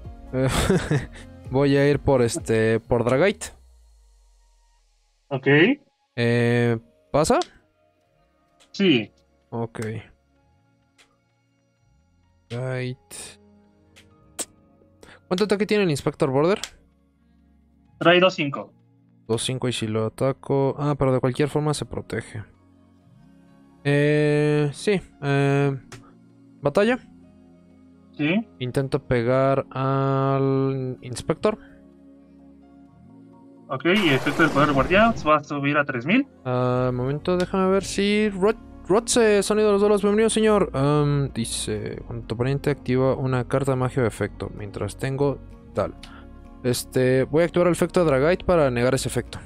Voy a ir por por Dragite. Ok. ¿Pasa? Sí. Ok. Dragite. ¿Cuánto ataque tiene el Inspector Border? Traído 5. 2-5 y si lo ataco... pero de cualquier forma se protege. Sí. Batalla. Sí. Intento pegar al Inspector. Ok. Y efecto del poder guardián va a subir a 3000. Momento, déjame ver si... Rotse, sonido de los duelos. Bienvenido, señor. Dice... Cuando tu oponente activa una carta de magia de efecto. Mientras tengo... Tal. Voy a activar el efecto de Dragite para negar ese efecto.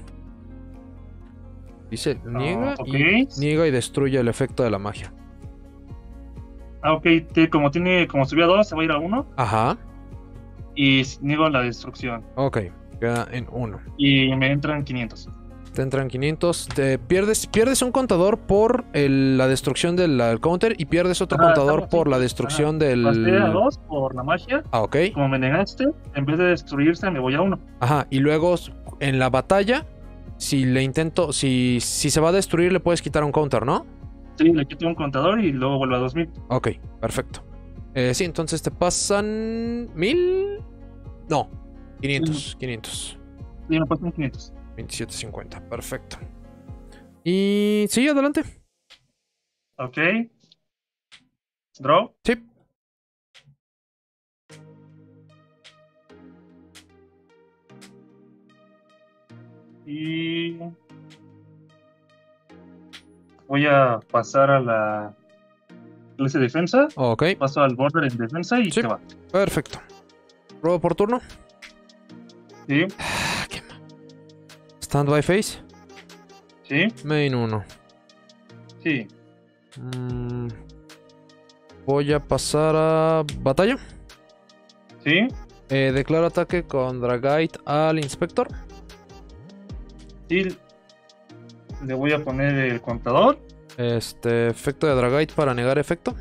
Dice, niega, ok. niega y destruye el efecto de la magia. Ok, como subió a 2, se va a ir a 1. Ajá. Y niego la destrucción. Ok, queda en 1. Y me entran 500. Te entran 500. Pierdes un contador por la destrucción del counter y pierdes otro contador por la destrucción del... Pasé a 2 por la magia. Ok. Como me negaste, en vez de destruirse, me voy a 1. Ajá, y luego en la batalla, si le intento... Si se va a destruir, le puedes quitar un counter, ¿no? Sí, le quito un contador y luego vuelvo a 2000. Ok, perfecto. Sí, entonces te pasan... ¿1000? No, 500. 500. Sí, me pasan 500. 27.50, perfecto. Y... sí, adelante. Ok. Draw. Sí. Y... voy a pasar a la clase de defensa. Ok, Paso al border en defensa y Sí. te va. perfecto. ¿Robo por turno? Sí, Stand by face. sí, Main 1. sí, Voy a pasar a batalla. sí, Declaro ataque con Dragite al Inspector. sí. Le voy a poner el contador. Efecto de Dragite para negar efecto.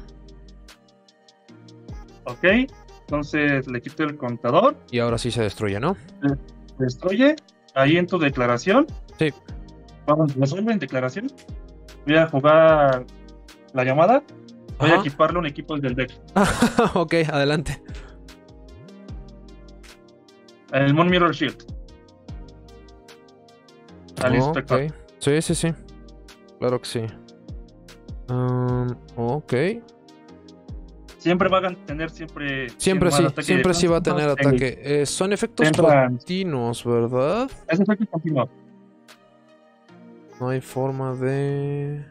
Ok. Entonces le quito el contador. Y ahora sí se destruye, ¿no? Destruye. Ahí en tu declaración. Sí. Vamos, resuelven declaración. Voy a jugar la llamada. Voy a Ajá. equiparle un equipo del deck. Ok, adelante. El Moon Mirror Shield. Al Ok. inspector. Sí, sí, sí. Claro que sí. Ok. Siempre van a tener siempre. Siempre más sí, ataque siempre de sí va a tener plantas. ataque. Son efectos Entran- continuos, ¿verdad? Es efecto continuo. No hay forma de...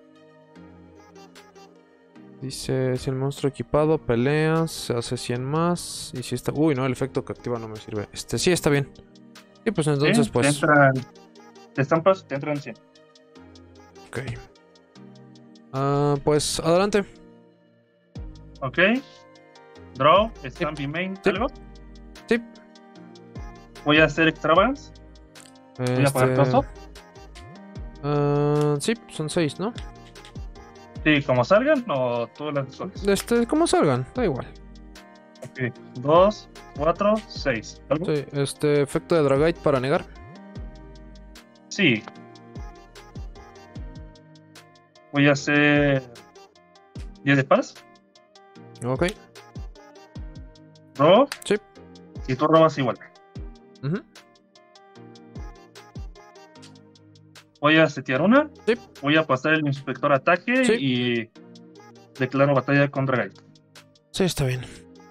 Dice, si el monstruo equipado peleas, se hace 100 más. Y si está... Uy, no, el efecto que activa no me sirve. Sí, está bien. Y pues entonces, ¿Sí? pues... Te estampas, te entran 100. Ok. Pues adelante. Ok. Draw, Stampy Main, Sí. ¿algo? Sí. Voy a hacer Extravagance. Voy a pagar trozo. Sí, son 6, ¿no? Sí, como salgan o tú las escoges. Como salgan, da igual. Ok. 2, 4, 6. ¿Algo? Sí, efecto de Dragite para negar. Sí. Voy a hacer 10 de paz. Ok. Robo. Sí. Y tú robas igual. Ujú. Voy a setear una. Sí. Voy a pasar el inspector ataque Sí. y declaro batalla contra Guy. Sí, está bien.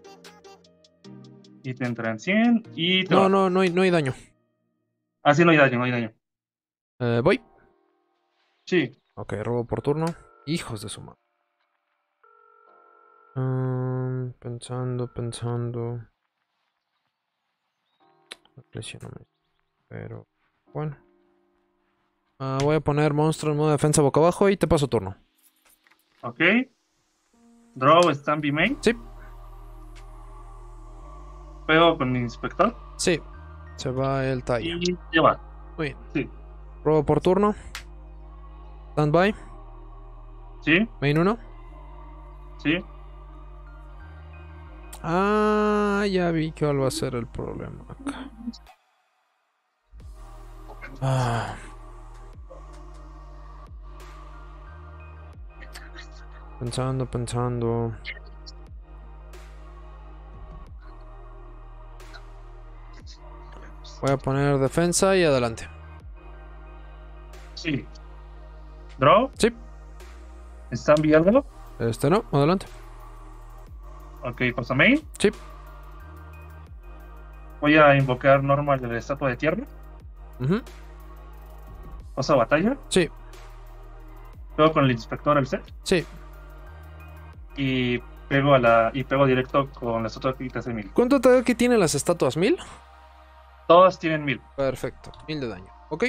Y te entran 100 y te No, va. no hay daño. Ah, sí, no hay daño, no hay daño. Voy. Sí. Ok, robo por turno. Hijos de su madre. Pensando. Presioname. Pero bueno. Voy a poner monstruo en modo defensa boca abajo y te paso turno. Ok. Draw Stampy Main. Sí, Pego con mi inspector. sí. Se va el talla. Y te va. Muy bien. Sí. Robo por turno. Standby. Sí. Main 1. Sí. Ya vi cuál va a ser el problema acá. Pensando. Voy a poner defensa y adelante. Sí. Draw. Sí. Stampy algo. No, adelante. Ok, pasa main. Sí. Voy a invocar normal de la estatua de tierra. Ujú. Pasa batalla. Sí, Pego con el inspector al set. sí. Y pego directo con la estatua que hace 1000. ¿Cuánto ataque tienen las estatuas? ¿1000? Todas tienen 1000. Perfecto. 1000 de daño. Ok.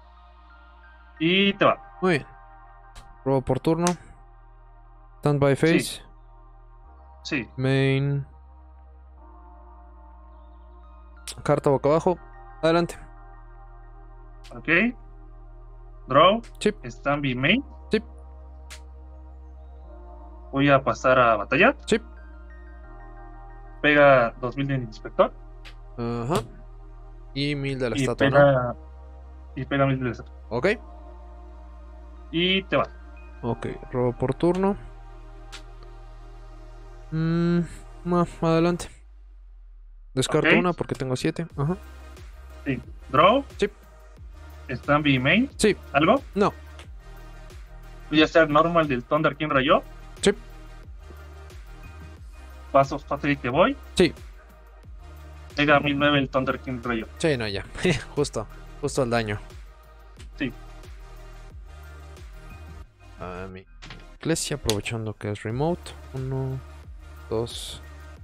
Y te va. Muy bien. Robo por turno. Standby face. Sí. Main. Carta boca abajo. Adelante. Ok. Draw. Sí. Stampy main. Sí. Voy a pasar a batalla. Sí. Pega 2000 del inspector. Ajá. Y 1000 de la Y estatua, ¿no? pega. Y pega 1000 de la estatua. Ok. Y te va. Ok. Robo por turno. Adelante. Descarto Ok. una porque tengo 7. Ajá. Sí. Draw. Sí. Stampy main. Sí. ¿Algo? No. Voy a hacer normal del Thunder King Rayo. Sí. Paso fácil y te voy. Sí. Pega 1009 el Thunder King Rayo. Sí, no, ya. Justo el daño. Sí. Mi iglesia, aprovechando que es remote. 1, 2.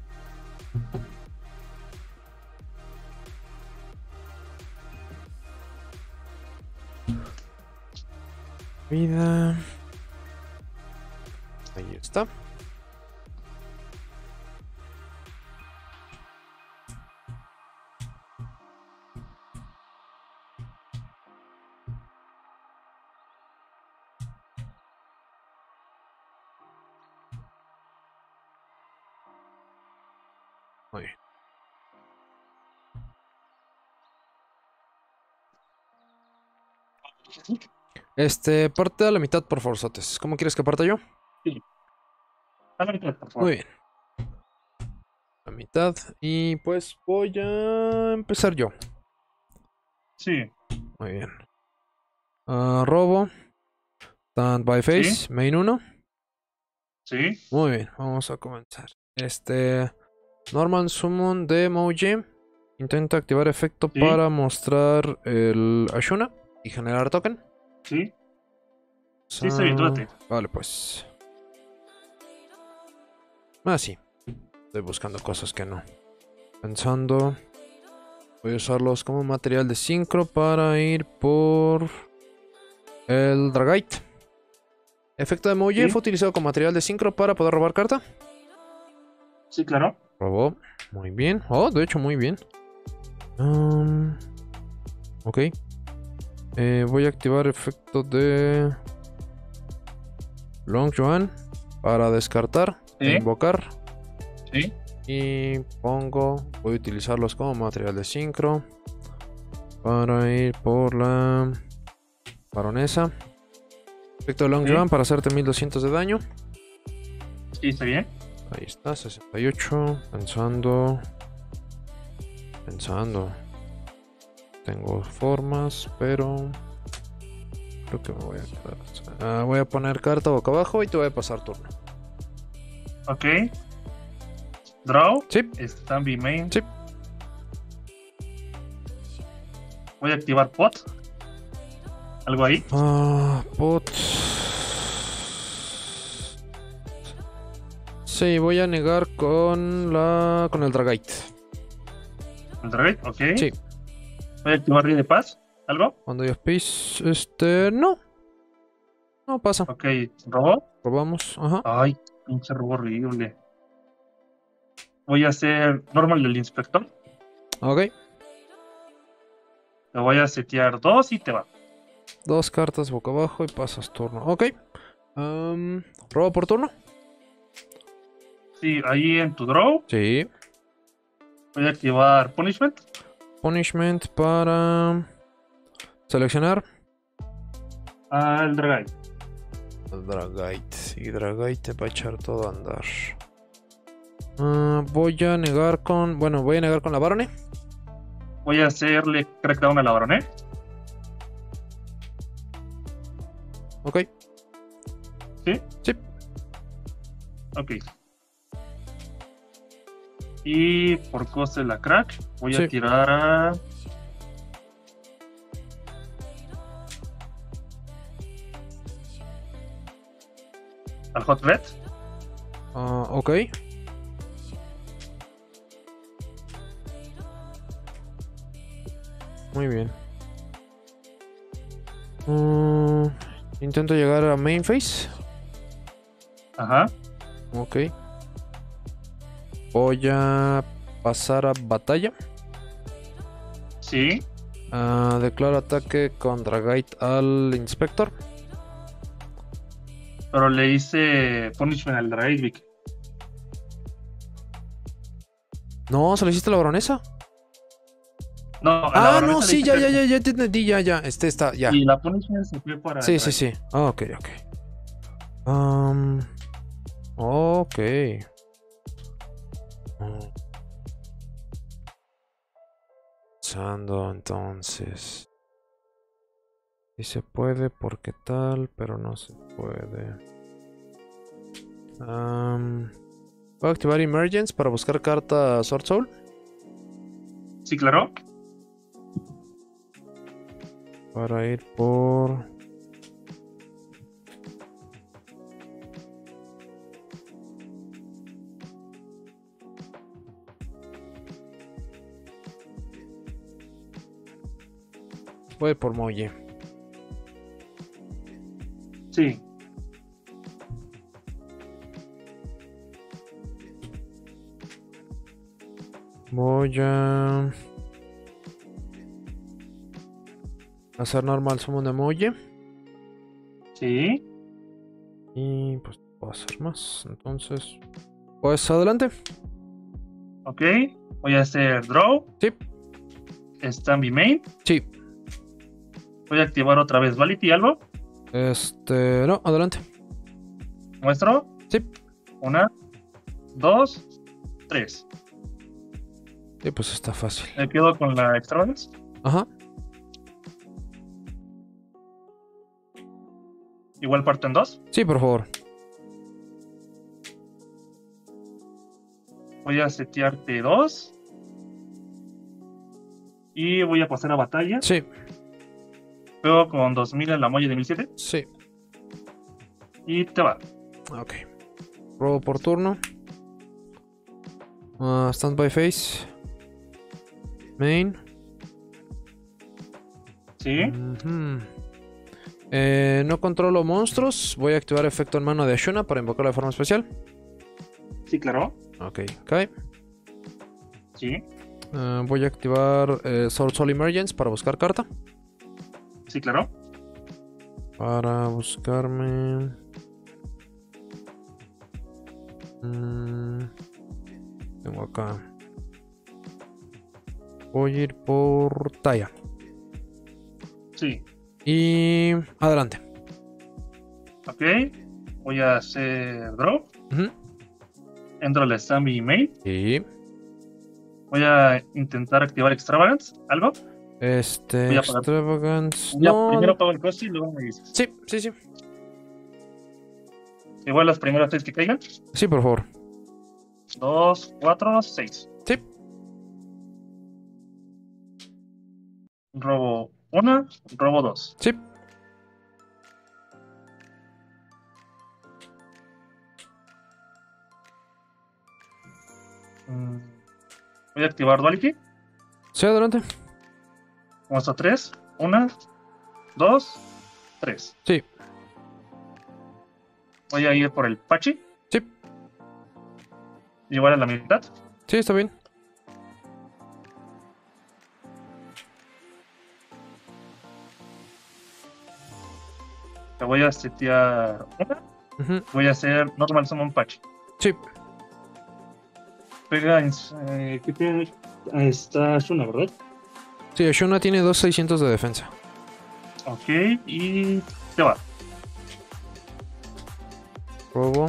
Vida. Ahí está. Muy bien. Parte a la mitad por forzotes. ¿Cómo quieres que parta yo? A la mitad, por favor. Muy bien. La mitad. Y pues voy a empezar yo. Sí, Muy bien. Robo. Stand by face. Sí. Main 1. sí, Muy bien. Vamos a comenzar. Normal Summon de Moji. Intenta activar efecto Sí. para mostrar el Ashuna y generar token. sí. Sí, está bien, dúdate. Vale, pues. Sí. Estoy buscando cosas que no. Pensando. Voy a usarlos como material de sincro para ir por el Dragite. Efecto de Moji Sí. fue utilizado como material de sincro para poder robar carta. Sí, claro. Robó. Muy bien. Oh, de hecho, muy bien. Ok. Voy a activar efecto de Long Yuan para descartar e Sí. invocar. Sí. Y voy a utilizarlos como material de sincro para ir por la baronesa. Efecto de Long Sí. Yuan para hacerte 1200 de daño. Sí, está bien. Ahí está, 68. Pensando. Tengo formas, pero creo que me voy a quedar. Voy a poner carta boca abajo y te voy a pasar turno. Ok. Draw. Sí. Stand by main. Sí. Voy a activar pot. ¿Algo ahí? Pot. Sí, voy a negar con el Dragite. ¿El Dragite? Ok. Sí. Voy a activar Río de Paz. ¿Algo? Cuando yo space, no. No pasa. Ok. Robot. Probamos. Ajá. Ay, pinche robo horrible. Voy a hacer normal del inspector. Ok. Le voy a setear 2 y te va. 2 cartas boca abajo y pasas turno. Ok. ¿Robo por turno? Sí, ahí en tu draw. Sí. Voy a activar Punishment. Punishment para seleccionar El Dragite. el Dragite. Y Dragite va a echar todo a andar. Voy a negar con la Barone. Voy a hacerle crackdown a la Baronet. Ok. ¿Sí? Sí. Ok. Y por coste de la crack, voy Sí. a tirar a. Al Hot Red. Ok. Muy bien. Intento llegar a main phase. Ajá. Ok. Voy a pasar a batalla. Sí. Declaro ataque con Dragite al Inspector. Pero le hice Punishment al Dragite, Vic. No, ¿se lo hiciste a la baronesa? No, a la Baronesa No, le sí, hice ya crack. te entendí, ya. Está, ya. Y la Punishment se fue para. Sí, el sí, sí. Ok. Ok. Pensando entonces. Sí se puede porque tal, pero no se puede. Voy a activar Emergence para buscar carta Sword Soul. Sí, claro. Para ir por... Voy por Moye. Sí. Voy a hacer normal summon de Moye. Sí. Y pues no puedo hacer más. Entonces, pues adelante. Ok. Voy a hacer Draw. Sí. Stand by main. Sí. Voy a activar otra vez Duality, algo. No, adelante. Muestro. Sí. 1, 2, 3. Sí, pues está fácil. Me quedo con la Extravagance. Ajá. Igual parto en 2. Sí, por favor. Voy a setearte 2. Y voy a pasar a batalla. Sí, Pego con 2000 en la malla de 1007. sí. Y te va. Ok. Robo por turno. Standby phase. Main. Sí. Ujú. No controlo monstruos. Voy a activar efecto en mano de Ashuna para invocarlo de forma especial. Sí, claro. Ok, cae. Sí. Voy a activar Sword Soul Emergence para buscar carta. Sí, claro. Para buscarme. Tengo acá. Voy a ir por Taya. Sí. Y adelante. Ok. Voy a hacer draw. Ujú. Entro al Stamby main. Y Voy a intentar activar Extravagance. ¿Algo? Voy a pagar. Extravagance. Ya, No, primero no. pago el coste y luego me dices. Sí, sí, sí. Igual las primeras 3 que caigan. Sí, por favor. 2, 4, 6. Sí. Robo 1, robo 2. Sí. Voy a activar Duality. Sí, adelante. Muestro 3. 1, 2, 3. Sí. Voy a ir por el Pachi. Sí. Igual a la mitad. Sí, está bien. Te voy a setear una. Ujú. Voy a hacer Normal Summon Pachi. Sí. Pega en. ¿Qué tiene? Está Shuna, ¿verdad? Sí, Ashuna tiene 2600 de defensa. Ok, y te va. Robo.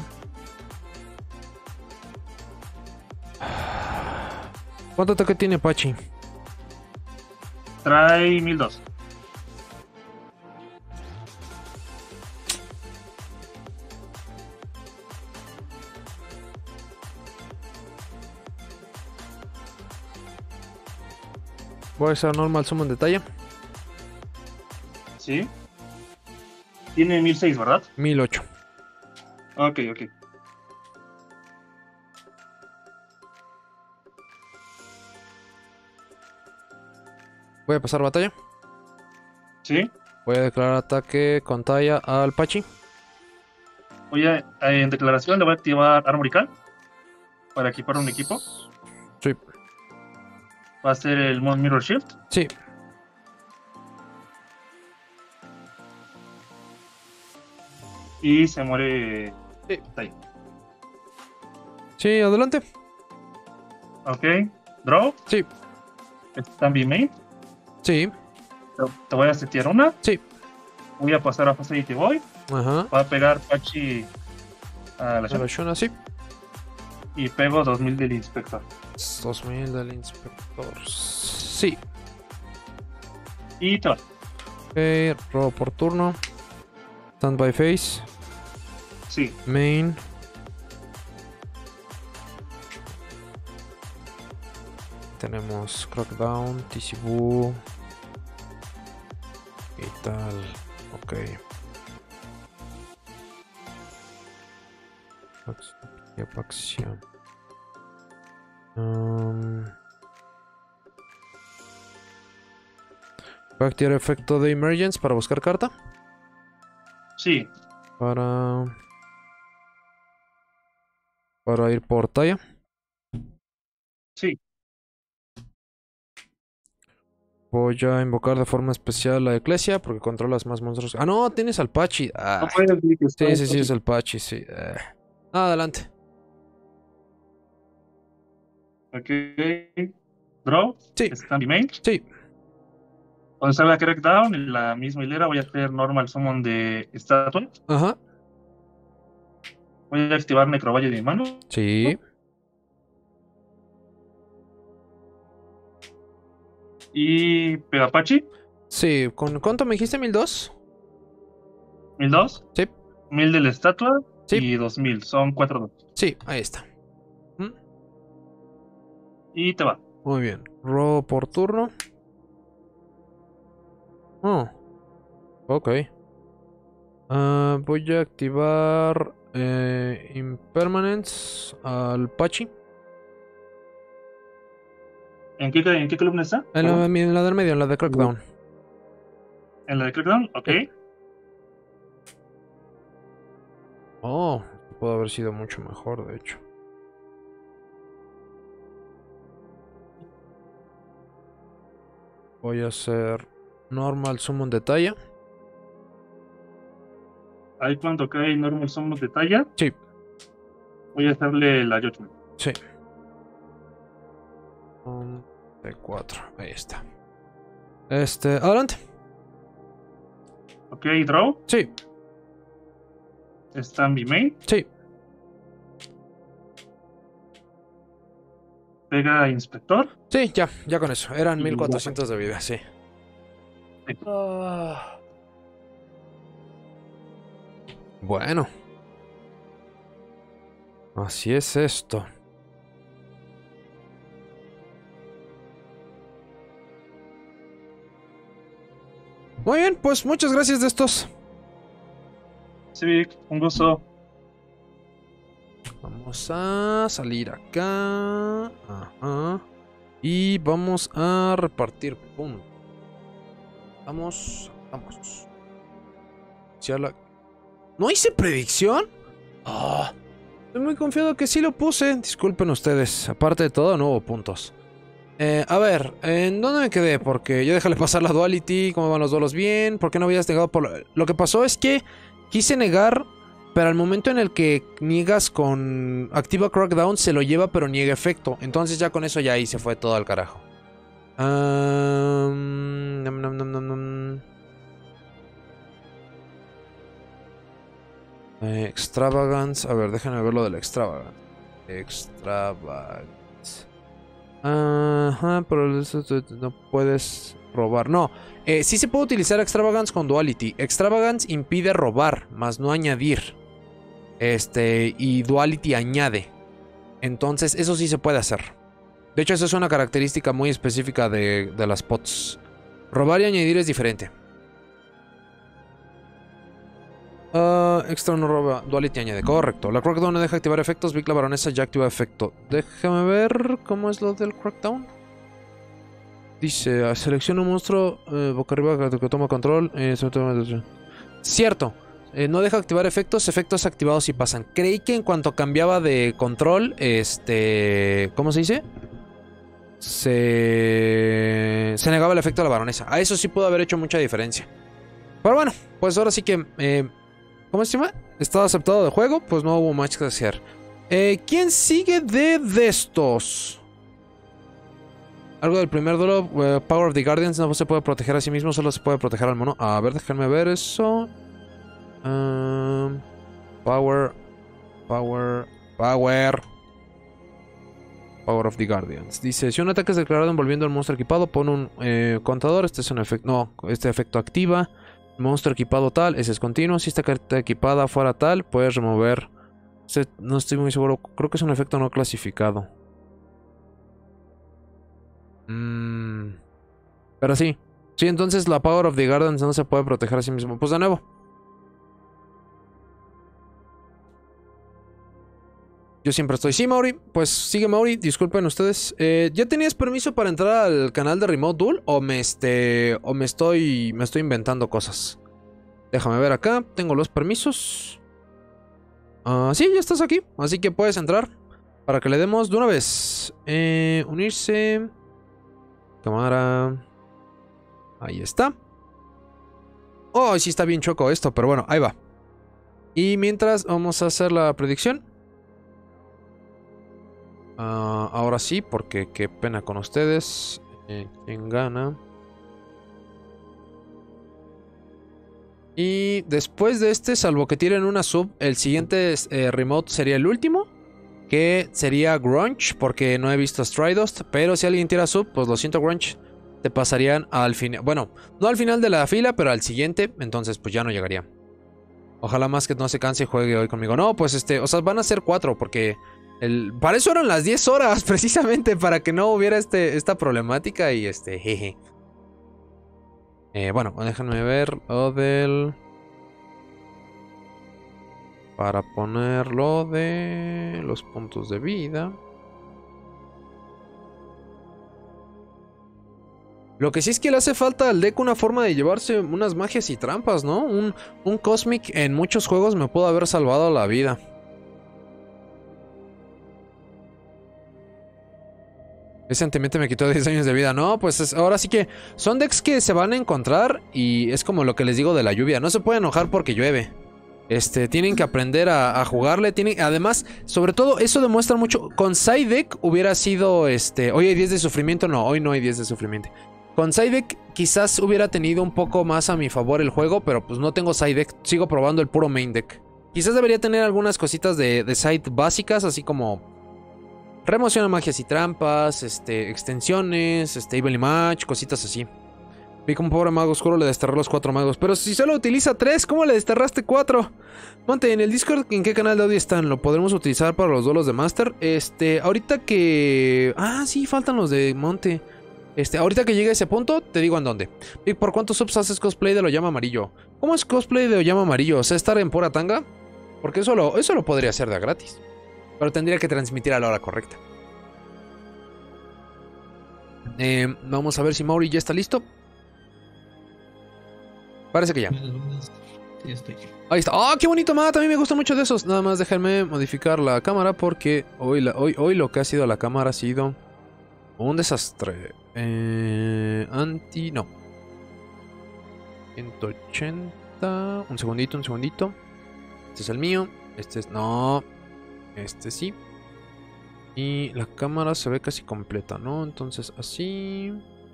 ¿Cuánto ataque tiene Pachi? Trae 1002. Voy a usar normal summon de talla. Sí. Tiene 1006, ¿verdad? 1008. Ok, ok. Voy a pasar batalla. Sí. Voy a declarar ataque con talla al Pachi. Voy a. En declaración le voy a activar Armorical. Para equipar un equipo. Sí. Va a ser el Moon Mirror Shield. Sí. Y se muere. Sí. Tai. Sí, adelante. Ok. Draw. Sí. Stanby main. Sí. Te voy a setear una. Sí. Voy a pasar a Facility Boy. Ajá. Va a pegar Pachi a la A la Shuna, sí. y pego 2000 del inspector. 2000 del inspector. Sí. Y te va. Ok, robo por turno. Standby phase. Sí. Main. Tenemos Crackdown, TCBoo y tal. Ok. Acción. Voy a activar efecto de Emergence para buscar carta. Sí. Para ir por talla. Sí. Voy a invocar de forma especial la Eclesia porque controlas más monstruos. Ah, no, tienes al Pachi. No Ah, puedes decir que está sí, es el Pachi, sí. Adelante. Ok. Draw. Sí. Stanby main. Sí. Cuando salga Crackdown, en la misma hilera voy a hacer Normal Summon de estatua. Ajá. Voy a activar Necrovalle de mi mano. Sí. Y Pegapachi, Sí. ¿Con cuánto me dijiste? ¿1002? 1002. Sí. 1000 de la estatua. Sí. Y 2000. Son 4 Sí, ahí está. Y te va. Muy bien. Robo por turno. Oh. Ok. Voy a activar Impermanence al Pachi. ¿En qué columna está? En la del medio, en la de Crackdown. En la de Crackdown, ok. Sí. Oh, pudo haber sido mucho mejor, de hecho. Voy a hacer Normal Summon de talla. Ahí cuando cae Normal Summon de talla, Sí, voy a hacerle la Judgment. sí. De 4, ahí está. Adelante. Ok, draw. Sí, Está en mi main. sí. Pega Inspector. Sí, ya con eso. Eran Y 1400 de vida, sí. Sí. Bueno. Así es esto. Muy bien, pues muchas gracias de estos. Civic, un gusto. Vamos a salir acá. Ajá. Y vamos a repartir puntos. Vamos. ¿No hice predicción? Estoy muy confiado que sí lo puse. Disculpen ustedes. Aparte de todo, no hubo puntos. A ver, ¿en dónde me quedé? Porque yo déjale pasar la duality. ¿Cómo van los duelos? Bien. ¿Por qué no habías negado por lo que pasó es que quise negar, pero al momento en el que niegas con activa Crackdown se lo lleva, pero niega efecto. Entonces ya con eso ya ahí se fue todo al carajo. Extravagance. A ver, déjenme ver lo del Extravagance. Extravagance. Ajá, pero eso no puedes robar. No, sí se puede utilizar Extravagance con Duality. Extravagance impide robar, más no añadir. Y Duality añade. Entonces, eso sí se puede hacer. De hecho, eso es una característica muy específica de las pots. Robar y añadir es diferente. Extra no roba, Duality añade, correcto. La Crackdown no deja activar efectos, Vic la baronesa ya activa efecto. Déjame ver cómo es lo del Crackdown. Dice, selecciona un monstruo boca arriba que toma control. Cierto, no deja activar efectos activados y pasan. Creí que en cuanto cambiaba de control, ¿cómo se dice? Se negaba el efecto de la baronesa. A eso sí pudo haber hecho mucha diferencia. Pero bueno, pues ahora sí que... ¿cómo se llama? Estaba aceptado de juego, pues no hubo más que hacer. ¿Quién sigue de estos? Algo del primer duelo. Power of the Guardians no se puede proteger a sí mismo, solo se puede proteger al mono. A ver, déjenme ver eso. Power of the Guardians. Dice, si un ataque es declarado envolviendo al monstruo equipado, pone un contador. Este es un efecto... No, este efecto activa. Monstruo equipado tal, ese es continuo. Si esta carta equipada fuera tal, puedes remover... No estoy muy seguro. Creo que es un efecto no clasificado. Pero sí. Sí, entonces la Power of the Guardians no se puede proteger a sí mismo. Pues de nuevo. Yo siempre estoy. Sí, Mauri. Pues sigue Mauri. Disculpen ustedes. ¿Ya tenías permiso para entrar al canal de Remote Duel? ¿O me estoy inventando cosas? Déjame ver acá. Tengo los permisos. Sí, ya estás aquí. Así que puedes entrar. Para que le demos de una vez. Unirse. Cámara. Ahí está. Oh, sí está bien choco esto. Pero bueno, ahí va. Y mientras vamos a hacer la predicción. Ahora sí, porque qué pena con ustedes. ¿Quién gana? Y después de este, salvo que tiren una sub, el siguiente remote sería el último, que sería Grunge, porque no he visto Stridust. Pero si alguien tira sub, pues lo siento, Grunge, te pasarían al final. Bueno, no al final de la fila, pero al siguiente. Entonces pues ya no llegaría. Ojalá más que no se canse y juegue hoy conmigo. No, pues o sea, van a ser 4 porque para eso eran las 10 horas, precisamente, para que no hubiera esta problemática y jeje. Bueno, déjenme ver lo del... Para poner lo de los puntos de vida. Lo que sí es que le hace falta al deck una forma de llevarse unas magias y trampas, ¿no? Un Cosmic en muchos juegos me pudo haber salvado la vida. Ese sentimiento me quitó 10 años de vida. No, pues ahora sí que son decks que se van a encontrar y es como lo que les digo de la lluvia. No se pueden enojar porque llueve. Tienen que aprender a jugarle. Además, sobre todo, eso demuestra mucho. Con side deck hubiera sido hoy hay 10 de sufrimiento. No, hoy no hay 10 de sufrimiento. Con side deck quizás hubiera tenido un poco más a mi favor el juego, pero pues no tengo side deck. Sigo probando el puro main deck. Quizás debería tener algunas cositas de side básicas, así como remoción a magias y trampas, extensiones, Evil Match, cositas así. Vi como pobre mago oscuro le desterró los 4 magos. Pero si solo utiliza 3, ¿cómo le desterraste 4? Monte, en el Discord, ¿en qué canal de audio están? ¿Lo podremos utilizar para los duelos de Master? Ahorita que... Ah, sí, faltan los de Monte. Ahorita que llegue a ese punto, te digo en dónde. Vic, ¿por cuántos subs haces cosplay de Oyama Amarillo? ¿Cómo es cosplay de Oyama Amarillo? O sea, estar en pura tanga. Porque eso lo podría hacer de a gratis. Pero tendría que transmitir a la hora correcta. Vamos a ver si Mauri ya está listo. Parece que ya. Sí, estoy. Ahí está. ¡Oh, qué bonito mapa! A mí me gustan mucho de esos. Nada más déjenme modificar la cámara porque hoy lo que ha sido la cámara ha sido un desastre. No. 180. Un segundito. Este es el mío. No. Sí. Y la cámara se ve casi completa, ¿no? Entonces así.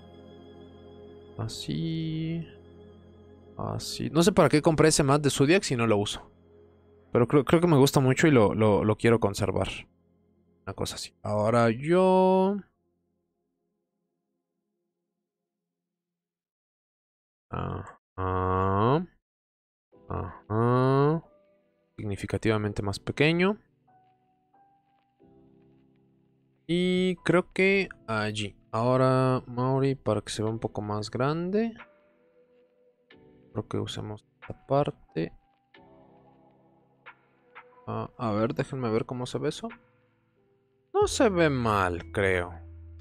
Así. No sé para qué compré ese mat de Zodiac si no lo uso. Pero creo que me gusta mucho y lo quiero conservar. Una cosa así. Ahora yo... Ajá. Significativamente más pequeño. Y creo que allí. Ahora, Mauri, para que se vea un poco más grande. Creo que usemos esta parte. A ver, déjenme ver cómo se ve eso. No se ve mal, creo.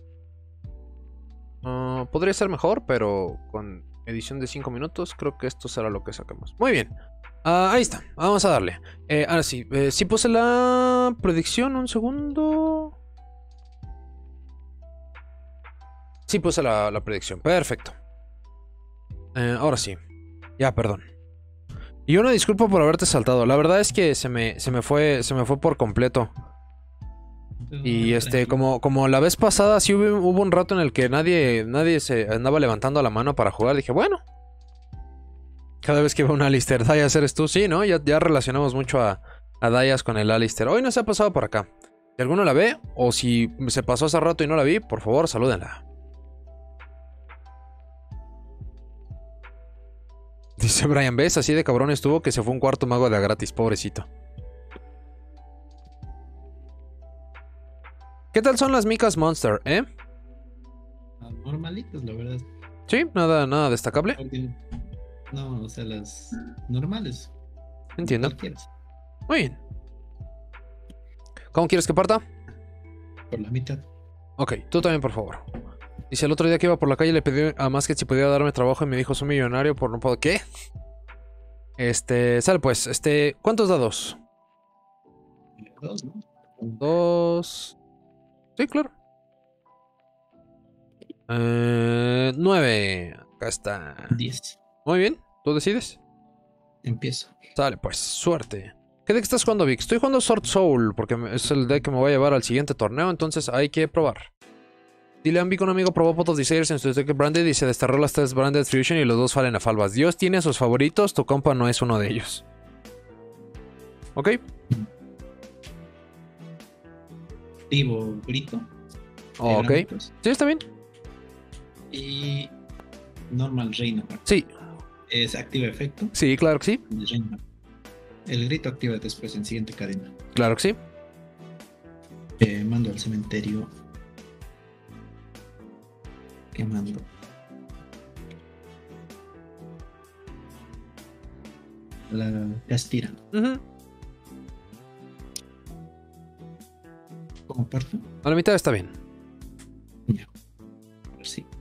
Podría ser mejor, pero con edición de 5 minutos creo que esto será lo que saquemos. Muy bien. Ahí está, vamos a darle. Ahora sí, sí puse la predicción, un segundo. Sí puse la predicción, perfecto. Ahora sí. Ya, perdón. Y una disculpa por haberte saltado. La verdad es que se me fue por completo. Y como la vez pasada sí hubo un rato en el que nadie se andaba levantando la mano para jugar. Dije, bueno. Cada vez que veo un Alistair, Dayas eres tú, sí, ¿no? Ya relacionamos mucho a Dayas con el Alistair. Hoy no se ha pasado por acá. Si alguno la ve, o si se pasó hace rato y no la vi, por favor, salúdenla. Dice Brian, ¿ves? Así de cabrón estuvo que se fue un cuarto mago de a gratis, pobrecito. ¿Qué tal son las micas Monster, Normalitas, la verdad. Sí, nada destacable. No, o sea, las normales. Entiendo. Cualquieras. Muy bien. ¿Cómo quieres que parta? Por la mitad. Ok, tú también, por favor. Dice, el otro día que iba por la calle le pedí a Masket si podía darme trabajo y me dijo, soy millonario por no poder... ¿Qué? Sale pues, ¿cuántos dados? 2, ¿no? 2... Sí, claro. 9. Acá está. 10. Muy bien, ¿tú decides? Empiezo. Sale pues, suerte. ¿Qué deck estás jugando, Vic? Estoy jugando Sword Soul porque es el deck que me voy a llevar al siguiente torneo, entonces hay que probar. Dile a que un amigo probó Pot of Desires en su Detective Branded y se desterró las 3 Branded Fusion y los 2 Fallen a Falvas. Dios tiene a sus favoritos, tu compa no es uno de ellos. ¿Ok? Activo grito. Ok. Gráficos. Sí, está bien. Y normal reino. Sí, Es activa efecto. sí, claro que sí. de reino. El grito activa después en siguiente cadena. Claro que sí. Mando al cementerio. ¿Qué mando? La Castira. Ujú. ¿Cómo parto? A la mitad está bien. Ya. A ver si.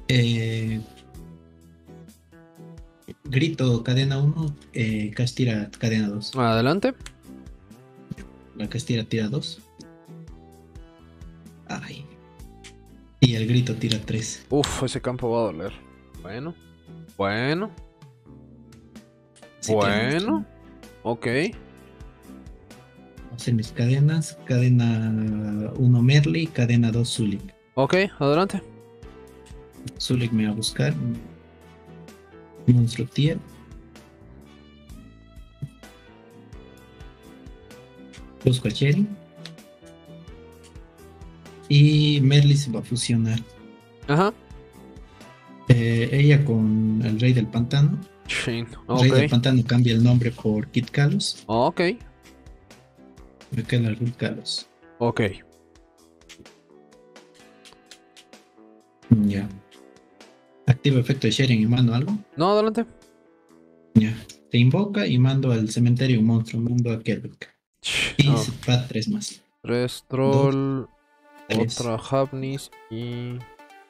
Grito cadena 1, Castira cadena 2. Adelante. La Castira tira 2. Ay. Y el grito tira 3. Uf, ese campo va a doler. Bueno. Bueno. Sí, Bueno. Ok. Vamos a hacer mis cadenas. Cadena 1 Merly, cadena 2 Zulik. Ok, adelante. Zulik me va a buscar. Monstruo tier. Busco a Cherry. Y Merly se va a fusionar. Ajá. Ella con el Rey del Pantano. Shin. El Rey del Ok. Pantano cambia el nombre por Kid Kalos. Ok. Me queda el Rey Kalos. Ok. Ya. Activo efecto de sharing y mando algo. No, adelante. Ya. Te invoca y mando al cementerio un monstruo. Mando a Kelbeck. Y No. se va 3 más. 3 troll. 3. Otra Havnis y.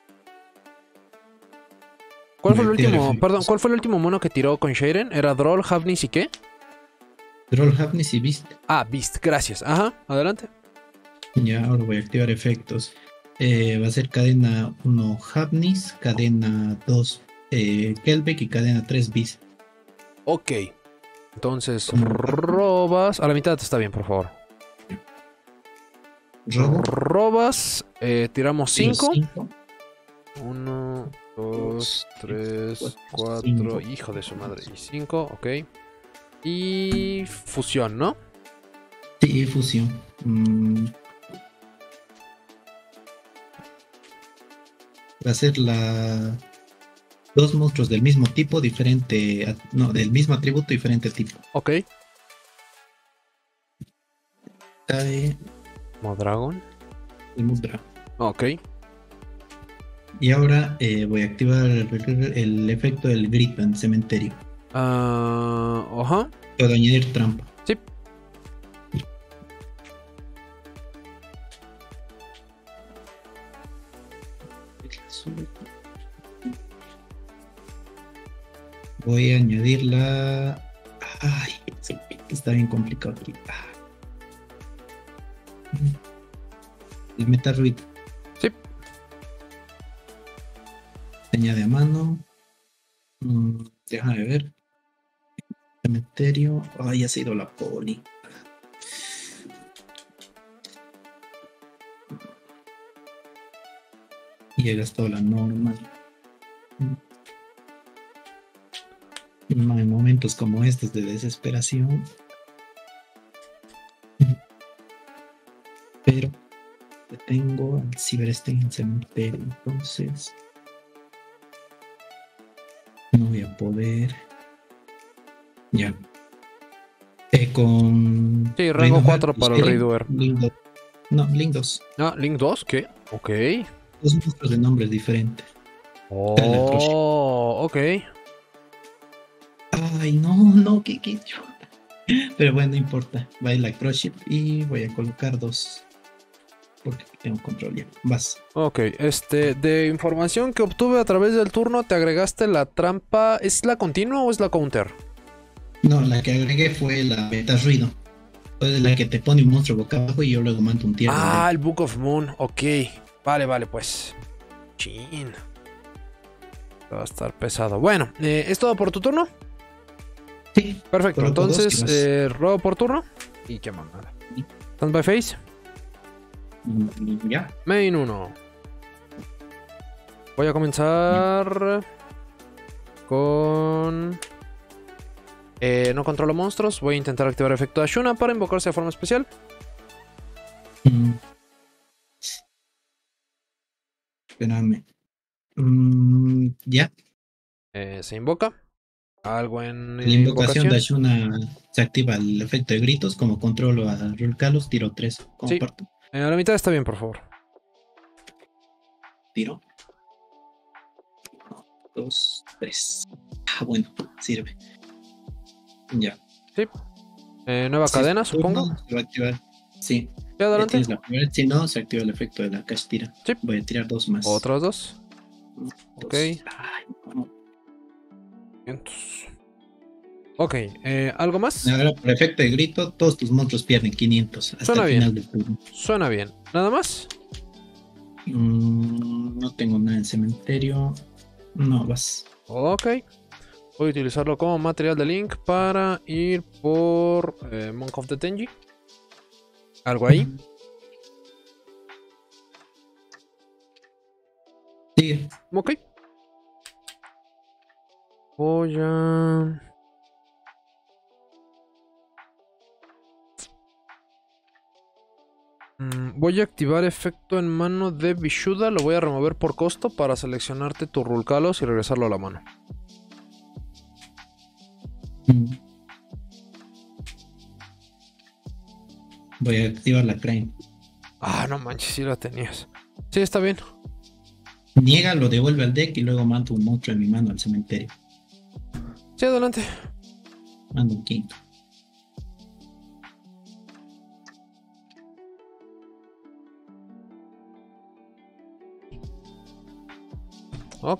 ¿Cuál fue el Me tira último? efectos. Perdón, ¿cuál fue el último mono que tiró con Sharen? ¿Era Droll, Havnis y qué? Roll Hapnis y Beast. Ah, Beast, gracias. Ajá, adelante. Ya, ahora voy a activar efectos. Va a ser cadena 1 Hapnis, cadena 2 Kelbeck y cadena 3 Beast. Ok. Entonces, ¿Cómo? robas. A la mitad está bien, por favor. Robo. Robas. Tiramos 5. 5. 1, 2, 3, 4. cinco. Hijo de su madre. Y 5, ok. Y fusión, ¿no? Sí, fusión. Va a ser la. Dos monstruos del mismo tipo, diferente. No, del mismo atributo, diferente tipo. Ok. Cae Modragon. el Mudra. Ok. Y ahora voy a activar el efecto del grito en cementerio. Ajá. Puedo añadir trampa. Sí. Voy a añadir la. Ay, está bien complicado aquí. La meta ruido. Sí. Se añade a mano. Déjame ver. Cementerio. Ay, ya se ha ido la poli. Y he gastado la normal. No, en momentos como estos de desesperación. Pero tengo al Cyberstein en cementerio. Entonces no voy a poder. Ya. Con. Sí, rango Reino 4 Heart, para el Rey Duer. Link 2. No, Link 2. Ah, Link 2, ¿qué? Ok. Dos monstruos de nombres diferentes. Oh, ok. Ay, no, qué idiota. Pero bueno, no importa. Va el Acroship y voy a colocar 2. Porque tengo control ya. Vas. Ok, de información que obtuve a través del turno, te agregaste la trampa. ¿Es la continua o es la counter? No, la que agregué fue la beta ruido. Fue la que te pone un monstruo boca abajo y yo luego mando un tierra. Ah, el Book of Moon, ok. Vale, pues. Chin. Va a estar pesado. Bueno, ¿es todo por tu turno? Sí. Perfecto, Coloco dos entonces, y robo por turno. Y qué mamada. Stand by face. Ya. Main 1. Voy a comenzar con... no controlo monstruos. Voy a intentar activar efecto de Ashuna para invocarse de forma especial. Mm. Espérame. Ya. Se invoca. Algo en La invocación invocación. de Ashuna se activa el efecto de gritos. Como controlo a Rulcalos, tiro 3. Como Sí. parto. A la mitad está bien, por favor. Tiro. 1, 2, 3. Ah, bueno, sirve. Ya. Sí. Nueva Si cadena, es tu turno, supongo. se va a activar. Sí. Sí, Ya adelante. tienes la primera. Si no, se activa el efecto de la cash tira. Sí. Voy a tirar 2 más. Otros dos. 1, 2. Ok. Ay, no. 500. Ok, ¿algo más? Ahora, por efecto de grito, todos tus monstruos pierden 500 hasta Suena el bien. final del turno. Suena bien. ¿Nada más? No tengo nada en cementerio. No, vas. Ok. Voy a utilizarlo como material de link para ir por Monk of the Tenji. ¿Algo ahí? Sigue. Ok. Voy a... voy a activar efecto en mano de Vishuda. Lo voy a remover por costo para seleccionarte tu Rulcalos y regresarlo a la mano. Voy a activar la Crane. Ah, no manches, sí la tenías. Sí, está bien. Niega, lo devuelve al deck y luego mando un monstruo en mi mano al cementerio. Sí, adelante. Mando un quinto. Ok.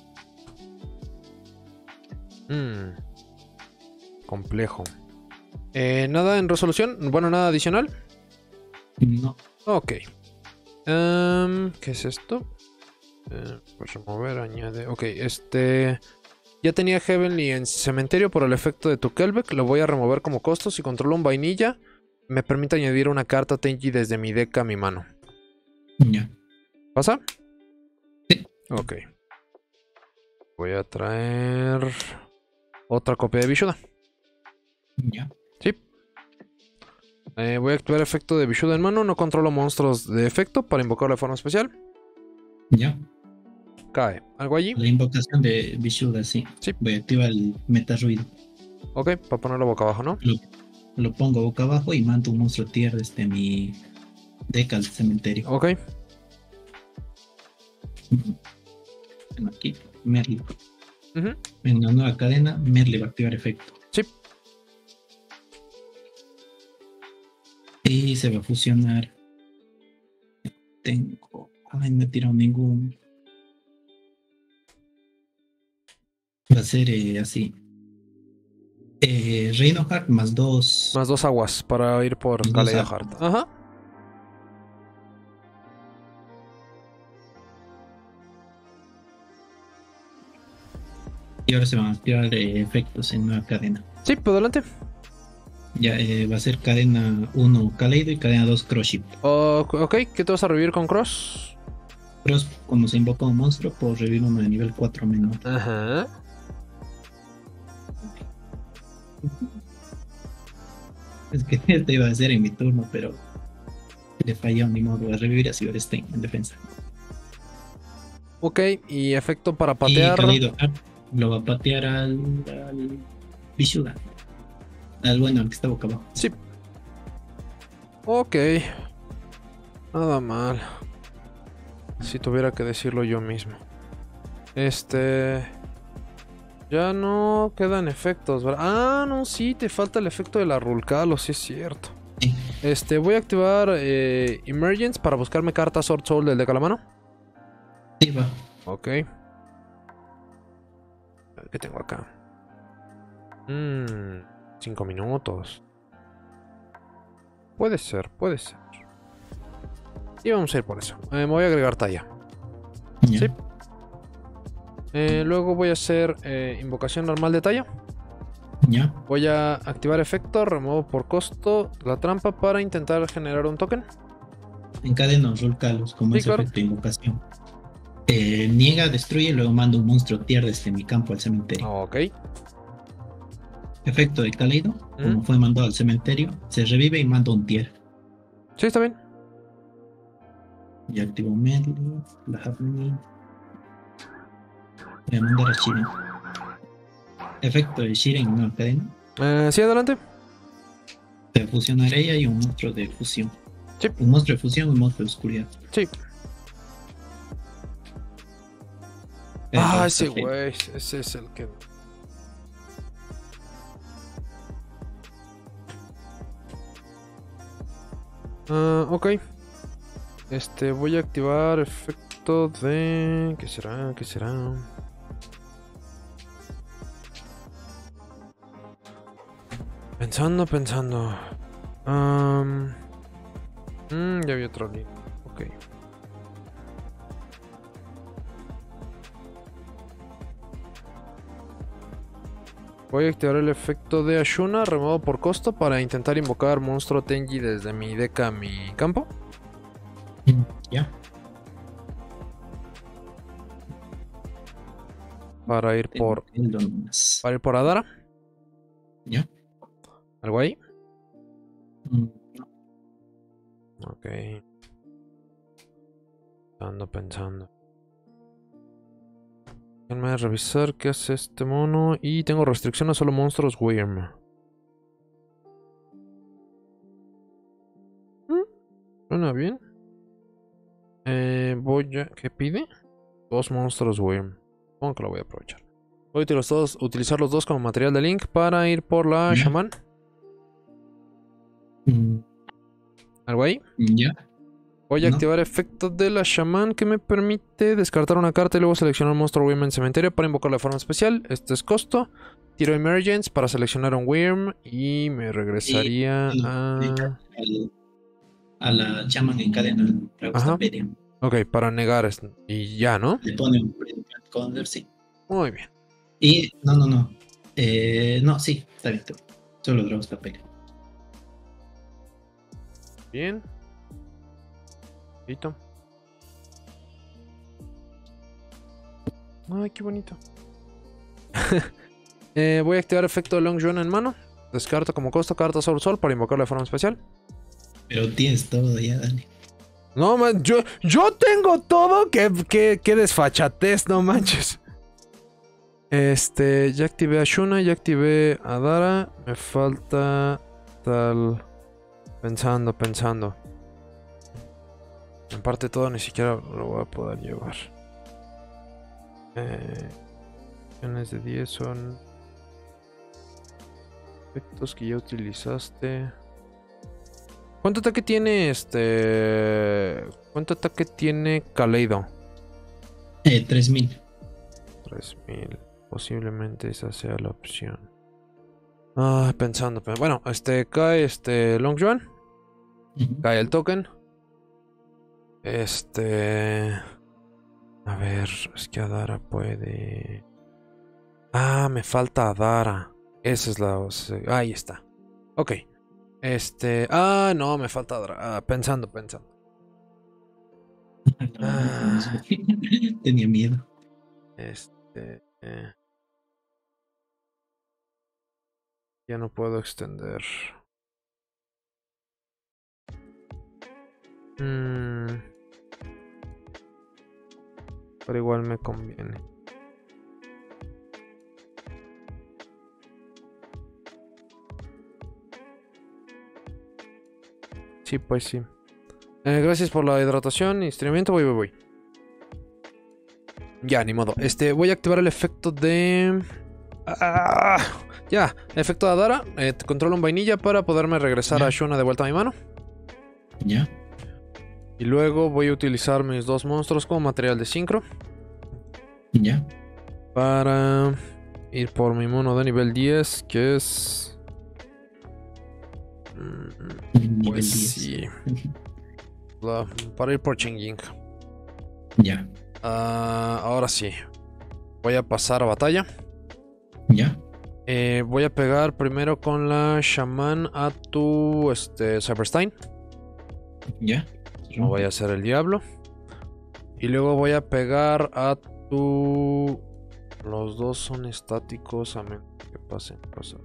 Complejo. Nada en resolución. Bueno, nada adicional. No. Ok. ¿Qué es esto? Pues remover, añade. Ok, ya tenía Heavenly en cementerio por el efecto de tu Kelbeck. Lo voy a remover como costo. Si controlo un vainilla, me permite añadir una carta Tenji desde mi deck a mi mano. Ya. ¿Pasa? Sí. Ok. Voy a traer otra copia de Vishuda. Ya. Sí. Voy a activar efecto de Vishuda en mano. No controlo monstruos de efecto para invocarlo de forma especial. Ya. Cae. ¿Algo allí? La invocación de Vishuda, sí. Sí. Voy a activar el meta ruido. Ok, para ponerlo boca abajo, ¿no? Lo pongo boca abajo y mando un monstruo tier desde mi deck al cementerio. Ok. Tengo aquí Merle. Ujú. En una nueva cadena, Merle va a activar efecto. Sí. Y se va a fusionar. Tengo. Ay, no he tirado ningún. Va a ser así. Reinhardt más 2. Más 2 aguas para ir por Más dos Kaleida aguas. Heart. Ajá. Y ahora se van a activar efectos en nueva cadena. Sí, pues adelante. Ya va a ser cadena 1 Kaleido y cadena 2 Crosship. Ok, ¿qué te vas a revivir con Cross? Cross, como se invoca un monstruo, puedo revivir uno de nivel 4 menor. Ajá. Es que esto iba a ser en mi turno, pero le falló, ni modo. Voy a revivir a Silverstein en defensa. Ok, y efecto para Y patear. Kaleido lo va a patear al Vishuda. Al bueno, al que está boca abajo. Sí. Ok. Nada mal. Si tuviera que decirlo yo mismo. Ya no quedan efectos, ¿verdad? Ah, no, sí, te falta el efecto de la Rulcalo, sí es cierto. Sí. Voy a activar Emergence para buscarme cartas Sword Soul del deck a la mano. Sí, va. Ok. ¿Qué tengo acá? 5 minutos. Puede ser, puede ser. Y vamos a ir por eso. Me voy a agregar talla. Ya. Sí. Luego voy a hacer invocación normal de talla. Ya. Voy a activar efecto, remuevo por costo la trampa para intentar generar un token. Encadeno Rulcalos como Sí, es claro. efecto de invocación. Niega, destruye y luego manda un monstruo tier desde mi campo al cementerio. Ok. Efecto de Kaleido, como Ujú. fue mandado al cementerio, se revive y manda un tier. Sí, está bien. Y activo Medley, la Happening. Voy a mandar a Shiren. Efecto de Shiren en una cadena. Sí, adelante. Se fusionará ella y un monstruo de fusión. Sí. Un monstruo de fusión y un monstruo de oscuridad. Sí. Pero Ese está feo. güey. Ese es el que. Ok. Voy a activar efecto de... ¿Qué será? ¿Qué será? Pensando. Ya vi otro link. Ok. Voy a activar el efecto de Ashuna, removo por costo, para intentar invocar monstruo Tenji desde mi deck a mi campo. Ya. Para ir por Para Adara. Ya. ¿Algo ahí? No. Ok. Pensando. Déjenme revisar qué hace este mono. Y tengo restricción a solo monstruos Wyrm. Suena bien. ¿Qué pide? 2 monstruos Wyrm. Supongo que lo voy a aprovechar. Voy a utilizar los dos como material de link para ir por la Ya. Shaman. ¿Algo ahí? Ya. Voy a No. activar efecto de la Shaman, que me permite descartar una carta y luego seleccionar un monstruo Wyrm en cementerio para invocarlo de forma especial. Este es costo. Tiro Emergence para seleccionar un Wyrm y me regresaría A la llaman en cadena. Ajá. Ok, para negar esto. Y ya, ¿no? Le pone un Condor, sí. Muy bien. Y no. No, sí, está bien. Solo draws papel. Bien. Listo. Ay, qué bonito. Voy a activar efecto de Long John en mano. Descarto como costo carta Soul Sol para invocarlo de forma especial. Pero tienes todo ya, Dani. No, man, yo tengo todo. Que desfachatez, no manches. Ya activé a Shuna, ya activé a Dara. Me falta tal. Pensando. En parte todo ni siquiera lo voy a poder llevar. Acciones de 10 son efectos que ya utilizaste. ¿Cuánto ataque tiene ¿Cuánto ataque tiene Kaleido? 3000. 3000. Posiblemente esa sea la opción. Pensando. Bueno, cae Long Juan. Cae el token. A ver, es que Adara puede. Me falta Adara. Esa es la. Ahí está. Ok. No, me falta Adara. Pensando. Tenía miedo. Ya no puedo extender. Pero igual me conviene. Sí, pues sí. Gracias por la hidratación y estiramiento. Voy. Ya, ni modo. Voy a activar el efecto de... Ya, efecto de Adara. Controlo un vainilla para poderme regresar a Shuna de vuelta a mi mano. Ya. Y luego voy a utilizar mis 2 monstruos como material de sincro. Ya. Para ir por mi mono de nivel 10, que es... Nivel pues 10. sí. Para ir por Chingying. Ya. Ahora sí. Voy a pasar a batalla. Ya. Voy a pegar primero con la Shaman a tu Cyberstein. Ya. No voy a hacer el diablo. Y luego voy a pegar a tu... Los dos son estáticos, a menos que pasen cosas.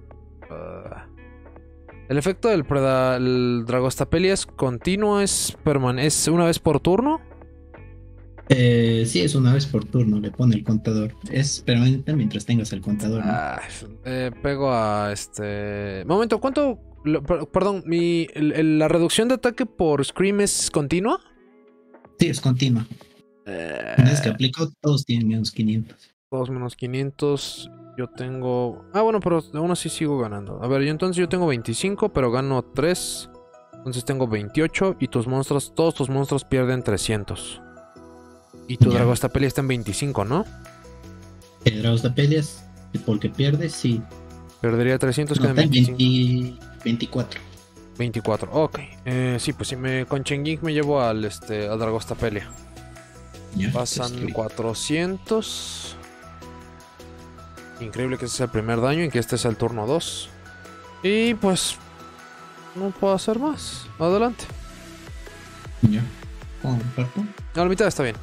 El efecto del el Dragostapelia es continuo, es una vez por turno. Sí, es una vez por turno, le pone el contador. Es permanente mientras tengas el contador, ¿no? Pego a Momento, ¿cuánto? Perdón, la reducción de ataque por Scream es continua. Sí, es continua. Una vez que aplico, todos tienen menos 500. Todos menos 500. Yo tengo... bueno, pero aún así sigo ganando. A ver, yo tengo 25, pero gano 3. Entonces tengo 28 y todos tus monstruos pierden 300. Y tu Dragostapelia está en 25, ¿no? El Dragostapelia, porque pierde, sí. Perdería 300, no, quedan 25. 24. 24, ok. Sí, pues si con Chenging me llevo al Dragostapelia. Ya, pasan 400. Increíble que este sea el primer daño y que este sea el turno 2. Y pues no puedo hacer más. Adelante. Ya. ¿Cómo parto? A la mitad está bien.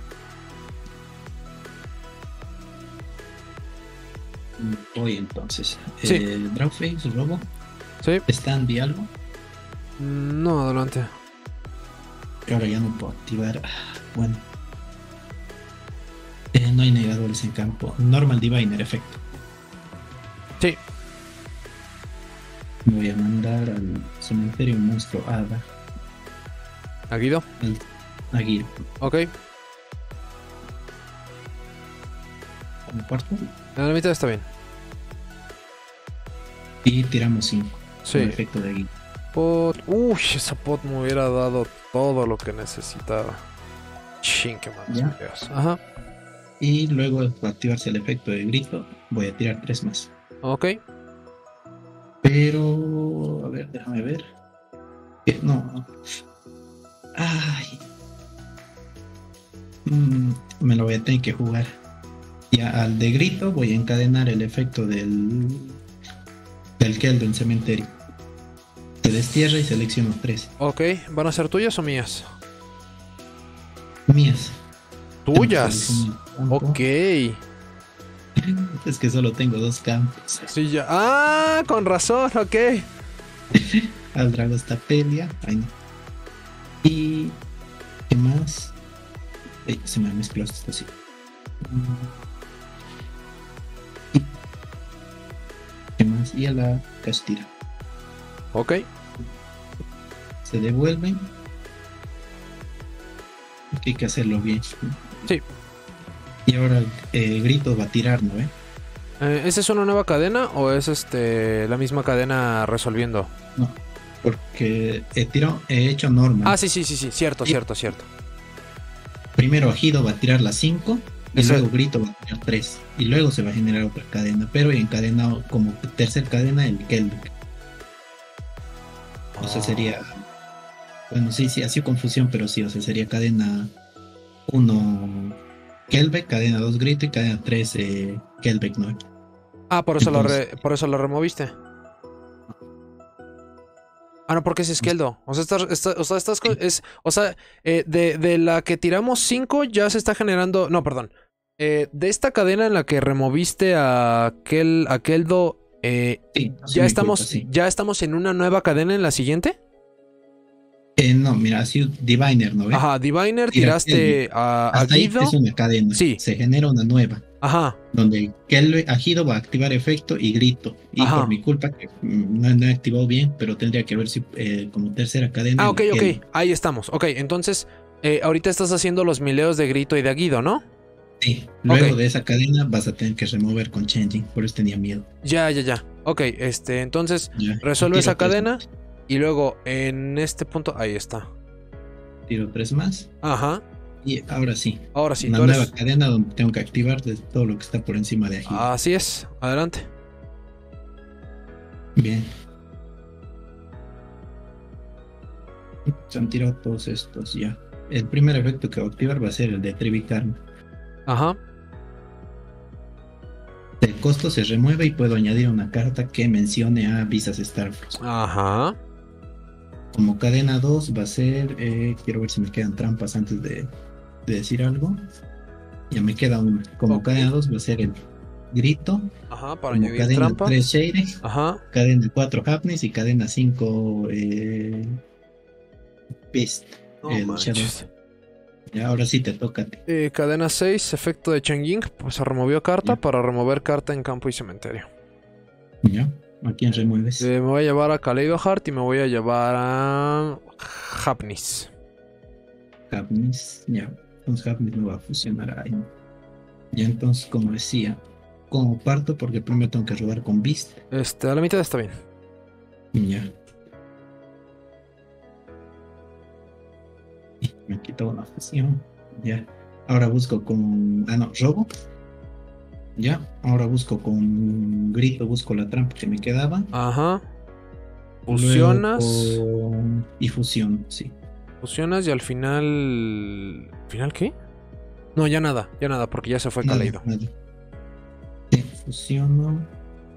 Voy entonces. Sí. Drawface, robo. Sí. Stand y algo. No, adelante. Y ahora ya no puedo activar. Bueno. No hay negadores en campo. Normal Diviner, efecto. Sí. Voy a mandar al cementerio un monstruo hada. ¿A Guido? A Guido. Ok. ¿Cómo parto? A la mitad está bien. Y tiramos 5. Sí. Con efecto de Guido. Pot. Uy, esa pot me hubiera dado todo lo que necesitaba. Chin, qué mal. ¿Ya? Ajá. Y luego, para activarse el efecto de grito, voy a tirar 3 más. Ok. Pero... A ver, déjame ver. No. Ay. Me lo voy a tener que jugar. Ya al de grito voy a encadenar el efecto del Keldo en cementerio. Se destierra y selecciono 3. Ok. ¿Van a ser tuyas o mías? Mías. ¿Tuyas? Ok. Es que solo tengo 2 campos. Sí, ya. Ah, con razón, ok. Al Dragostapelia. Ay, no. Y... ¿Qué más? Se me mezcló esto así. ¿Qué más? Y a la Castira. Ok. Se devuelven. Hay que hacerlo bien. Sí. Y ahora grito va a tirar, ¿no? ¿Esa es una nueva cadena o es la misma cadena resolviendo? No, porque he hecho normal. Ah, sí, cierto. Primero Ajido va a tirar las 5 y luego grito va a tirar 3 y luego se va a generar otra cadena, pero encadenado como tercer cadena el Kelbeck. O sea, sería... Bueno, sí, ha sido confusión, pero sí, o sea, sería cadena 1 Kelbeck, cadena 2 grito y cadena 3 Kelbeck, ¿no? Ah, por eso, Entonces, por eso lo removiste. Ah, no, porque es Skeldo. O sea, de la que tiramos 5 ya se está generando... No, perdón. De esta cadena en la que removiste a Keldo, sí, ya estamos en una nueva cadena en la siguiente. No, mira, ha sido Diviner, ¿no? Ajá, Diviner, tiraste a Guido. Es una cadena. Sí. Se genera una nueva. Ajá. Donde Ajido va a activar efecto y grito. Y Ajá. por mi culpa, que no he activado bien, pero tendría que ver si como tercera cadena. Ah, ok. Ahí estamos. Ok, entonces, ahorita estás haciendo los mileos de grito y de Guido, ¿no? Sí. Luego de esa cadena vas a tener que remover con Changing. Por eso tenía miedo. Ya. Ok, entonces, Ya. resuelve esa Tiro 3 cadena. más. Y luego, en este punto, ahí está. Tiro 3 más. Ajá. Y ahora sí. Ahora sí, Una tú eres... nueva cadena donde tengo que activar de todo lo que está por encima de Ajido. Así es, adelante. Bien. Se han tirado todos estos ya. El primer efecto que voy a activar va a ser el de Trivicarme. Ajá. El costo se remueve y puedo añadir una carta que mencione a Visas Starfrost. Ajá. Como cadena 2 va a ser... quiero ver si me quedan trampas antes de de decir algo. Ya me queda una. Como Ok. cadena 2 va a ser el grito. Ajá, para Como añadir cadena trampa. 3 Shade. Ajá. Cadena 4 Hapness y cadena 5 Beast. No el manches. Y ahora sí te toca a ti. Cadena 6, efecto de Changing. Pues se removió carta Ya. para remover carta en campo y cementerio. ¿Ya? ¿A quién remueves? Me voy a llevar a Kaleido Heart y me voy a llevar a Hapnis. Hapnis. Ya. Entonces Hapnis me va a fusionar ahí. Ya entonces, como decía, como parto porque primero tengo que robar con Beast. A la mitad está bien. Ya. Y me quito una fusión. Ya. Ahora busco con. Ah, no, robo. Ya. Ahora busco con grito, busco la trampa que me quedaba. Ajá. Luego Fusionas. Y fusión, sí. Fusionas y al final. ¿Final qué? No, ya nada, porque ya se fue Nada, Kaleido. nada. Sí, fusiono.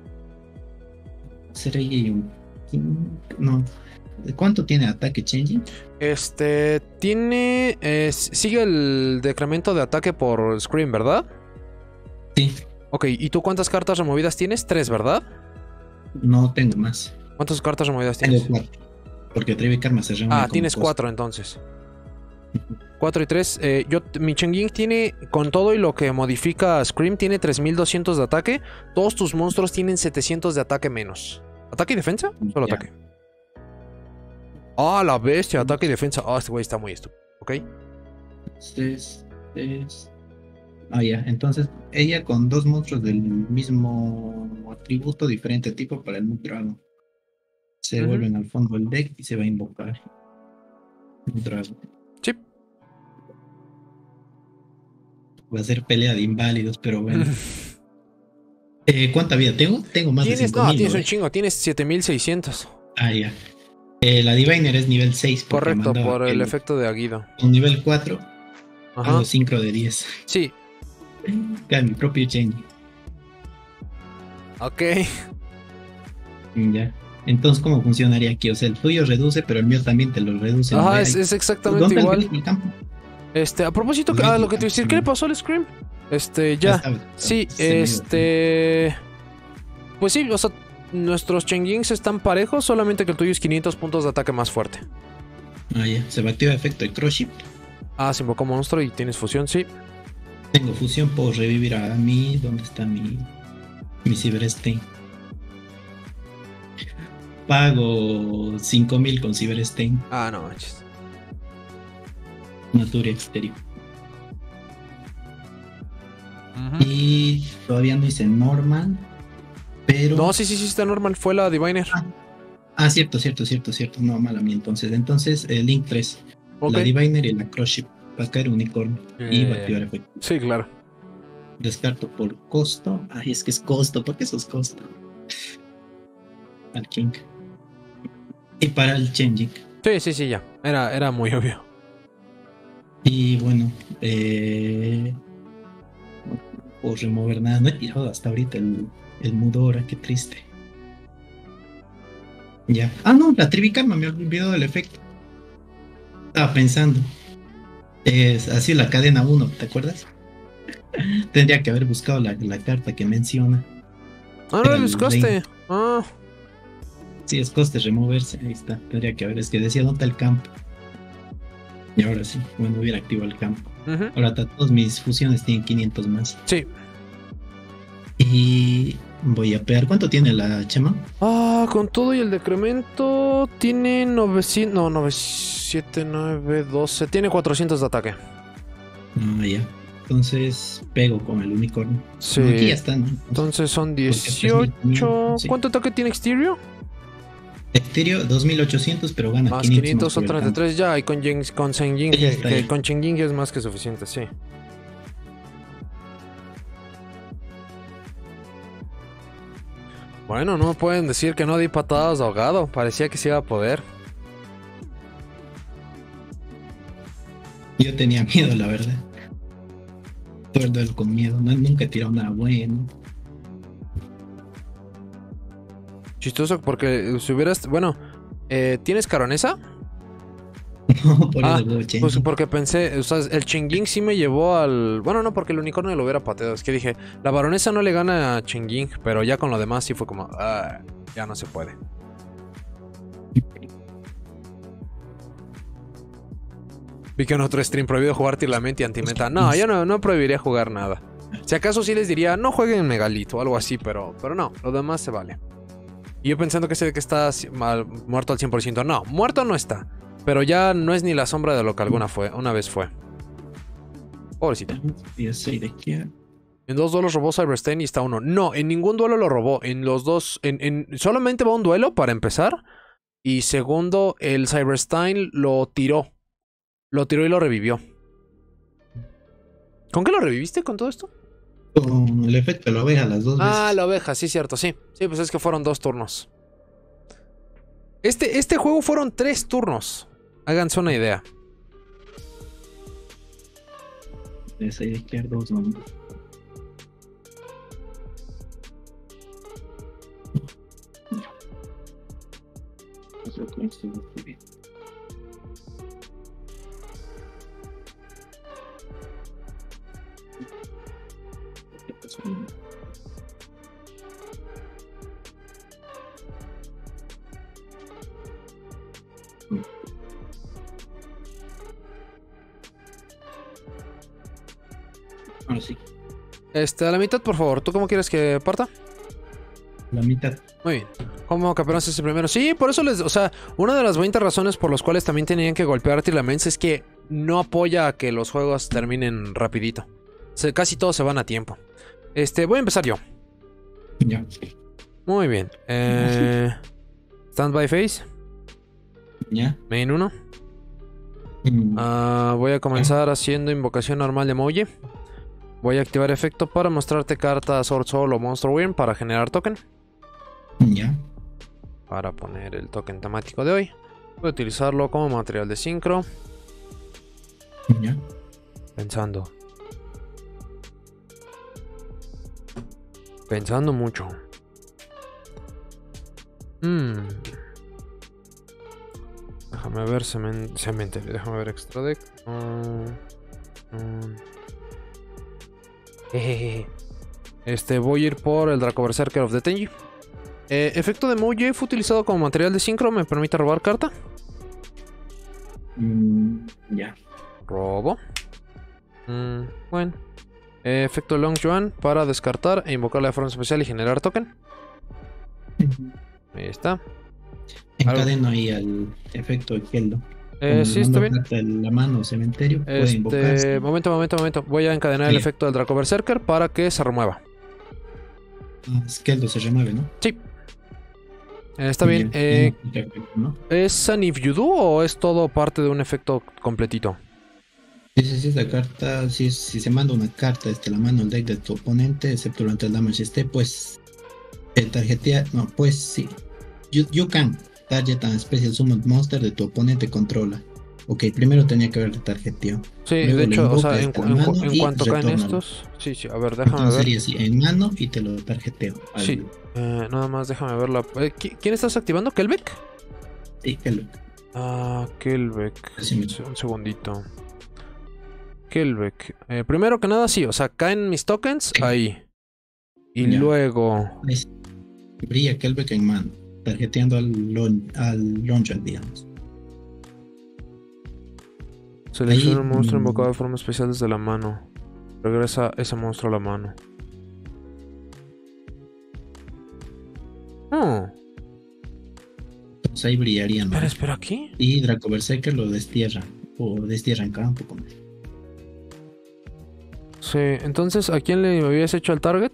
Será y un. No. ¿Cuánto tiene ataque changing? Tiene. Sigue el decremento de ataque por Scream, ¿verdad? Sí. Ok, ¿y tú cuántas cartas removidas tienes? 3, ¿verdad? No tengo más. ¿Cuántas cartas removidas Tengo tienes? 4. Porque Tribe Karma se reúne. como Tienes cosa. 4 entonces. 4 y 3. Mi Changing tiene, con todo y lo que modifica Scream, tiene 3200 de ataque. Todos tus monstruos tienen 700 de ataque menos. ¿Ataque y defensa? Solo Ya. ataque. La bestia, ataque y defensa. Este güey está muy estúpido. ¿Ok? Entonces, ya. Entonces, ella con 2 monstruos del mismo atributo, diferente tipo para el Mudrago. Se Ujú. vuelven al fondo del deck y se va a invocar. Mudrago. Sí. Va a ser pelea de inválidos, pero bueno. ¿Cuánta vida tengo? Tengo más de Tienes 5000. tienes un chingo, tienes 7600. Ya. La Diviner es nivel 6. porque Correcto, mandaba por el efecto de Aguido. Con nivel 4, Ajá. hago sincro de 10. Sí. Cae mi propio change. Ok. Ya. Entonces, ¿cómo funcionaría aquí? O sea, el tuyo reduce, pero el mío también te lo reduce. ¿no? Ajá, Ahí- es exactamente ¿Dónde está igual. el campo? A propósito, Pues lo que te iba a decir, ¿qué le pasó al Scream? Ya. estaba. Sí, Se me iba. pues sí, o sea, nuestros Changings están parejos, solamente que el tuyo es 500 puntos de ataque más fuerte. Ya. Se me activa efecto de Crush Ship. Se invocó monstruo y tienes fusión, sí. Tengo fusión, puedo revivir a mí. ¿Dónde está mi Cyberstein? Pago 5000 con Cyberstein. No manches. Natura exterior. Ujú. Y todavía no hice normal. Pero. No, sí, está normal, fue la Diviner. Cierto. No, mala mía. Entonces, Link 3. Ok. La Diviner y la Crush Ship. Va a caer unicornio. Y va a activar efecto. Sí, claro. Descarto por costo. Es que es costo. ¿Por qué eso es costo? Al King. Y para el Changing. Sí, ya. Era muy obvio. Y bueno, no puedo remover nada. No he tirado hasta ahorita el Mudora, qué triste. Ya. No, la Trivicarma, me he olvidado del efecto. Estaba pensando. Es así la cadena 1, ¿te acuerdas? Tendría que haber buscado la carta que menciona. No la El buscaste. Sí, es coste removerse. Ahí está. Tendría que haber. Es que decía dónde está el campo. Y ahora sí, bueno, hubiera activado el campo. Ujú. Ahora todas mis fusiones tienen 500 más. Sí. Y voy a pegar. ¿Cuánto tiene la Chema? Con todo y el decremento tiene 900, no, 97, 9, 12, tiene 400 de ataque. Ya. Entonces pego con el unicornio. Sí. No, aquí ya están. Entonces son Porque 18. sí. ¿Cuánto ataque tiene Exterior? Exterior 2800, pero gana Más 500 500 son por el campo. 33 ya. Y con Changing, Ya está ahí. con Changing es más que suficiente, sí. Bueno, no pueden decir que no di patadas de ahogado. Parecía que se iba a poder. Yo tenía miedo, la verdad. Todo el duelo con miedo. Nunca he tirado nada bueno. Chistoso porque si hubieras... Bueno, ¿tienes caronesa? No, por Ah, eso hubo pues Changing. porque pensé, o sea, el Chenging sí me llevó al... Bueno, no, porque el unicornio lo hubiera pateado. Es que dije, la baronesa no le gana a Chenging, pero ya con lo demás sí fue como, ah, ya no se puede. Vi que en otro stream prohibido jugar Tirlament y Antimeta. No, yo no prohibiría jugar nada. Si acaso sí les diría, no jueguen Megalith o algo así, pero no, lo demás se vale. Y yo pensando que que está muerto al 100%. No, muerto no está. Pero ya no es ni la sombra de lo que una vez fue. Pobrecito. Yo soy de aquí. En 2 duelos robó Cyberstein y está uno. No, en ningún duelo lo robó. En los dos. Solamente va un duelo para empezar. Y segundo, el Cyberstein lo tiró. Lo tiró y lo revivió. ¿Con qué lo reviviste con todo esto? Con el efecto de la oveja las dos veces. Ah, la oveja, sí, cierto, sí. Sí, pues es que fueron 2 turnos. Este juego fueron 3 turnos. Háganse una idea. De side izquierdo, no. Eso que estoy bien. Ahora sí, A la mitad, por favor. ¿Tú cómo quieres que parta? la mitad. Muy bien. ¿Cómo que apenas ese primero? Sí, por eso les... O sea, una de las 20 razones por las cuales también tenían que golpear Tirlaments es que no apoya a que los juegos terminen rapidito. Casi todos se van a tiempo. Voy a empezar yo. Ya. Muy bien. Stand by face. Ya. Main 1. Voy a comenzar haciendo invocación normal de Moji. Voy a activar efecto para mostrarte carta Sword Soul o Monster Wyrm para generar token. Ya. Para poner el token temático de hoy. Voy a utilizarlo como material de sincro. Ya. Pensando mucho. Déjame ver cementerio. Déjame ver extra deck. Voy a ir por el Draco Berserker of the Tenji. Efecto de Moji fue utilizado como material de sincro. Me permite robar carta. Ya. Robo. Bueno. Efecto Long Yuan para descartar e invocarla de forma especial y generar token. Ahí está. Encadeno ahí al efecto de Keldo. Sí, está bien. La mano cementerio puede invocarse. Momento. Voy a encadenar el efecto del Draco Berserker para que se remueva. Keldo se remueve, ¿no? Sí. Está bien. ¿No? ¿Es Sanif Yudu o es todo parte de un efecto completito? Sí, esa carta, si se manda una carta desde la mano al deck de tu oponente, excepto durante el damage pues el tarjetea, no, pues sí. You can target an special summon monster de tu oponente controla. Ok, primero tenía que haber de tarjeteo. Sí, Luego de lo hecho, o sea, invocas en de mano y cuanto caen retórnalo. estos. Sí, a ver, déjame Entonces ver. sería así, en mano y te lo tarjeteo. Sí, nada más déjame ver la. ¿Quién estás activando? ¿Kelbeck? Sí, Keldo. Kelbeck. Así mismo. Un segundito. Kelbeck. Primero que nada, sí, o sea, caen mis tokens ahí. Y Ya. luego. Brilla Keldo en mano, tarjeteando al launcher, digamos. Selecciona Ahí, un monstruo invocado de forma especial desde la mano. Regresa ese monstruo a la mano. Entonces ahí brillarían. ¿no? Espera, ¿aquí? Y Draco Berserker lo destierra. O destierra en campo. Como... Sí, entonces, ¿a quién le habías hecho el target?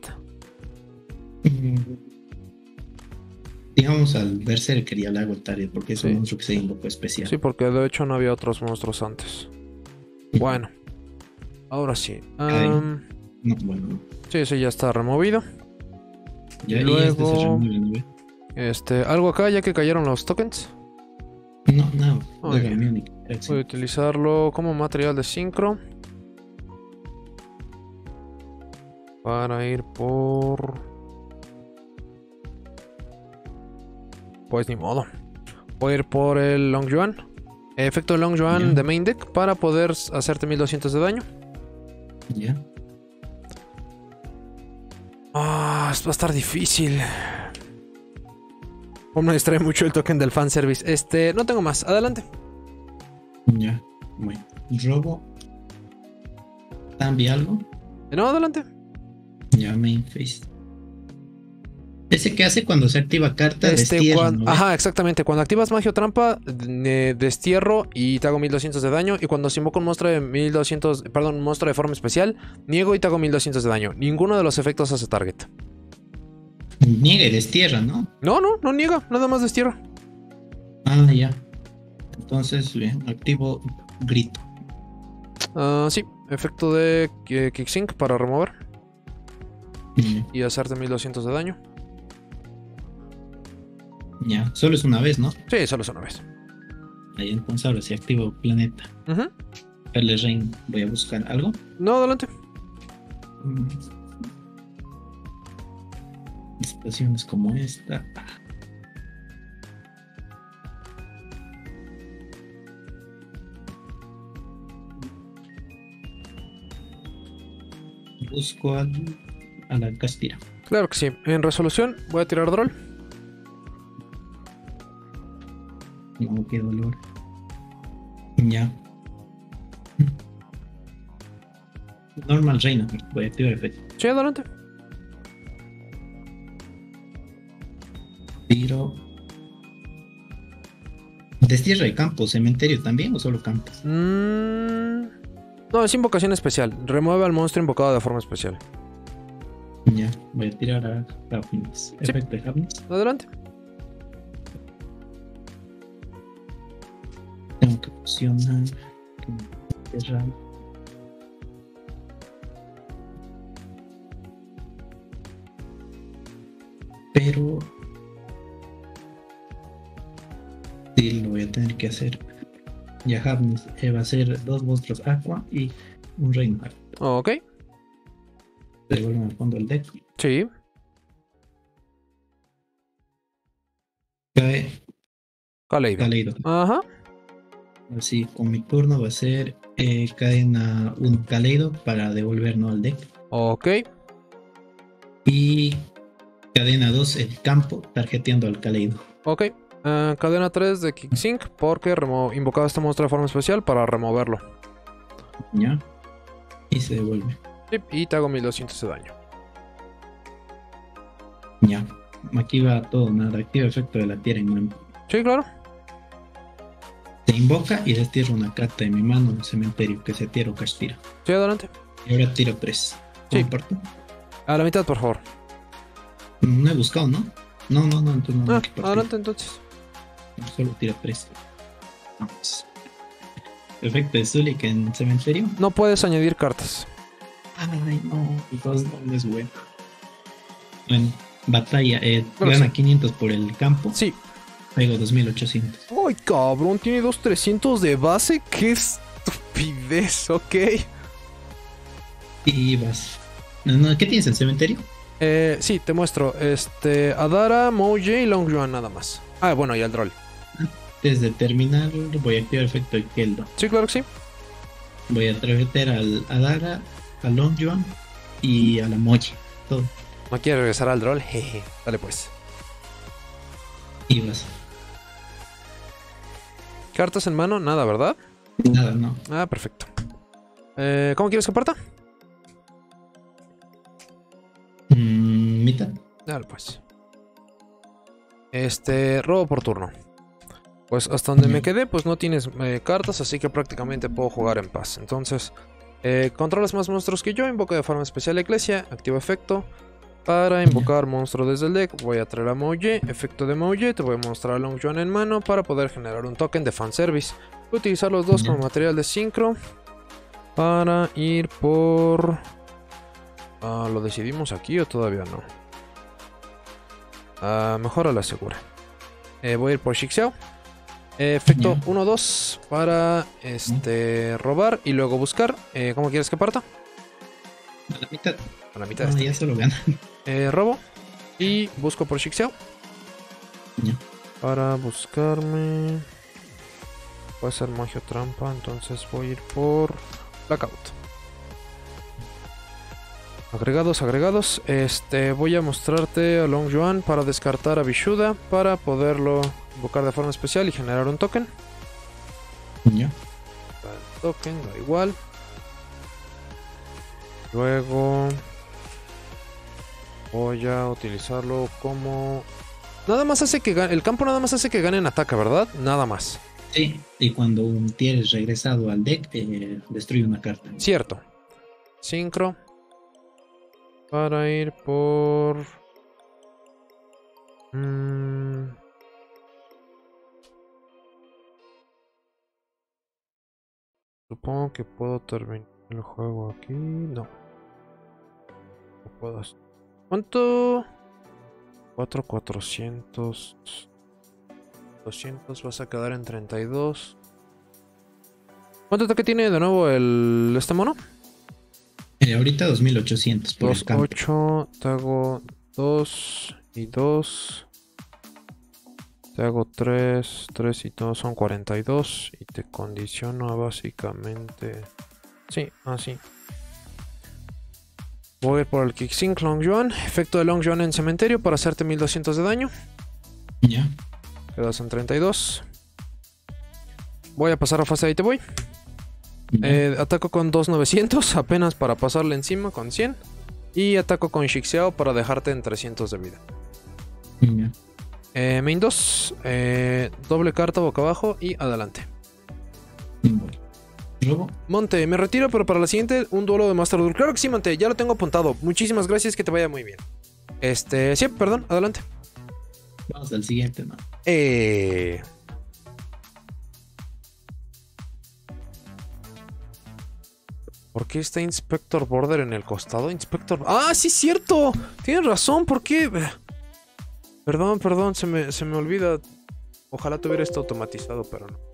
Digamos al Berserker ya le hago el target porque es Sí. un monstruo que se invocó especial. Sí, porque de hecho no había otros monstruos antes. Bueno, ahora sí. No, bueno. Sí, ya está removido. Ya, Luego- y este se remueve, ¿no ve? Algo acá, ya que cayeron los tokens. No, nada. Muy Juega bien. Munich. Voy a utilizarlo como material de sincro. Para ir por... Pues ni modo. Voy a ir por el Long Yuan. Efecto de Long Yuan Ya. de main deck para poder hacerte 1200 de daño. Ya. Ah, esto va a estar difícil. O me distrae mucho el token del fanservice. No tengo más. Adelante. Ya. Bueno. Robo. Cambia algo. No, adelante. Ya, main face. Ese que hace cuando se activa carta destierra, ¿no? Ajá, exactamente. Cuando activas magia o trampa, destierro y te hago 1200 de daño. Y cuando se invoca un monstruo de 1200, perdón, un monstruo de forma especial, niego y te hago 1200 de daño. Ninguno de los efectos hace target. Niega y destierra, ¿no? No niega, nada más destierra. Ah, ya. Entonces, bien, activo grito. Sí, efecto de Kicksync para remover Ya. y hacerte 1200 de daño. Ya, solo es una vez, ¿no? Sí, solo es una vez. Ahí entonces ahora sí activo planeta. Ujú. Perle Rein, voy a buscar algo. No, adelante. Mm. Situaciones como esta. Busco a la Castira. Claro que sí. En resolución voy a tirar Droll. No, qué dolor. Ya. Normal Reina, voy a activar efecto. Sí, adelante. Tiro. ¿Destierra de campo, cementerio también o solo campo? No, es invocación especial. Remueve al monstruo invocado de forma especial. Ya, voy a tirar a Hafnis. Sí. Efecto de Hafnis. Adelante. Tengo que fusionar. Cerrar. Pero sí, lo voy a tener que hacer. Ya Hafnis va a ser 2 monstruos Aqua y un Reinhardt. Ok. Devuelven al fondo el deck. Sí. Cae Kaleido. Kaleido. Ajá. Así, con mi turno va a ser cadena 1 Kaleido para devolvernos al deck. Ok. Y cadena 2 el campo, tarjeteando al Kaleido. Ok. Cadena 3 de Kicksync porque invocaba este monstruo de forma especial para removerlo. ¿Ya? Y se devuelve. Sí, y te hago 1200 de daño. Ya. Aquí va todo, nada. Activa efecto de la tierra en mano. Sí, claro. Se invoca y destierra una carta de mi mano en el cementerio, que se tira o Castira. Sí, adelante. Y ahora tiro 3. Sí. ¿Comparto? A la mitad, por favor. No he buscado, ¿no? No, entonces no hay que partir. Adelante entonces. Solo tiro 3. Vamos. Efecto de Zulik en cementerio. No puedes añadir cartas. Ay, no, entonces no es bueno. Bueno, batalla. Bueno, Gana sí. 500 por el campo. Sí. Pego 2800. Ay, cabrón, tiene 2300 de base. Qué estupidez, ok. Y vas. No, ¿qué tienes en cementerio? Sí, te muestro. Adara, Mouje y Long Yuan nada más. Ah, bueno, y el Droll. Desde terminar voy a activar efecto de Keldo. Sí, claro que sí. Voy a traveter al Adara, a Long Yuan y a la Mochi. Todo. No quiere regresar al Droll. Jeje. Dale pues. Y vas. Cartas en mano, nada, ¿verdad? Nada, no. Ah, perfecto. ¿Cómo quieres que parta? Mitad. Dale pues. Robo por turno. Pues hasta donde me quedé, pues no tienes cartas, así que prácticamente puedo jugar en paz. Entonces, controlas más monstruos que yo, invoco de forma especial Eclesia, activo efecto. Para invocar monstruo desde el deck, voy a traer a Mouje, efecto de Mouje, te voy a mostrar a Long Yuan en mano para poder generar un token de fanservice. Voy a utilizar los dos como material de sincro para ir por... ¿Lo decidimos aquí o todavía no? Mejor a la segura. Voy a ir por Shixiao. Efecto 1-2 para robar y luego buscar. ¿Cómo quieres que parta? A la mitad. A la mitad. No, ya solo gana. Robo y busco por Shixiao. Ya. Para buscarme. Puede ser magia o trampa, entonces voy a ir por Blackout. Agregados. Voy a mostrarte a Long Yuan para descartar a Vishuda para poderlo invocar de forma especial y generar un token. Ya. El token da igual. Luego voy a utilizarlo como... Nada más hace que gane... El campo nada más hace que gane en ataque, ¿verdad? Nada más. Sí, y cuando un tier es regresado al deck, destruye una carta. Cierto. Sincro. Para ir por... Supongo que puedo terminar el juego aquí. No. No puedo hacer. ¿Cuánto? 400. 200 vas a quedar en 32. ¿Cuánto ataque tiene de nuevo este mono? Ahorita 2800 por el campo. 8, te hago 2 y 2. Te hago 3, 3 y 2 son 42. Y te condiciono a básicamente... Sí, así. Voy a ir por el Kicksync Long Yuan. Efecto de Long Yuan en cementerio para hacerte 1200 de daño. Ya. Quedas en 32. Voy a pasar a fase, ahí te voy. Ataco con 2900 apenas para pasarle encima con 100. Y ataco con Shixiao para dejarte en 300 de vida. Ya. Main 2. Doble carta boca abajo y adelante. Luego. Monte, me retiro, pero para la siguiente un duelo de Master Duel. Claro que sí, Monte, ya lo tengo apuntado. Muchísimas gracias, que te vaya muy bien. Sí, perdón, adelante. Vamos al siguiente, ¿no? ¿Por qué está Inspector Border en el costado? Inspector... ¡Ah, sí es cierto! Tienes razón, ¿por qué? Perdón, se me olvida. Ojalá tuviera esto automatizado, pero no.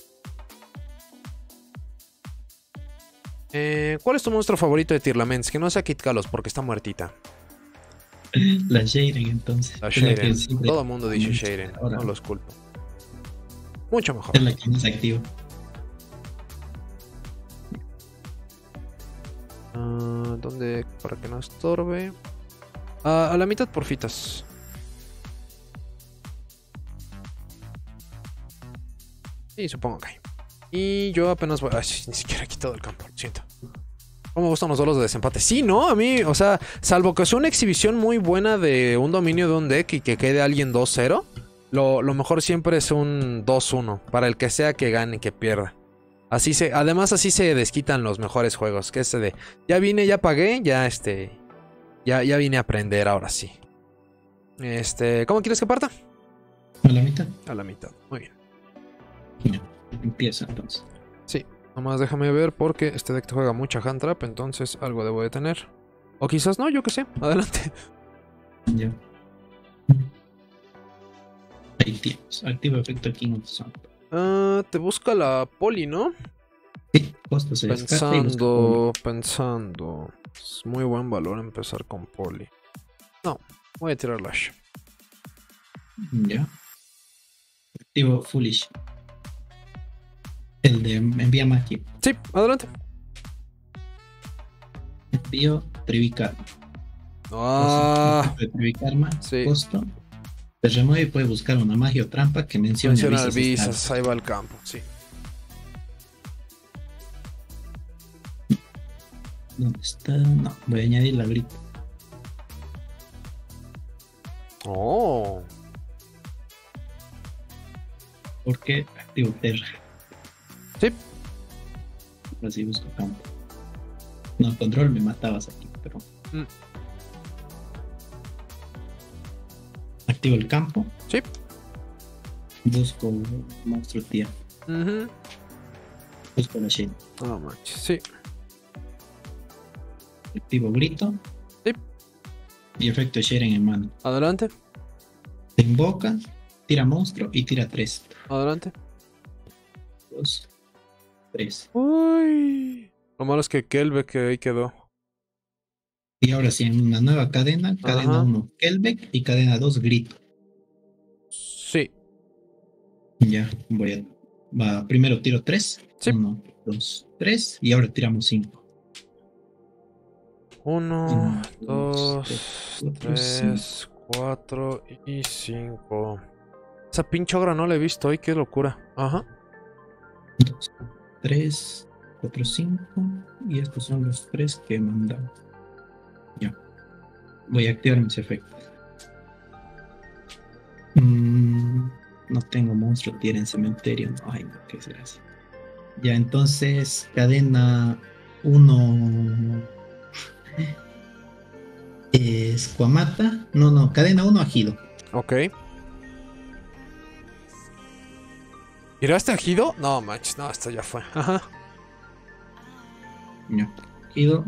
¿Cuál es tu monstruo favorito de Tearlaments? Que no sea Kit Kalos, porque está muertita. La Shayren, entonces. La Es la que Shayren. siempre- Todo el mundo dice Shayren. Ahora. No los culpo. Mucho mejor. Es la que no se activa. ¿Dónde? Para que no estorbe. A la mitad, porfitas. Sí, supongo que hay. Y yo apenas voy... Ay, ni siquiera he quitado el campo, lo siento. ¿Cómo me gustan los duelos de desempate? Sí, ¿no? A mí, o sea, salvo que sea una exhibición muy buena de un dominio de un deck y que quede alguien 2-0, lo mejor siempre es un 2-1, para el que sea que gane, que pierda. Además así se desquitan los mejores juegos, que ese de, ya vine, ya pagué, ya ya vine a aprender, ahora sí. ¿Cómo quieres que parta? A la mitad. A la mitad, muy bien. Ya. Empieza entonces. Sí, nomás déjame ver porque este deck te juega mucha hand trap, entonces algo debo de tener. O quizás no, yo qué sé, adelante. Ya. Ahí tienes. Activa efecto King of Sun. Te busca la poli, ¿no? Sí, costo se descarta y busca Pensando. Es muy buen valor empezar con poli. No, voy a tirar Lash. Ya. Activo Foolish. El de envía magia. Sí, adelante. Envío Trivicar. Ah, Trivicarma. sí. Costo. Se remueve y puede buscar una magia o trampa que mencione menciona avisos visas, estables. ahí va el campo, sí. ¿Dónde está? No, voy a añadir la grita. Oh, Porque activo Terra. sí. Así busco campo. No, control me matabas aquí, pero. Mm. Activo el campo. Sí. Busco monstruo tía. Ujú. Busco la Shane. No manches, sí. Activo grito. Sí. Y efecto Sharen en mano. Adelante, Se invoca, tira monstruo y tira 3. adelante. 2, 3. Uy. Lo malo es que Kelbeck ahí quedó. Y ahora sí, en una nueva cadena, cadena Ajá. 1 Kelbeck y cadena 2 grito. Sí. Ya, voy a Va, primero tiro 3. Sí. 1, 2, 3. Y ahora tiramos 5. 1, 2, 4, 3, 4 y 5. Esa pinche ogra no la he visto hoy, qué locura. Ajá. 2, 3, 4, 5. Y estos son los 3 que he mandado. Ya. Voy a activar mis efectos. No tengo monstruo tier en cementerio. No, ay, no, qué será así. Ya, entonces, cadena 1 Escuamata. No, cadena 1 Ajido. Ok. ¿Tiraste ajido? No, manches, no, esto ya fue. Ajá. Ya, Ajido.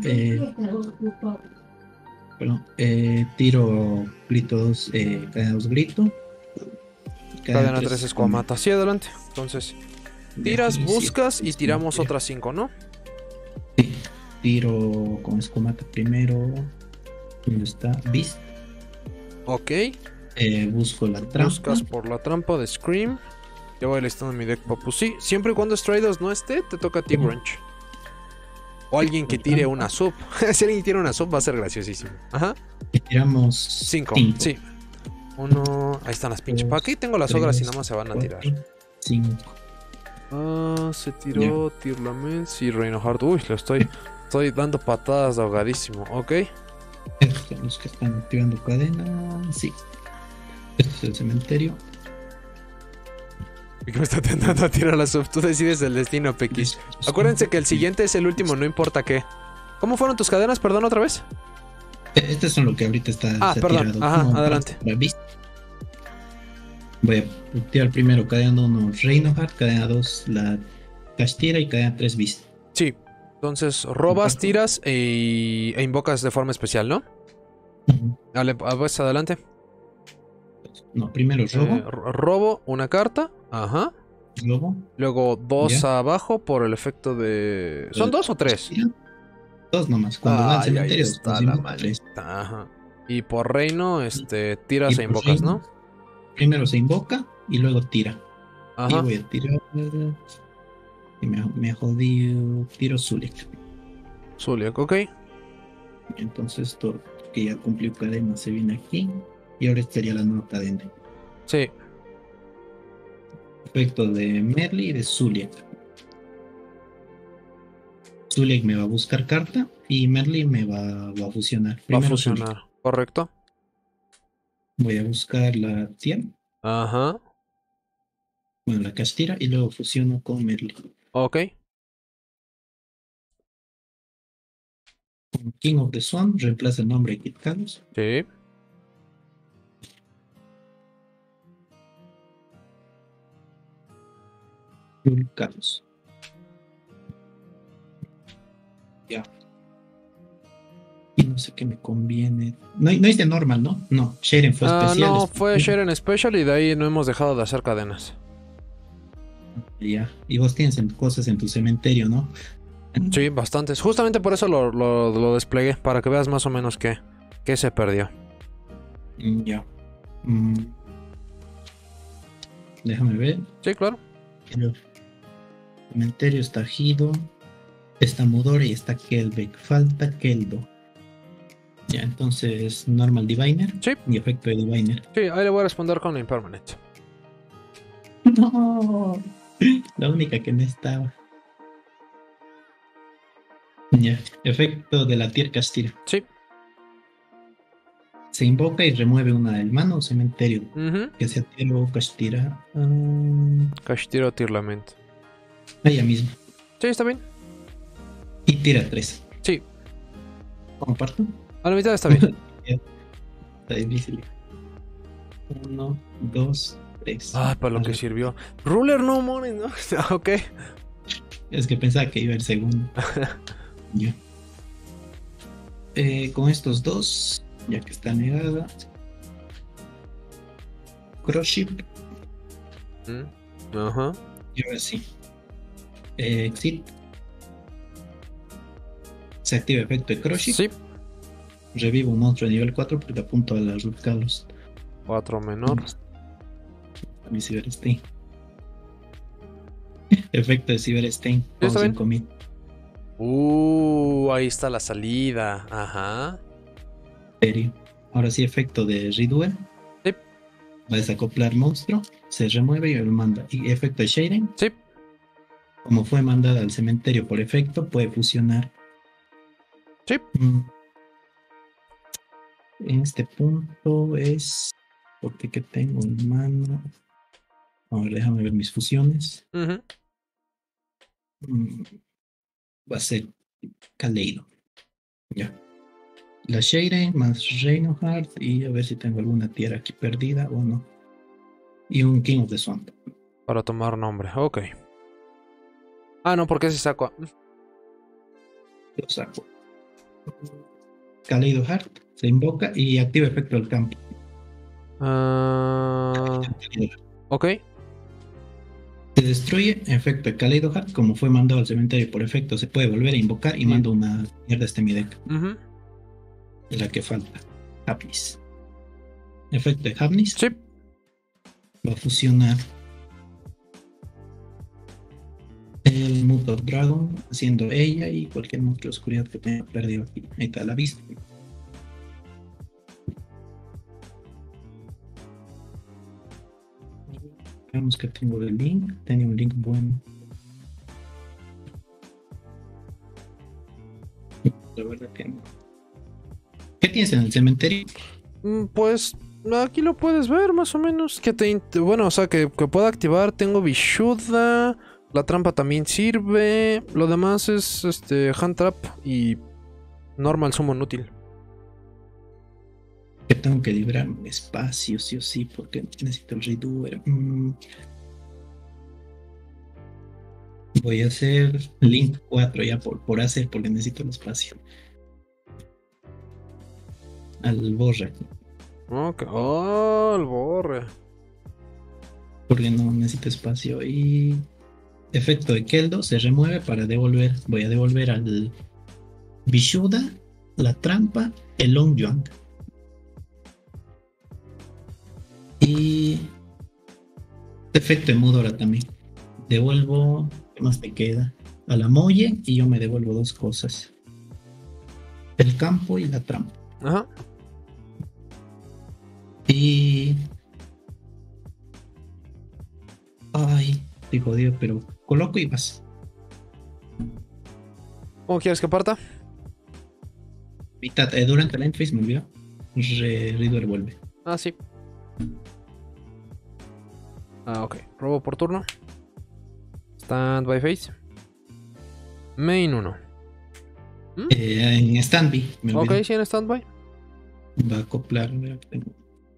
Perdón, tiro grito 2, cadena 2 grito. Cadena 3 escuamata. Sí, adelante. Entonces, tiras, Sí, buscas sí, y tiramos sí. otras 5, ¿no? Sí, tiro con escuamata primero. ¿Dónde está? Beast. Ok. Busco la trampa. Buscas por la trampa de Scream. Ya voy listando mi deck, papu. Sí, siempre y cuando Stray 2 no esté, te toca a ti, Grunch. O alguien que tire una sub. Si alguien tira una sub va a ser graciosísimo. Ajá. Tiramos 5. 5. Sí. 1. Ahí están las pinches. ¿Para qué tengo las ogras si nada más se van a tirar? 5. Ah, se tiró Tirlaments y Reinohard. Uy, lo estoy dando patadas de ahogadísimo. Ok. Estos son los que están activando cadena. Sí. Este es el cementerio. ¿Y cómo está tentando a tirar la sub? Tú decides el destino, Pequis. Acuérdense que el siguiente es el último, no importa qué. ¿Cómo fueron tus cadenas? Perdón, otra vez. Estos son lo que ahorita está. Ah, se ha perdón. tirado. Ajá, Como adelante. para Beast. Voy a tirar primero cadena 1 Reinohard, cadena 2 la Castira y cadena 3 Beast. Sí. Entonces, robas, tiras e invocas de forma especial, ¿no? Dale, pues adelante. No, primero robo. Robo una carta. Ajá. Robo. Luego 2 Ya. abajo por el efecto de... ¿Son 2 o 3? 2 nomás. Cuando va al Ay, ahí cementerio, está dos la invoca, 3. maldita. Ajá. Y por reino, tiras Y e por invocas, reino, ¿no? Primero se invoca y luego tira. Y Ajá. voy a tirar. Y me jodido. Tiro Zulik. Zuliak, ok. Entonces todo que ya cumplió cadena se viene aquí. Y ahora estaría la nueva cadena. Sí. Efecto de Merly y de Zuliak. Zuliak me va a buscar carta y Merly me va a fusionar. Va a Primero fusionar. Zuliak. Correcto. Voy a buscar la Tien, Ajá. bueno, la Castira y luego fusiono con Merly. Ok. King of the Swan reemplaza el nombre de Kit Kalos. Sí. Yul Kalos. Ya. Y no sé qué me conviene. No es de normal, ¿no? No, Sharon fue especial. No, fue Sharon Special y de ahí no hemos dejado de hacer cadenas. Ya. Y vos tienes cosas en tu cementerio, ¿no? Sí, bastantes. Justamente por eso lo desplegué, para que veas más o menos qué se perdió. Ya. Déjame ver. Sí, claro. El cementerio está Gido, está Mudora y está Kelbeck. Falta Keldo. Ya, entonces Normal Diviner. Sí. Y efecto de Diviner. Sí, ahí le voy a responder con la Impermanent. No. La única que no estaba. Ya. Efecto de la Tier Castira. Sí. Se invoca y remueve una del mano o cementerio. Ujú. Que sea Tier o Castira. Kashtiro Tirlament. Ella misma. Sí, está bien. Y tira 3. Sí. Comparto. A la mitad está bien. Está difícil. 1, 2, 3. Ay, para lo que sirvió. Ruler no money, ¿no? Ok. Es que pensaba que iba el segundo. Ya. Con estos dos, ya que está negada. Crosship. Ajá. Y ahora sí. Exit. Se activa efecto de Crosship. Sí. Revivo un monstruo de nivel 4 porque apunto a la Root Kalos. 4 menor. A mí sí ver este. Efecto de Cyber Stain con está bien. 5000. Ahí está la salida. Ajá. Serio. Ahora sí, efecto de Redoer. Sí. Va a desacoplar monstruo, se remueve y lo manda. Y efecto de Shading. Sí. Como fue mandada al cementerio por efecto, puede fusionar. Sí. En este punto es. Porque que tengo en mano. A ver, déjame ver mis fusiones. Ujú. Va a ser Kaleido. Ya. La Shading más Reinhardt. Y a ver si tengo alguna tierra aquí perdida o no. Y un King of the Swamp. Para tomar nombre. Ok. Ah, no, porque ese saco. Lo saco. Kaleido Heart se invoca y activa efecto del campo. Ok. Se destruye efecto de Kaleido Heart. Como fue mandado al cementerio por efecto, se puede volver a invocar y manda una mierda a mi deck. Ujú. La que falta. Hapnis. Efecto de Hapnis. Sí. Va a fusionar el Mood of Dragon, haciendo ella y cualquier monstruo de oscuridad que tenga perdido aquí. Ahí está la vista. Veamos que tengo el link. Tenía un link bueno. La verdad que no. ¿Qué tienes en el cementerio? Pues aquí lo puedes ver más o menos. Bueno, o sea, que pueda activar. Tengo Vishuda. La trampa también sirve. Lo demás es Hand Trap y Normal Summon útil. Que tengo que librar espacio, sí o sí, porque necesito el Redoer. Voy a hacer Link 4 ya por hacer, porque necesito el espacio. Al borre. Ok. Oh, el borre. Porque no necesito espacio. Y efecto de Keldo se remueve para devolver. Voy a devolver al Vishuda, la trampa, el Long Yuan. Y efecto de Mudora también. Devuelvo. ¿Qué más te queda? A la Molle y yo me devuelvo dos cosas. El campo y la trampa. Ajá. Y... Ay, estoy jodido, pero coloco y vas. ¿Cómo quieres que parta? Mitad, durante la endphase me olvidó. Redoer vuelve. Ah, sí. Ok. Robo por turno. Stand by face. Main 1. En standby, me olvidó. Ok, sí, en standby. Va a acoplar. Mira que tengo.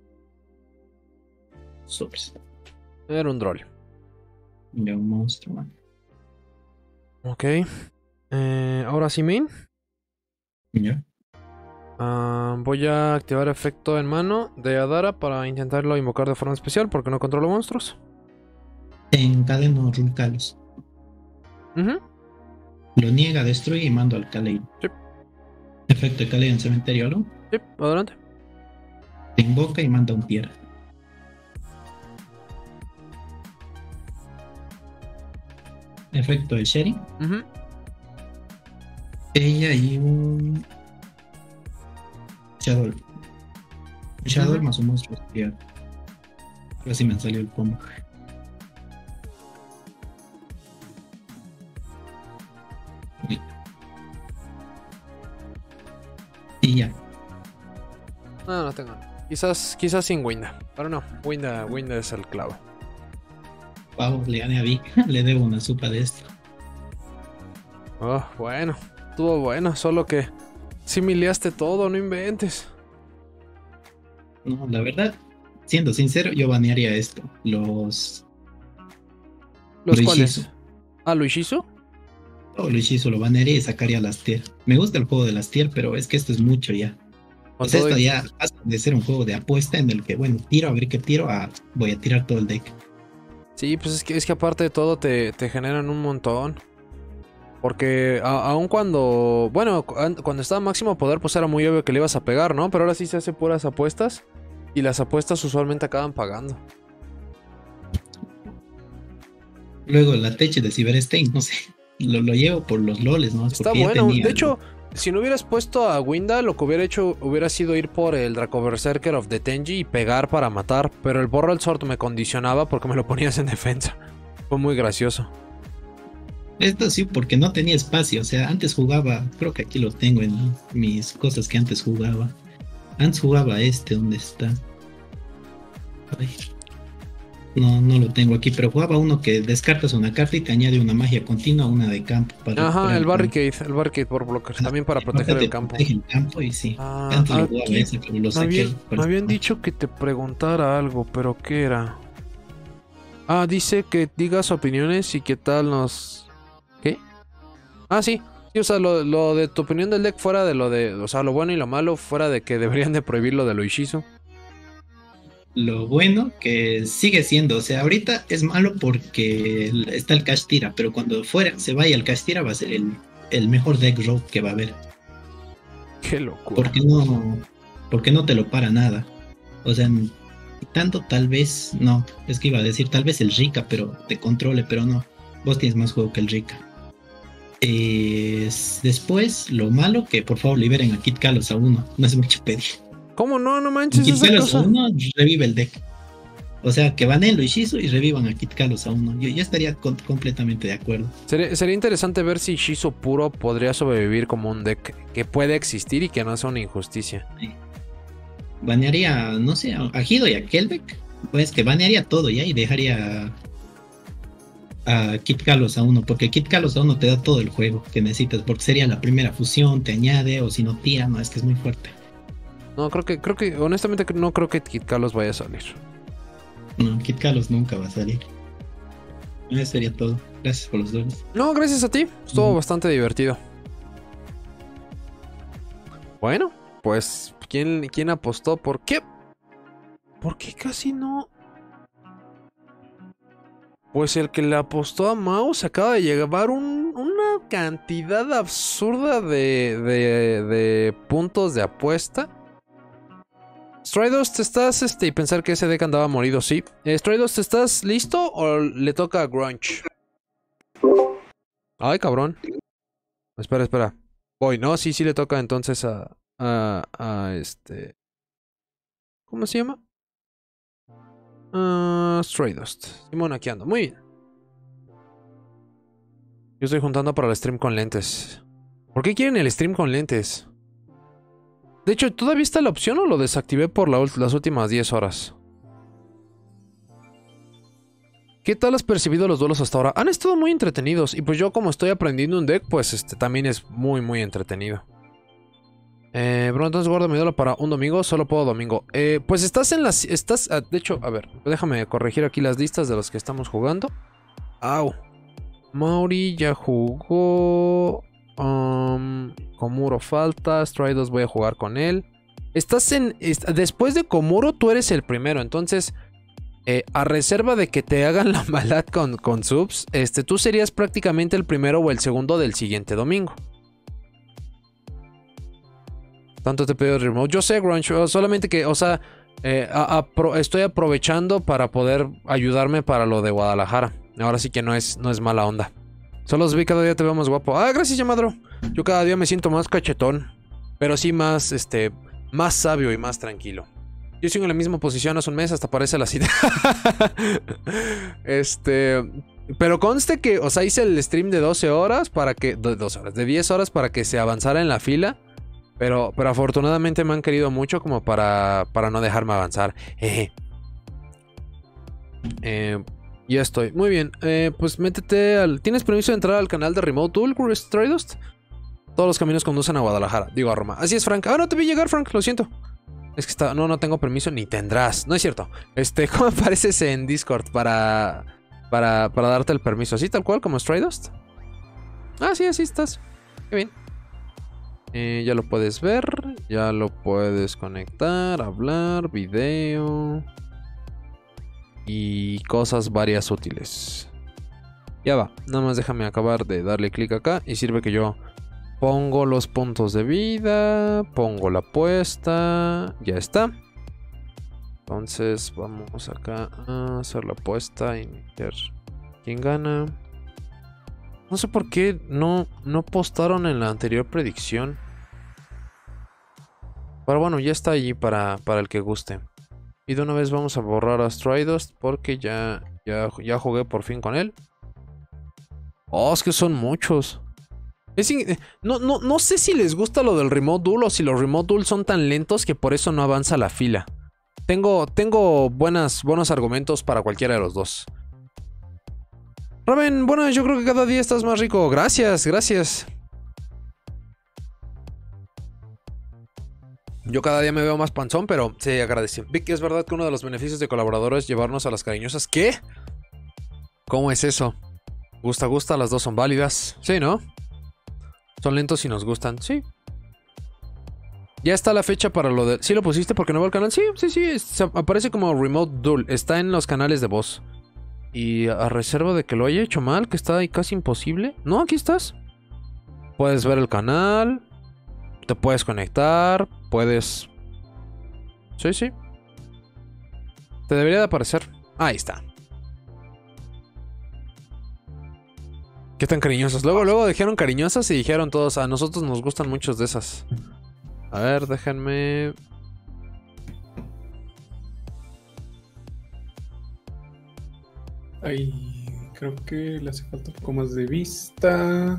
Sobres. Era un droll. Ya un monstruo, man. Ok. Ahora sí, main. Ya. Voy a activar efecto en mano de Adara para intentarlo invocar de forma especial porque no controlo monstruos. Encadeno Rulcalos. Ujú. Lo niega, destruye y mando al Kaleido. Sí. Efecto de Kaleido en cementerio, ¿no? Sí, adelante. Te invoca y manda un tierra. Efecto de Sherry. Ujú. Ella y un Shadow. Un Shadow Ujú. más un monstruo. Ahora sí me salió el combo. Y ya. No tengo. Quizás sin Winda. Pero no, Winda es el clavo. Wow, le gané a Vic. Le debo una sopa de esto. Oh, bueno. Estuvo bueno, solo que simileaste todo, no inventes. No, la verdad, siendo sincero, yo banearía esto. Los ¿Cuáles? Ishizu. ¿Lo Ishizu? Todo lo Ishizu lo banearía y sacaría las tier. Me gusta el juego de las tier, pero es que esto es mucho ya. Con O sea, todo esto y- ya pasa de ser un juego de apuesta en el que, bueno, tiro a ver qué tiro, a voy a tirar todo el deck. Sí, pues es que aparte de todo te generan un montón. Porque aun cuando... Bueno, cuando estaba máximo poder, pues era muy obvio que le ibas a pegar, ¿no? Pero ahora sí se hace puras apuestas. Y las apuestas usualmente acaban pagando. Luego la Tech de Cyberstein, no sé. Lo llevo por los loles, ¿no? Está Porque ya bueno. tenía De hecho, si no hubieras puesto a Winda, lo que hubiera hecho hubiera sido ir por el Draco Berserker of the Tenji y pegar para matar. Pero el Borrel Sword me condicionaba porque me lo ponías en defensa. Fue muy gracioso. esto sí, porque no tenía espacio. O sea, antes jugaba, creo que aquí lo tengo en mis cosas que antes jugaba. Antes jugaba ¿dónde está? Ay, no lo tengo aquí, pero jugaba uno que descartas una carta y te añade una magia continua, una de campo para Ajá, recuperar el Barricade por blockers. También para proteger el campo. Protege el campo y sí. Ah, Antes lo jugaba aquí ese, pero lo Me saqué. habían dicho que te preguntara algo, pero ¿qué era? Ah, dice que digas opiniones y qué tal nos... ¿Qué? Ah, sí. Sí, o sea, lo de tu opinión del deck fuera de lo de... O sea, lo bueno y lo malo fuera de que deberían de prohibir lo de lo Ishizu. Lo bueno que sigue siendo, o sea, ahorita es malo porque está el Cash Tira, pero cuando fuera se vaya el Cash Tira va a ser el mejor deck rogue que va a haber. Qué locura. Porque no te lo para nada. O sea, tanto tal vez, no, es que iba a decir tal vez el Rika, pero te controle, pero no. Vos tienes más juego que el Rika. Después, lo malo que por favor liberen a Kid Kalos a uno. No es mucho pedir. ¿Cómo no? No manches Kid esa Kalos a cosa. uno revive el deck. O sea, que baneen lo Ishizu y revivan a Kid Kalos a uno. Yo ya estaría completamente de acuerdo. Sería interesante ver si Shizu puro podría sobrevivir como un deck que puede existir y que no sea una injusticia. Banearía, no sé, a Hido y a Kelbeck. Pues que banearía todo ya y dejaría a Kid Kalos a uno. Porque Kid Kalos a uno te da todo el juego que necesitas. Porque sería la primera fusión, te añade, o si no tira, no, es que es muy fuerte. No, creo que, honestamente, no creo que Kid Kalos vaya a salir. No, Kid Kalos nunca va a salir. Eso sería todo. Gracias por los dones. No, gracias a ti. Estuvo bastante divertido. Bueno, pues, ¿quién apostó? ¿Por qué? ¿Por qué casi no? Pues el que le apostó a Mao se acaba de llevar una cantidad absurda de puntos de apuesta. Stridust, ¿estás y pensar que ese deck andaba morido? Sí. Stridust, ¿estás listo o le toca a Grunge? Ay, cabrón. Espera. Voy, no, sí le toca entonces a ¿cómo se llama? Stridust. Simón, aquí ando. Muy bien. Yo estoy juntando para el stream con lentes. ¿Por qué quieren el stream con lentes? De hecho, ¿todavía está la opción o lo desactivé por las últimas 10 horas? ¿Qué tal has percibido los duelos hasta ahora? Han estado muy entretenidos. Y pues yo como estoy aprendiendo un deck, pues también es muy, muy entretenido. Bro, entonces guardo mi ídolo para un domingo. Solo puedo domingo. Pues estás en las... de hecho, a ver, déjame corregir aquí las listas de los que estamos jugando. Au. Mauri ya jugó... Komuro falta. Stridus voy a jugar con él. Después de Komuro tú eres el primero. Entonces a reserva de que te hagan la maldad con subs, tú serías prácticamente el primero o el segundo del siguiente domingo. Tanto te pido remote. Yo sé, Grunge, solamente que, o sea, estoy aprovechando para poder ayudarme para lo de Guadalajara. Ahora sí que no es mala onda. Solo os vi, cada día te veo más guapo. Ah, gracias, Yamadro. Yo cada día me siento más cachetón. Pero sí más, más sabio y más tranquilo. Yo sigo en la misma posición hace un mes, hasta parece la cita. Pero conste que, o sea, hice el stream de 12 horas para que... 12 horas, de 10 horas para que se avanzara en la fila. Pero afortunadamente me han querido mucho como para no dejarme avanzar. Ya estoy. Muy bien. Pues métete al... ¿Tienes permiso de entrar al canal de Remote Tool, Stridust? Todos los caminos conducen a Guadalajara. Digo, a Roma. Así es, Frank. Ah, no te vi llegar, Frank. Lo siento. Es que no tengo permiso ni tendrás. No es cierto. ¿Cómo apareces en Discord para darte el permiso? ¿Así tal cual como Stridust? Ah, sí, así estás. Qué bien. Ya lo puedes ver. Ya lo puedes conectar, hablar, video... y cosas varias útiles. Ya va, nada más déjame acabar de darle clic acá y sirve que yo pongo los puntos de vida, pongo la apuesta, ya está. Entonces vamos acá a hacer la apuesta y meter ¿Quién gana? No sé por qué no postaron en la anterior predicción. Pero bueno, ya está allí para el que guste. Y de una vez vamos a borrar a Stridust porque ya jugué por fin con él. Oh, es que son muchos. No sé si les gusta lo del Remote Duel o si los Remote Duel son tan lentos que por eso no avanza la fila. Tengo buenos argumentos para cualquiera de los dos. Raven, bueno, yo creo que cada día estás más rico. Gracias. Yo cada día me veo más panzón, pero sí, agradece. Vic, ¿es verdad que uno de los beneficios de colaboradores es llevarnos a las cariñosas? ¿Qué? ¿Cómo es eso? Gusta, las dos son válidas. Sí, ¿no? Son lentos y nos gustan, sí. Ya está la fecha para lo de... ¿Sí lo pusiste porque no va al canal? Sí, aparece como Remote Duel. Está en los canales de voz. Y a reserva de que lo haya hecho mal, que está ahí casi imposible. No, aquí estás. Puedes ver el canal. Te puedes conectar. Puedes... Sí. Te debería de aparecer. Ahí está. ¿Qué tan cariñosas? Luego dijeron cariñosas y dijeron todos, a nosotros nos gustan muchos de esas. A ver, déjenme... Ahí creo que le hace falta un poco más de vista.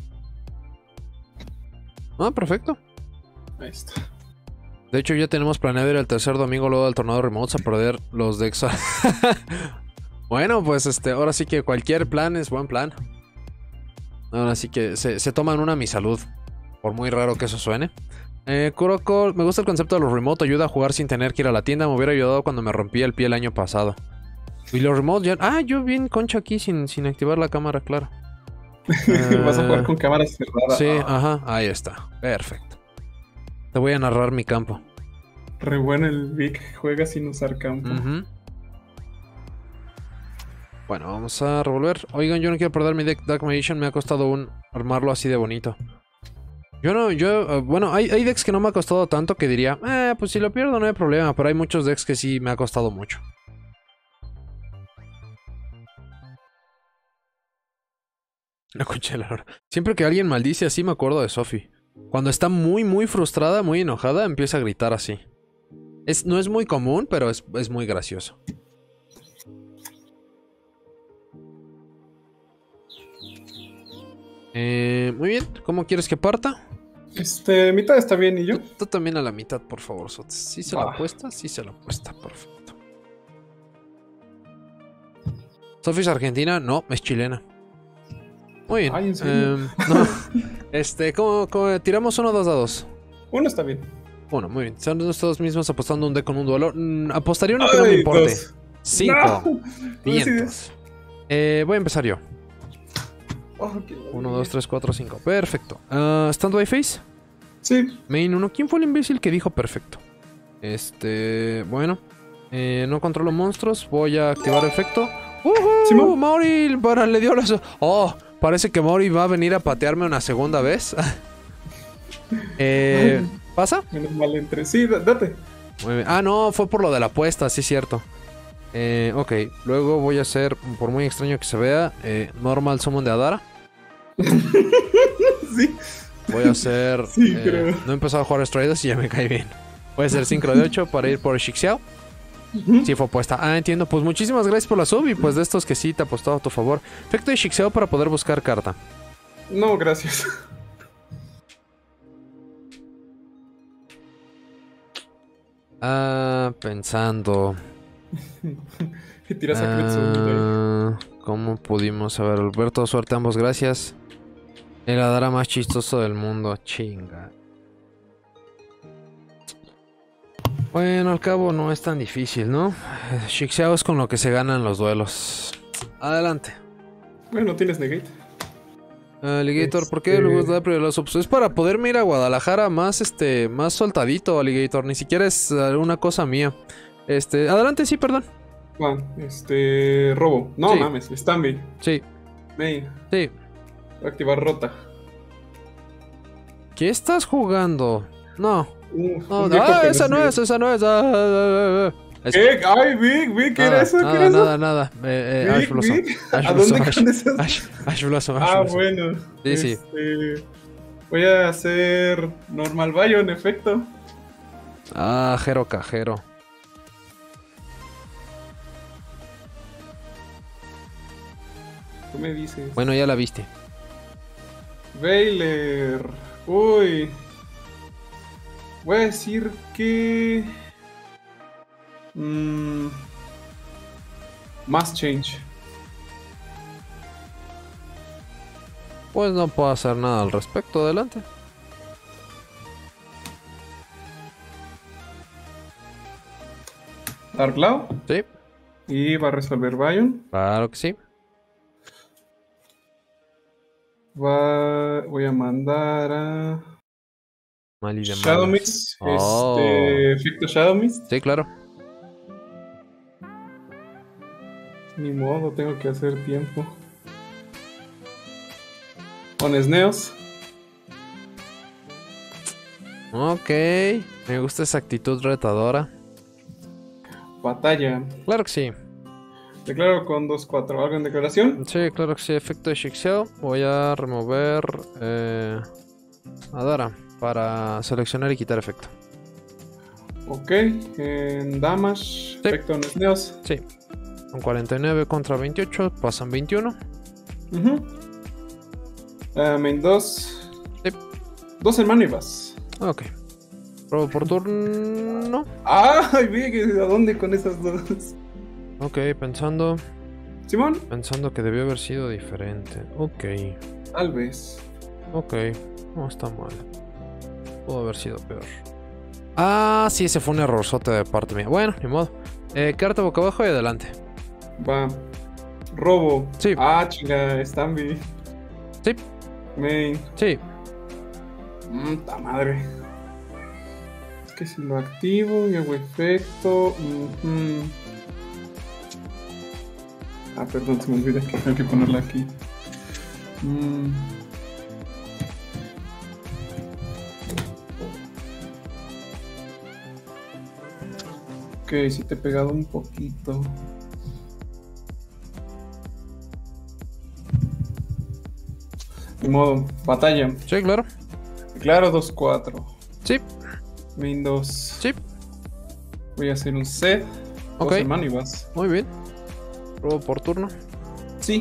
Ah, perfecto. Ahí está. De hecho, ya tenemos planeado ir el tercer domingo luego del tornado remotes a perder los decks. Bueno, pues ahora sí que cualquier plan es buen plan. Ahora sí que se toman una a mi salud. Por muy raro que eso suene. Kuroko, me gusta el concepto de los remote. Ayuda a jugar sin tener que ir a la tienda. Me hubiera ayudado cuando me rompí el pie el año pasado. Y los remote ya... Ah, yo bien concha aquí sin activar la cámara, claro. Vas a jugar con cámara cerrada. Sí, ajá, ahí está. Perfecto. Te voy a narrar mi campo. Re bueno el Vic, juega sin usar campo. Bueno, vamos a revolver. Oigan, yo no quiero perder mi deck Dark Magician. Me ha costado armarlo así de bonito. Bueno, hay decks que no me ha costado tanto que diría, pues si lo pierdo no hay problema. Pero hay muchos decks que sí me ha costado mucho. La concha de la lora. Siempre que alguien maldice así me acuerdo de Sophie. Cuando está muy muy frustrada, muy enojada, empieza a gritar así. No es muy común, pero es muy gracioso. Muy bien, ¿cómo quieres que parta? Mitad está bien, ¿y yo? Tú también a la mitad, por favor, Sotes. ¿Sí se la apuesta? Sí se la apuesta, perfecto. ¿Sophie es argentina? No, es chilena. Muy bien. Ay, ¿en serio? No. ¿Cómo tiramos 1 o 2 dados? Uno está bien. Uno, muy bien. Son nosotros mismos apostando un deck con un duelo. Apostaría uno que no me importe. 5. No. 500. Voy a empezar yo. Oh, 1, 2, 3, 4, 5. Perfecto. ¿Stand by face? Sí. Main 1. ¿Quién fue el imbécil que dijo perfecto? Bueno. No controlo monstruos. Voy a activar efecto. ¿Simón? Mori le dio los... Oh, parece que Mori va a venir a patearme una segunda vez. ¿Pasa? Menos mal entre. Sí, date. Muy bien. Ah, no, fue por lo de la apuesta, sí, cierto. Ok, luego voy a hacer, por muy extraño que se vea, Normal Summon de Adara. Sí. Voy a hacer... Sí, creo. No he empezado a jugar Striders y ya me cae bien. Voy a hacer Sincro de 8 para ir por Xixiao. Sí, fue apuesta. Ah, entiendo. Pues muchísimas gracias por la sub y pues de estos que sí te apostado a tu favor. Efecto de Xixiao para poder buscar carta. No, gracias. Pensando. Y tiras a Cretzo. ¿Cómo pudimos? A ver, Alberto, suerte a ambos, gracias. El Adara más chistoso del mundo, chinga. Bueno, al cabo no es tan difícil, ¿no? Xixiao es con lo que se ganan los duelos. Adelante. Bueno, tienes negate. Alligator, ¿por qué luego da prioridad a los subs? Es para poderme ir a Guadalajara más soltadito, Alligator. Ni siquiera es una cosa mía. Adelante, sí, perdón. Robo. No Sí. mames, Stanby. Sí, Main. sí. Voy a activar Rota. ¿Qué estás jugando? No. No, Un viejo que esa no sé. es, esa no es. Es- Ay, Vic, ¿qué era eso? ¿Qué era eso? nada. Ash Vic, Blossom. Vic, Ash ¿a Blossom, dónde Ash- con esas? Ash Blossom, Ash Ah, Blossom. bueno. Sí. Voy a hacer normal Bayo, en efecto. Ah, Jero Cajero. Tú me dices. Bueno, ya la viste. Baylor. Uy. Voy a decir que... Más change. Pues no puedo hacer nada al respecto. Adelante. Dark Cloud. Sí, Y va a resolver Bayon. claro que sí. Voy a mandar a... Mal y de Shadow malas. Mist. Oh. Efecto Shadow Mist. Sí, claro. Ni modo, tengo que hacer tiempo. Con Sneos. Ok. Me gusta esa actitud retadora. Batalla. Claro que sí. Declaro con 2-4. ¿Algo en declaración? Sí, claro que sí. Efecto de Shixeo. Voy a remover a Dara para seleccionar y quitar efecto. Ok. En damage. Efecto en Sneos. Sí. Con 49 contra 28 pasan 21. Main 2. Sí. 2 hermano y vas. Ok. Robo por turno. ¡Ay, vi! ¿A dónde con esas dos? Ok, pensando Simón, que debió haber sido diferente. Ok. tal vez. Ok. No está mal. Pudo haber sido peor. Ah, sí, ese fue un errorzote de parte mía. Bueno, ni modo. Carta boca abajo y adelante. Va. Robo. Sí. Ah, chinga, Stanby. Sí. Main. Sí. Ta madre. Es que si lo activo y hago efecto. Ah, perdón, se me olvida que tengo que ponerla aquí. Ok, sí te he pegado un poquito. De modo, batalla. Sí, claro. Declaro 2-4. Sí. Main 2. Sí. Voy a hacer un set. Ok. 2 hermano y vas. Muy bien. Robo por turno. Sí.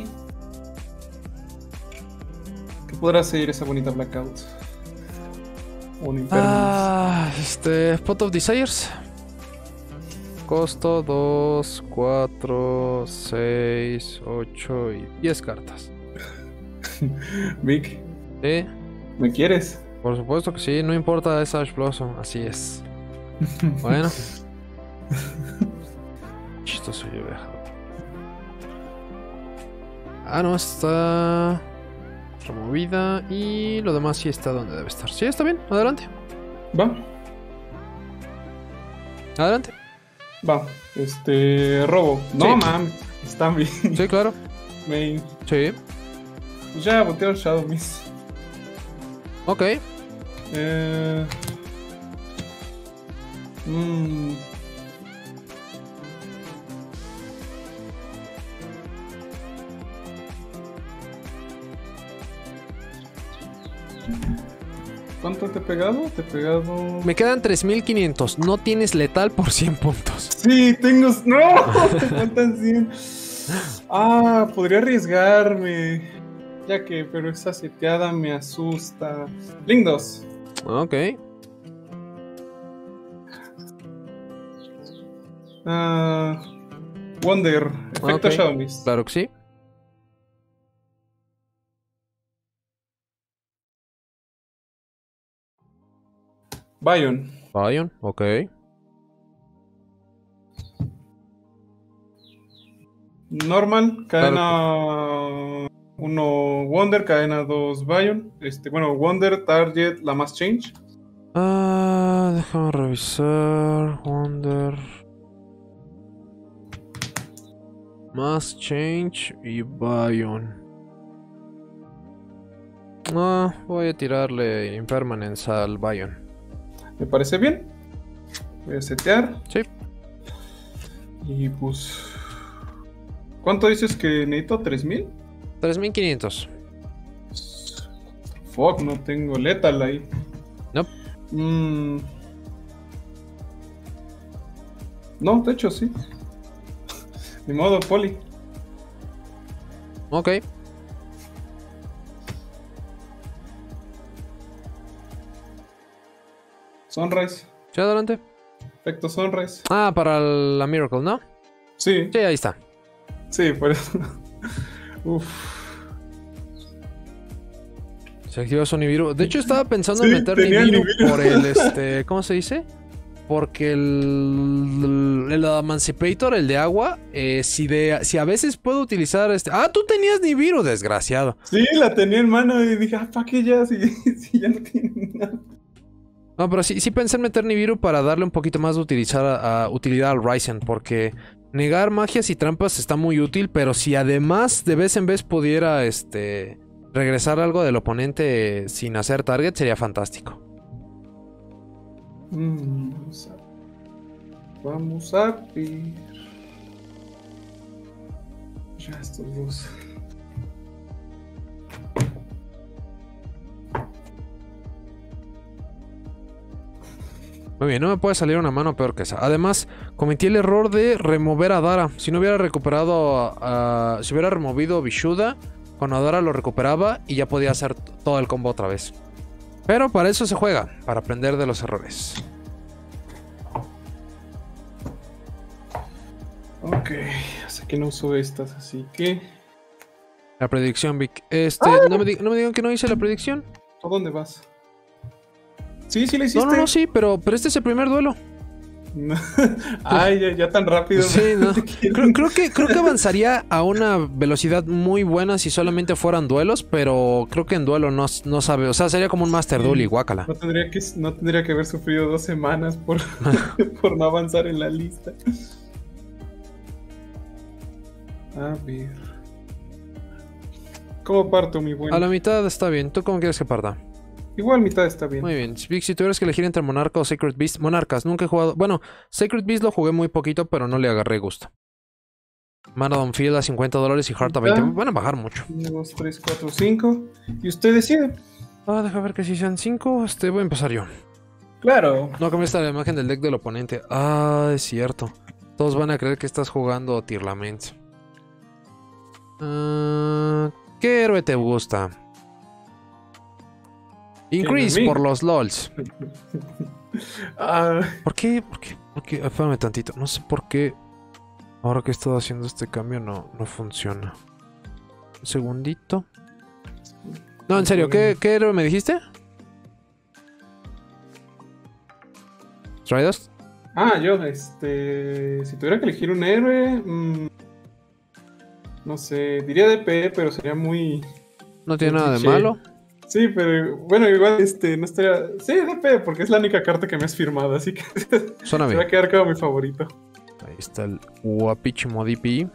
¿Qué podrá hacer esa bonita blackout? Un Impermanence. Pot of Desires. Costo 2, 4, 6, 8 y 10 cartas. Vic, Sí, ¿me quieres? por supuesto que sí, no importa esa Ash Blossom, así es. Bueno. Chistoso yo viejo. Ah, no, está removida y lo demás sí está donde debe estar. Sí, está bien, adelante. Va, Adelante. va. Robo. No, Sí. mames. Está bien. Sí, claro. Main. Sí. Pues ya boteo el Shadow Mist. Ok. ¿Cuánto te he pegado? Te he pegado. Me quedan 3500. No tienes letal por 100 puntos. Sí, tengo. ¡No! Te faltan 100. Ah, podría arriesgarme. Ya que, pero esa seteada me asusta. Link 2. Ok. Wonder. Efecto Ok. Shadow Mist. Claro que sí. Bayon. Bion, ok. Normal. Cadena 1 Wonder. Cadena 2 Bayon. Bueno, Wonder, Target, la más change. Déjame revisar. Wonder. Más Change y Bion. Voy a tirarle Impermanence al Bion. Me parece bien. Voy a setear. Sí. Y pues... ¿Cuánto dices que necesito? ¿3000? 3500. Fuck, no tengo Lethal ahí. Nope. No, de hecho sí. Ni modo, Poli. Ok. Sunrise. Sí, adelante. Efecto Sunrise. Ah, para la Miracle, ¿no? Sí, Sí, ahí está. sí, por eso. Uf. Se activa su Nibiru. De hecho, estaba pensando en Sí, meter tenía Nibiru Nibiru. por el, ¿cómo se dice? Porque el Emancipator, el de agua, si a veces puedo utilizar Ah, tú tenías Nibiru, desgraciado. Sí, la tenía en mano y dije, ¿para qué ya? Si ya no tiene nada. No, pero sí pensé en meter Nibiru para darle un poquito más de utilidad al Ryzen, porque negar magias y trampas está muy útil, pero si además de vez en vez pudiera regresar algo del oponente sin hacer target, sería fantástico. Vamos a ver. Ya estos dos. Muy bien, no me puede salir una mano peor que esa. Además, cometí el error de remover a Dara. Si no hubiera recuperado si hubiera removido Vishuda, con Adara lo recuperaba y ya podía hacer todo el combo otra vez. Pero para eso se juega, para aprender de los errores. Ok, hasta que no uso estas, así que... La predicción, Vic. No me digan que no hice la predicción. ¿A dónde vas? Sí, sí la hiciste. No, sí, pero este es el primer duelo. Ay, ya tan rápido. Sí, no. Creo que avanzaría a una velocidad muy buena si solamente fueran duelos, pero creo que en duelo no sabe. O sea, sería como un Master Duel y guácala. No tendría que haber sufrido 2 semanas por no avanzar en la lista. A ver. ¿Cómo parto, mi buen? A la mitad está bien. ¿Tú cómo quieres que parta? Igual mitad está bien. Muy bien. Vic, si tuvieras que elegir entre Monarca o Sacred Beast... Monarcas, nunca he jugado... Bueno, Sacred Beast lo jugué muy poquito, pero no le agarré gusto. Marathon Field a $50 y Heart a 20. Van a bajar mucho. 1, 2, 3, 4, 5. Y usted decide. Deja ver que si sean 5. Voy a empezar yo. Claro. No cambiaste la imagen del deck del oponente. Es cierto. Todos van a creer que estás jugando Tearlament. ¿Qué héroe te gusta? Increase por los LOLs. ¿Por qué? Espérame tantito. No sé por qué. Ahora que he estado haciendo este cambio no funciona. Un segundito. No, en serio, ¿qué héroe me dijiste? ¿Stridust? Yo, si tuviera que elegir un héroe, no sé, diría DP, pero sería muy... No tiene nada de malo. Sí, pero bueno, igual no estaría... Sí, DP, porque es la única carta que me has firmado, así que Suena se bien. va a quedar como mi favorito. Ahí está el guapichimo DP.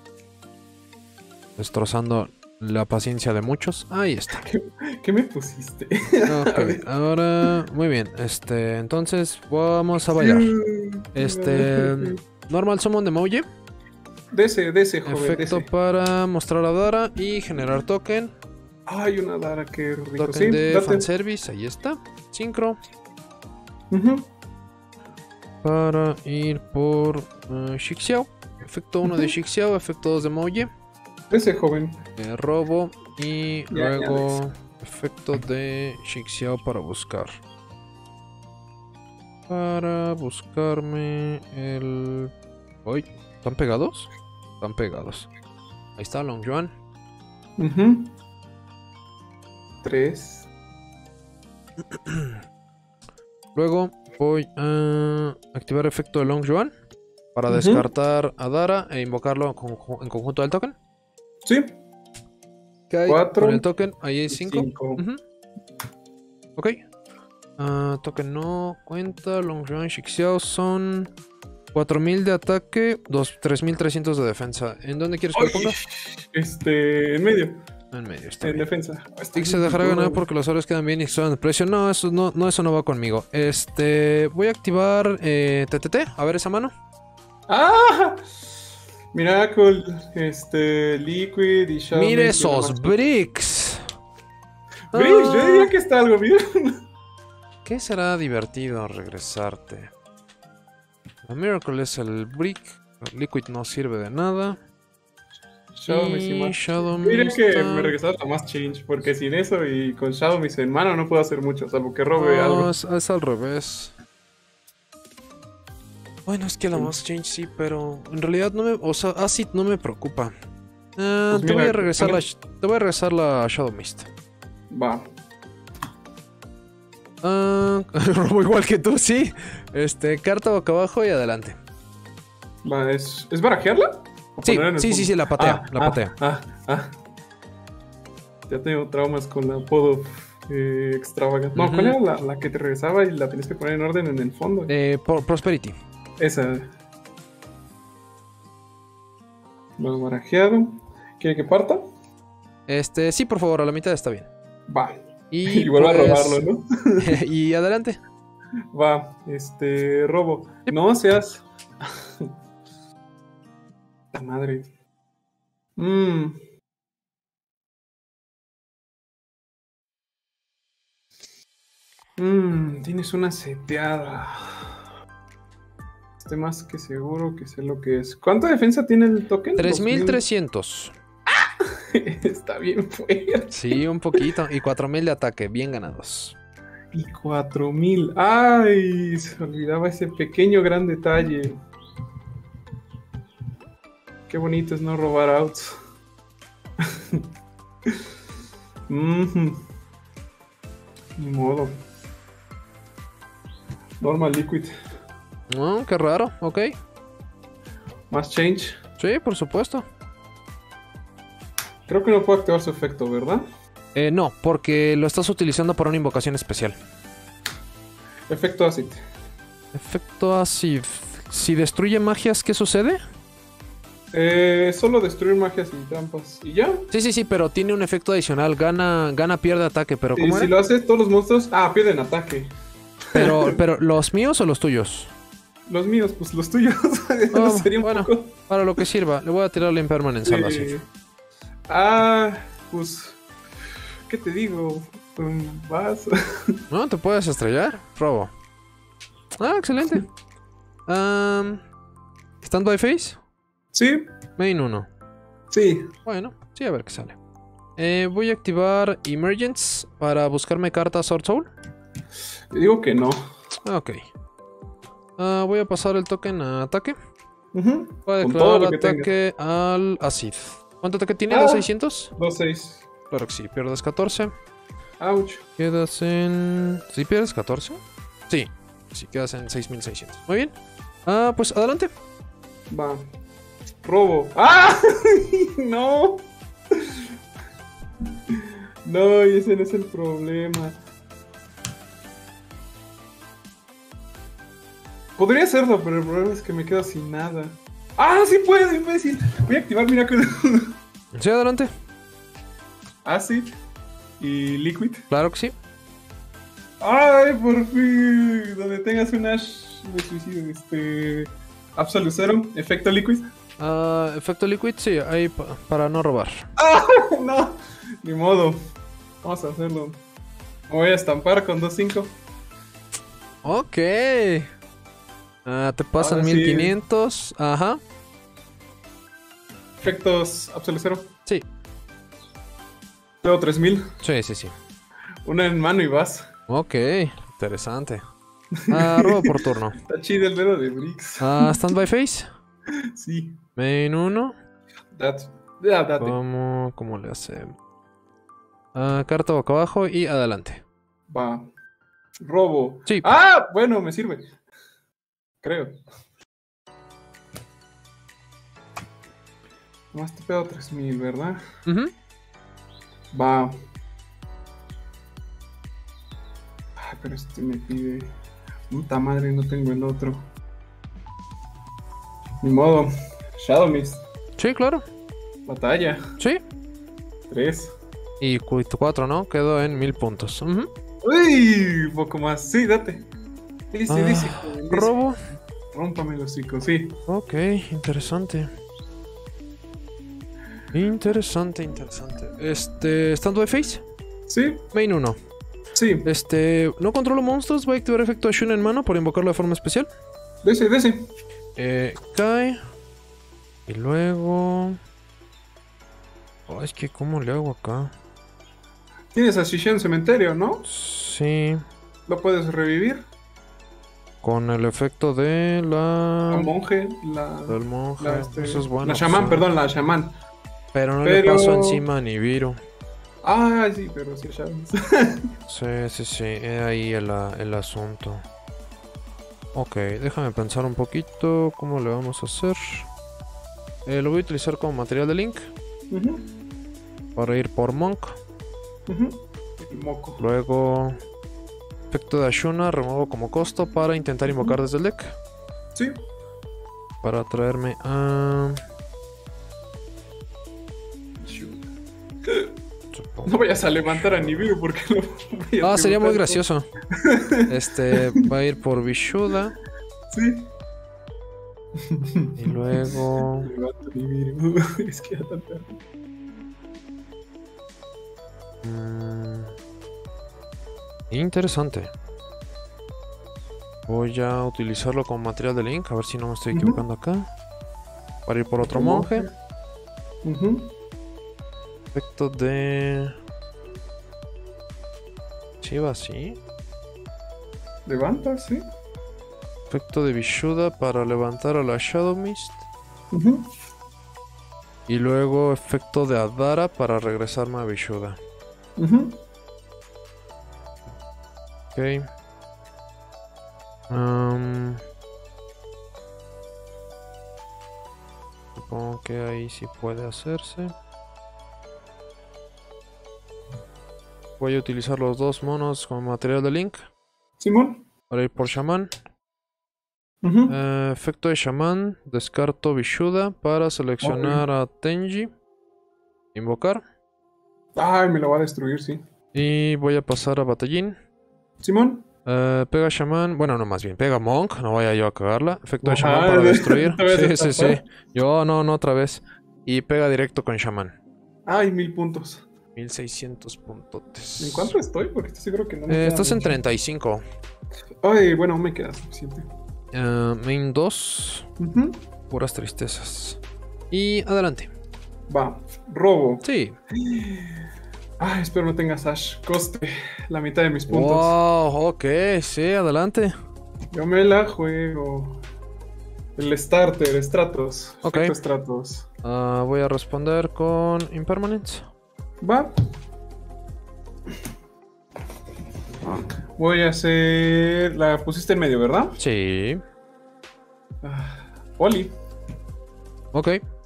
Destrozando la paciencia de muchos. Ahí está. ¿Qué me pusiste? Ok, ahora... Muy bien, entonces vamos a bailar. Normal Summon de Mouye. DC, joven, Efecto DC. para mostrar a Dara y generar token. Ay, una Dara, qué rico. Token Sí, de date. fanservice, ahí está. Synchro. Ujú. Para ir por Shixiao. Efecto 1 de Shixiao, efecto 2 de Mouye. DC, joven. Robo y Ya, luego efecto de Shixiao para buscar. Para buscarme el... Uy, ¿están pegados? Están pegados. Ahí está Long Yuan. 3. Luego voy a activar efecto de Long Yuan para descartar a Dara e invocarlo en conjunto del token. Sí. ¿Qué hay 4 con el token? Ahí hay 5. 5. Ok. Token no cuenta. Long Yuan, Shixiao son 4000 de ataque, 3300 de defensa. ¿En dónde quieres que lo ponga? En medio. En medio, está En bien. defensa. Stick se dejará ganar porque los héroes quedan bien y son de precio. No, eso no va conmigo. Voy a activar TTT. A ver esa mano. ¡Ah! Miracle, Liquid y Shadow Mire Mist, esos bricks. Bridge, yo Ah, diría que está algo bien. ¿qué será divertido regresarte? La Miracle es el brick. Liquid no sirve de nada. Shadow Mist y Y más. Shadow Yo diría que Mist, me regresaba a más change, porque sin eso y con Shadow Mist en mano no puedo hacer mucho, salvo que robe no, algo. es al revés. Bueno, es que la más change sí, pero en realidad no me, o sea, Acid no me preocupa. Pues te voy mira, a regresar la Shadow Mist. Va. Robo igual que tú, sí. Carta boca abajo y adelante. Va, ¿es barajearla? ¿O Sí, ponerla en el sí, fondo? la patea, la patea. Ya tengo traumas con la apodo extravagante. No, Ujú. ¿cuál era la que te regresaba y la tenías que poner en orden en el fondo? Prosperity. Esa. Lo barajeado. ¿Quiere que parta? Sí, por favor, a la mitad está bien. Va. Y, Y vuelvo a pues, robarlo, ¿no? y adelante. Va, robo. No seas. La madre. Tienes una seteada. Estoy más que seguro que sé lo que es. ¿Cuánta defensa tiene el token? 3300. Está bien fuerte. Sí, un poquito. Y 4000 de ataque, bien ganados. Y 4000. Ay, se olvidaba ese pequeño gran detalle. Qué bonito es no robar outs. Ni modo. Normal Liquid. Oh, qué raro, ok. Más change. Sí, por supuesto. Creo que no puedo activar su efecto, ¿verdad? No, porque lo estás utilizando para una invocación especial. Efecto acid. Efecto así. Si destruye magias, ¿qué sucede? Solo destruir magias y trampas. ¿Y ya? Sí, pero tiene un efecto adicional. Gana, pierde ataque, pero Y ¿cómo si era? lo haces, todos los monstruos. Pierden ataque. Pero, ¿los míos o los tuyos? Los míos, pues los tuyos. No sería un bueno, poco. para lo que sirva. Le voy a tirar la Impermanence al así. Pues. ¿Qué te digo? Vas. No, te puedes estrellar. Robo. Excelente. ¿Stand by face? Sí, Main 1. sí. Bueno, sí, a ver qué sale. Voy a activar Emergence para buscarme cartas Sword Soul. Digo que no. Ok. Voy a pasar el token a ataque. Ujú. Voy a Con todo declarar lo que ataque al Acid. ¿Cuánto ataque tiene? Ah. ¿2600? 2-6. Claro que sí, pierdes 14. Ouch. Quedas en... ¿Sí pierdes 14? Sí, quedas en 6600. Muy bien. Pues adelante. Va. Robo. No. No, y ese no es el problema. Podría hacerlo, pero el problema es que me quedo sin nada. Sí puedo, imbécil. Voy a activar Miracle. Sí, adelante. Acid y Liquid. Claro que sí. ¡Ay, por fin! Donde tengas un Ash de suicidio, Absolute Zero, efecto Liquid. Efecto Liquid, sí, ahí para no robar. No, ni modo. Vamos a hacerlo. Me voy a estampar con 2-5. Ok. Te pasan Ahora sí. 1500. Ajá. Efectos Absolute Zero. Sí. Luego 3000. Sí. Una en mano y vas. Ok, interesante. Robo por turno. Está chido el dedo de Brix. Stand by face. Sí. Main 1. Date. ¿Cómo le hace? Carta boca abajo y adelante. Va. Robo. Sí. Bueno, me sirve. Creo. Más te pedo 3000, ¿verdad? Ujú. Va. Pero me pide. Puta madre, no tengo el otro. Ni modo. Shadow Mist. Sí, claro. Batalla. Sí. 3. Y 4, ¿no? Quedó en 1000 puntos. Ujú. Uy, un poco más. Sí, date. Dice, joven, dice. Robo. Rómpame los hocico, sí. Ok, interesante. Interesante. ¿Estando de face? Sí, Main 1. sí. No controlo monstruos, voy a activar efecto Ashuna en mano para invocarlo de forma especial. Dese. Cae. Y luego... Oh, es que ¿cómo le hago acá? Tienes a Shishen Cementerio, ¿no? Sí. Lo puedes revivir. Con el efecto de la... La monje, Del monje. Eso es bueno. La chamán, perdón, la chamán. Pero no le paso encima a Nibiru. Ah, sí, pero sí, ya ves. Sí. He ahí el asunto. Ok, déjame pensar un poquito cómo le vamos a hacer. Lo voy a utilizar como material de Link Ujú, para ir por Monk. ujú. El moco. Luego, efecto de Ashuna, remuevo como costo para intentar invocar desde el deck. Sí. Para traerme a... No vayas a levantar a Nibiru porque lo voy a Sería muy tributar. gracioso. Va a ir por Vishuda. Sí. Y luego... Levanto a Nibiru. Es que ya tan tarde. Interesante. Voy a utilizarlo como material de Link. A ver si no me estoy Ujú. equivocando acá. Para ir por otro monje. Ujú. Efecto de... Chiva, sí. Levanta, sí. Efecto de Vishuda para levantar a la Shadow Mist. Ujú. Y luego efecto de Adara para regresarme a Vishuda. Ujú. Ok. Supongo que ahí sí puede hacerse. Voy a utilizar los dos monos como material de Link Simón. para ir por Shaman. Ujú. Efecto de Shaman, descarto Vishuda para seleccionar a Tenji. Invocar. Ay, me lo va a destruir, sí. Y voy a pasar a Batallín. Simón. Pega Shaman, bueno, no, más bien, pega Monk, no vaya yo a cagarla. Efecto de Ajá, Shaman para destruir. ¿te vas a Sí. tapar? Yo, no, otra vez. Y pega directo con Shaman. Ay, 1000 puntos. 1600 puntotes. ¿En cuánto estoy? Porque estoy seguro que no me queda Estás en mucho. 35. Ay, bueno, me queda suficiente. Main 2, Ujú. puras tristezas. Y adelante. Va, robo. Sí. Ay, espero no tengas Ash. Coste la mitad de mis puntos. Wow, ok, sí, adelante. Yo me la juego. El starter, Stratos. Ok. Efecto Stratos. Voy a responder con Impermanence. Va. Voy a hacer. La pusiste en medio, ¿verdad? Sí. Oli. Ok.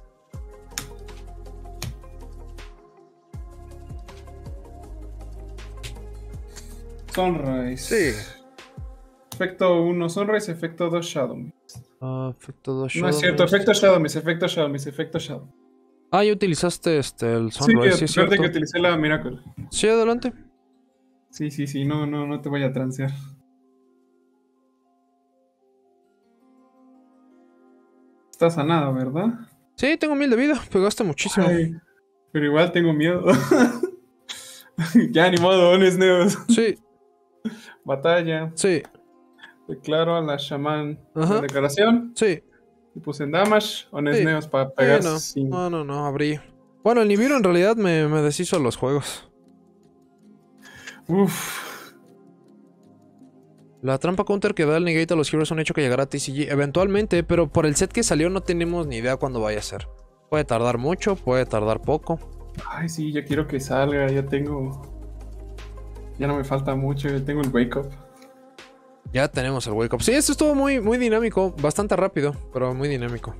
Sunrise. Sí. Efecto 1 Sunrise, efecto 2 Shadow. Efecto 2 No es cierto, efecto Shadow Mist, efecto Shadow Mist, efecto Shadow. Ya utilizaste el Sí, Sunrise, sí, es suerte cierto. que utilicé la Miracle. Sí, adelante. Sí, no te voy a transear. Estás sanado, ¿verdad? Sí, tengo 1000 de vida, pegaste muchísimo. Ay, pero igual tengo miedo. Ya, ni modo, Ones Neos. Sí, Batalla. sí, Declaro a la Shaman Ajá. la declaración. sí. Y puse en Damage, Ones Sí. Neos para pegar No. sin. No, abrí. Bueno, el Nibiru en realidad me deshizo los juegos. Uf. La trampa counter que da el negate a los heroes es un hecho que llegará a TCG eventualmente, pero por el set que salió no tenemos ni idea cuándo vaya a ser. Puede tardar mucho, puede tardar poco. Ay, sí, ya quiero que salga, ya tengo. Ya no me falta mucho, ya tengo el wake up. Ya tenemos el wake up. Sí, esto estuvo muy, muy dinámico, bastante rápido, pero muy dinámico.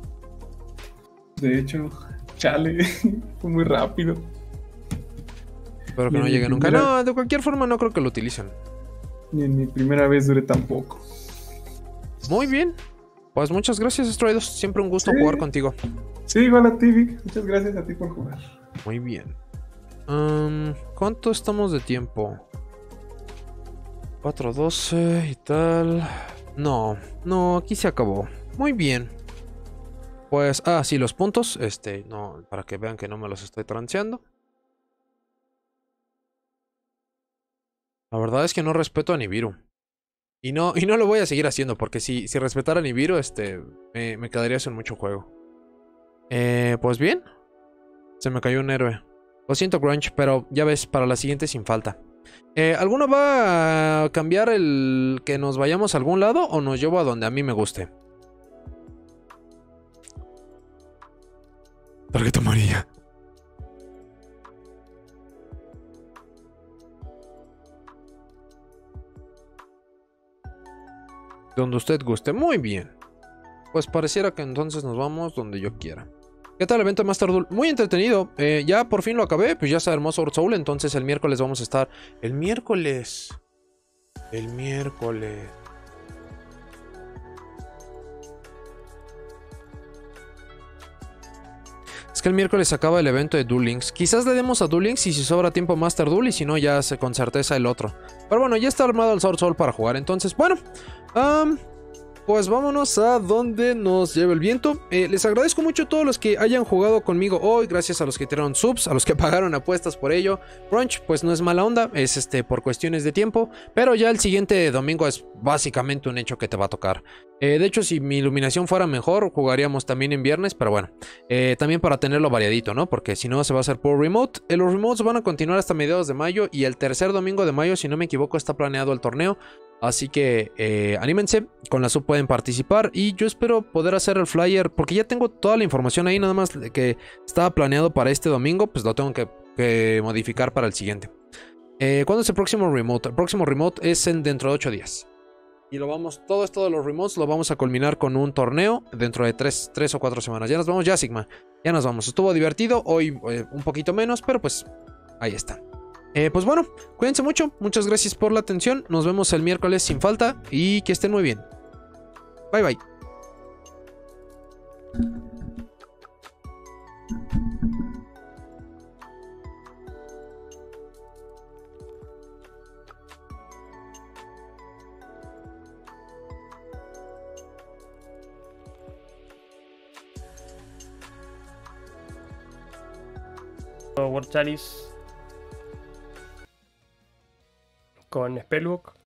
De hecho, chale, fue muy rápido. Espero que Ni no en llegue mi nunca. primera- No, de cualquier forma no creo que lo utilicen. Ni en mi primera vez duré tan poco. Muy bien. Pues muchas gracias, Stridos. Siempre un gusto Sí. jugar contigo. Sí, igual a ti, Vic. Muchas gracias a ti por jugar. Muy bien. ¿Cuánto estamos de tiempo? 4:12 y tal. No, no, aquí se acabó. Muy bien. Pues, sí, los puntos. No, para que vean que no me los estoy transeando. La verdad es que no respeto a Nibiru. Y no lo voy a seguir haciendo, porque si respetara a Nibiru, me quedaría sin mucho juego. Pues bien. Se me cayó un héroe. Lo siento, Grunge, pero ya ves, para la siguiente sin falta. ¿Alguno va a cambiar el que nos vayamos a algún lado o nos llevo a donde a mí me guste? Tarjeta amarilla. Donde usted guste. Muy bien. Pues pareciera que entonces nos vamos donde yo quiera. ¿Qué tal el evento de Master Duel? Muy entretenido. Ya por fin lo acabé. Pues ya está hermoso Sword Soul. Entonces el miércoles vamos a estar. El miércoles. Es que el miércoles acaba el evento de Duel Links. Quizás le demos a Duel Links y si sobra tiempo Master Duel. Y si no, ya con certeza el otro. Pero bueno, ya está armado el Sword Soul para jugar. Entonces, bueno. Pues vámonos a donde nos lleve el viento. Les agradezco mucho a todos los que hayan jugado conmigo hoy. Gracias a los que tiraron subs, a los que pagaron apuestas por ello. Brunch, pues no es mala onda, es por cuestiones de tiempo. Pero ya el siguiente domingo es básicamente un hecho que te va a tocar. De hecho, si mi iluminación fuera mejor, jugaríamos también en viernes. Pero bueno, también para tenerlo variadito, ¿no? Porque si no, se va a hacer por remote. Los remotes van a continuar hasta mediados de mayo. Y el tercer domingo de mayo, si no me equivoco, está planeado el torneo. Así que anímense, con la sub pueden participar y yo espero poder hacer el flyer porque ya tengo toda la información ahí, nada más que estaba planeado para este domingo, pues lo tengo que modificar para el siguiente. ¿Cuándo es el próximo remote? El próximo remote es dentro de 8 días. Y todo esto de los remotes lo vamos a culminar con un torneo dentro de 3 o 4 semanas. Ya nos vamos, ya Sigma, ya nos vamos. Estuvo divertido, hoy un poquito menos, pero pues ahí está. Pues bueno, cuídense mucho, muchas gracias por la atención, nos vemos el miércoles sin falta y que estén muy bien. Bye bye. World Chalice con Spellbook.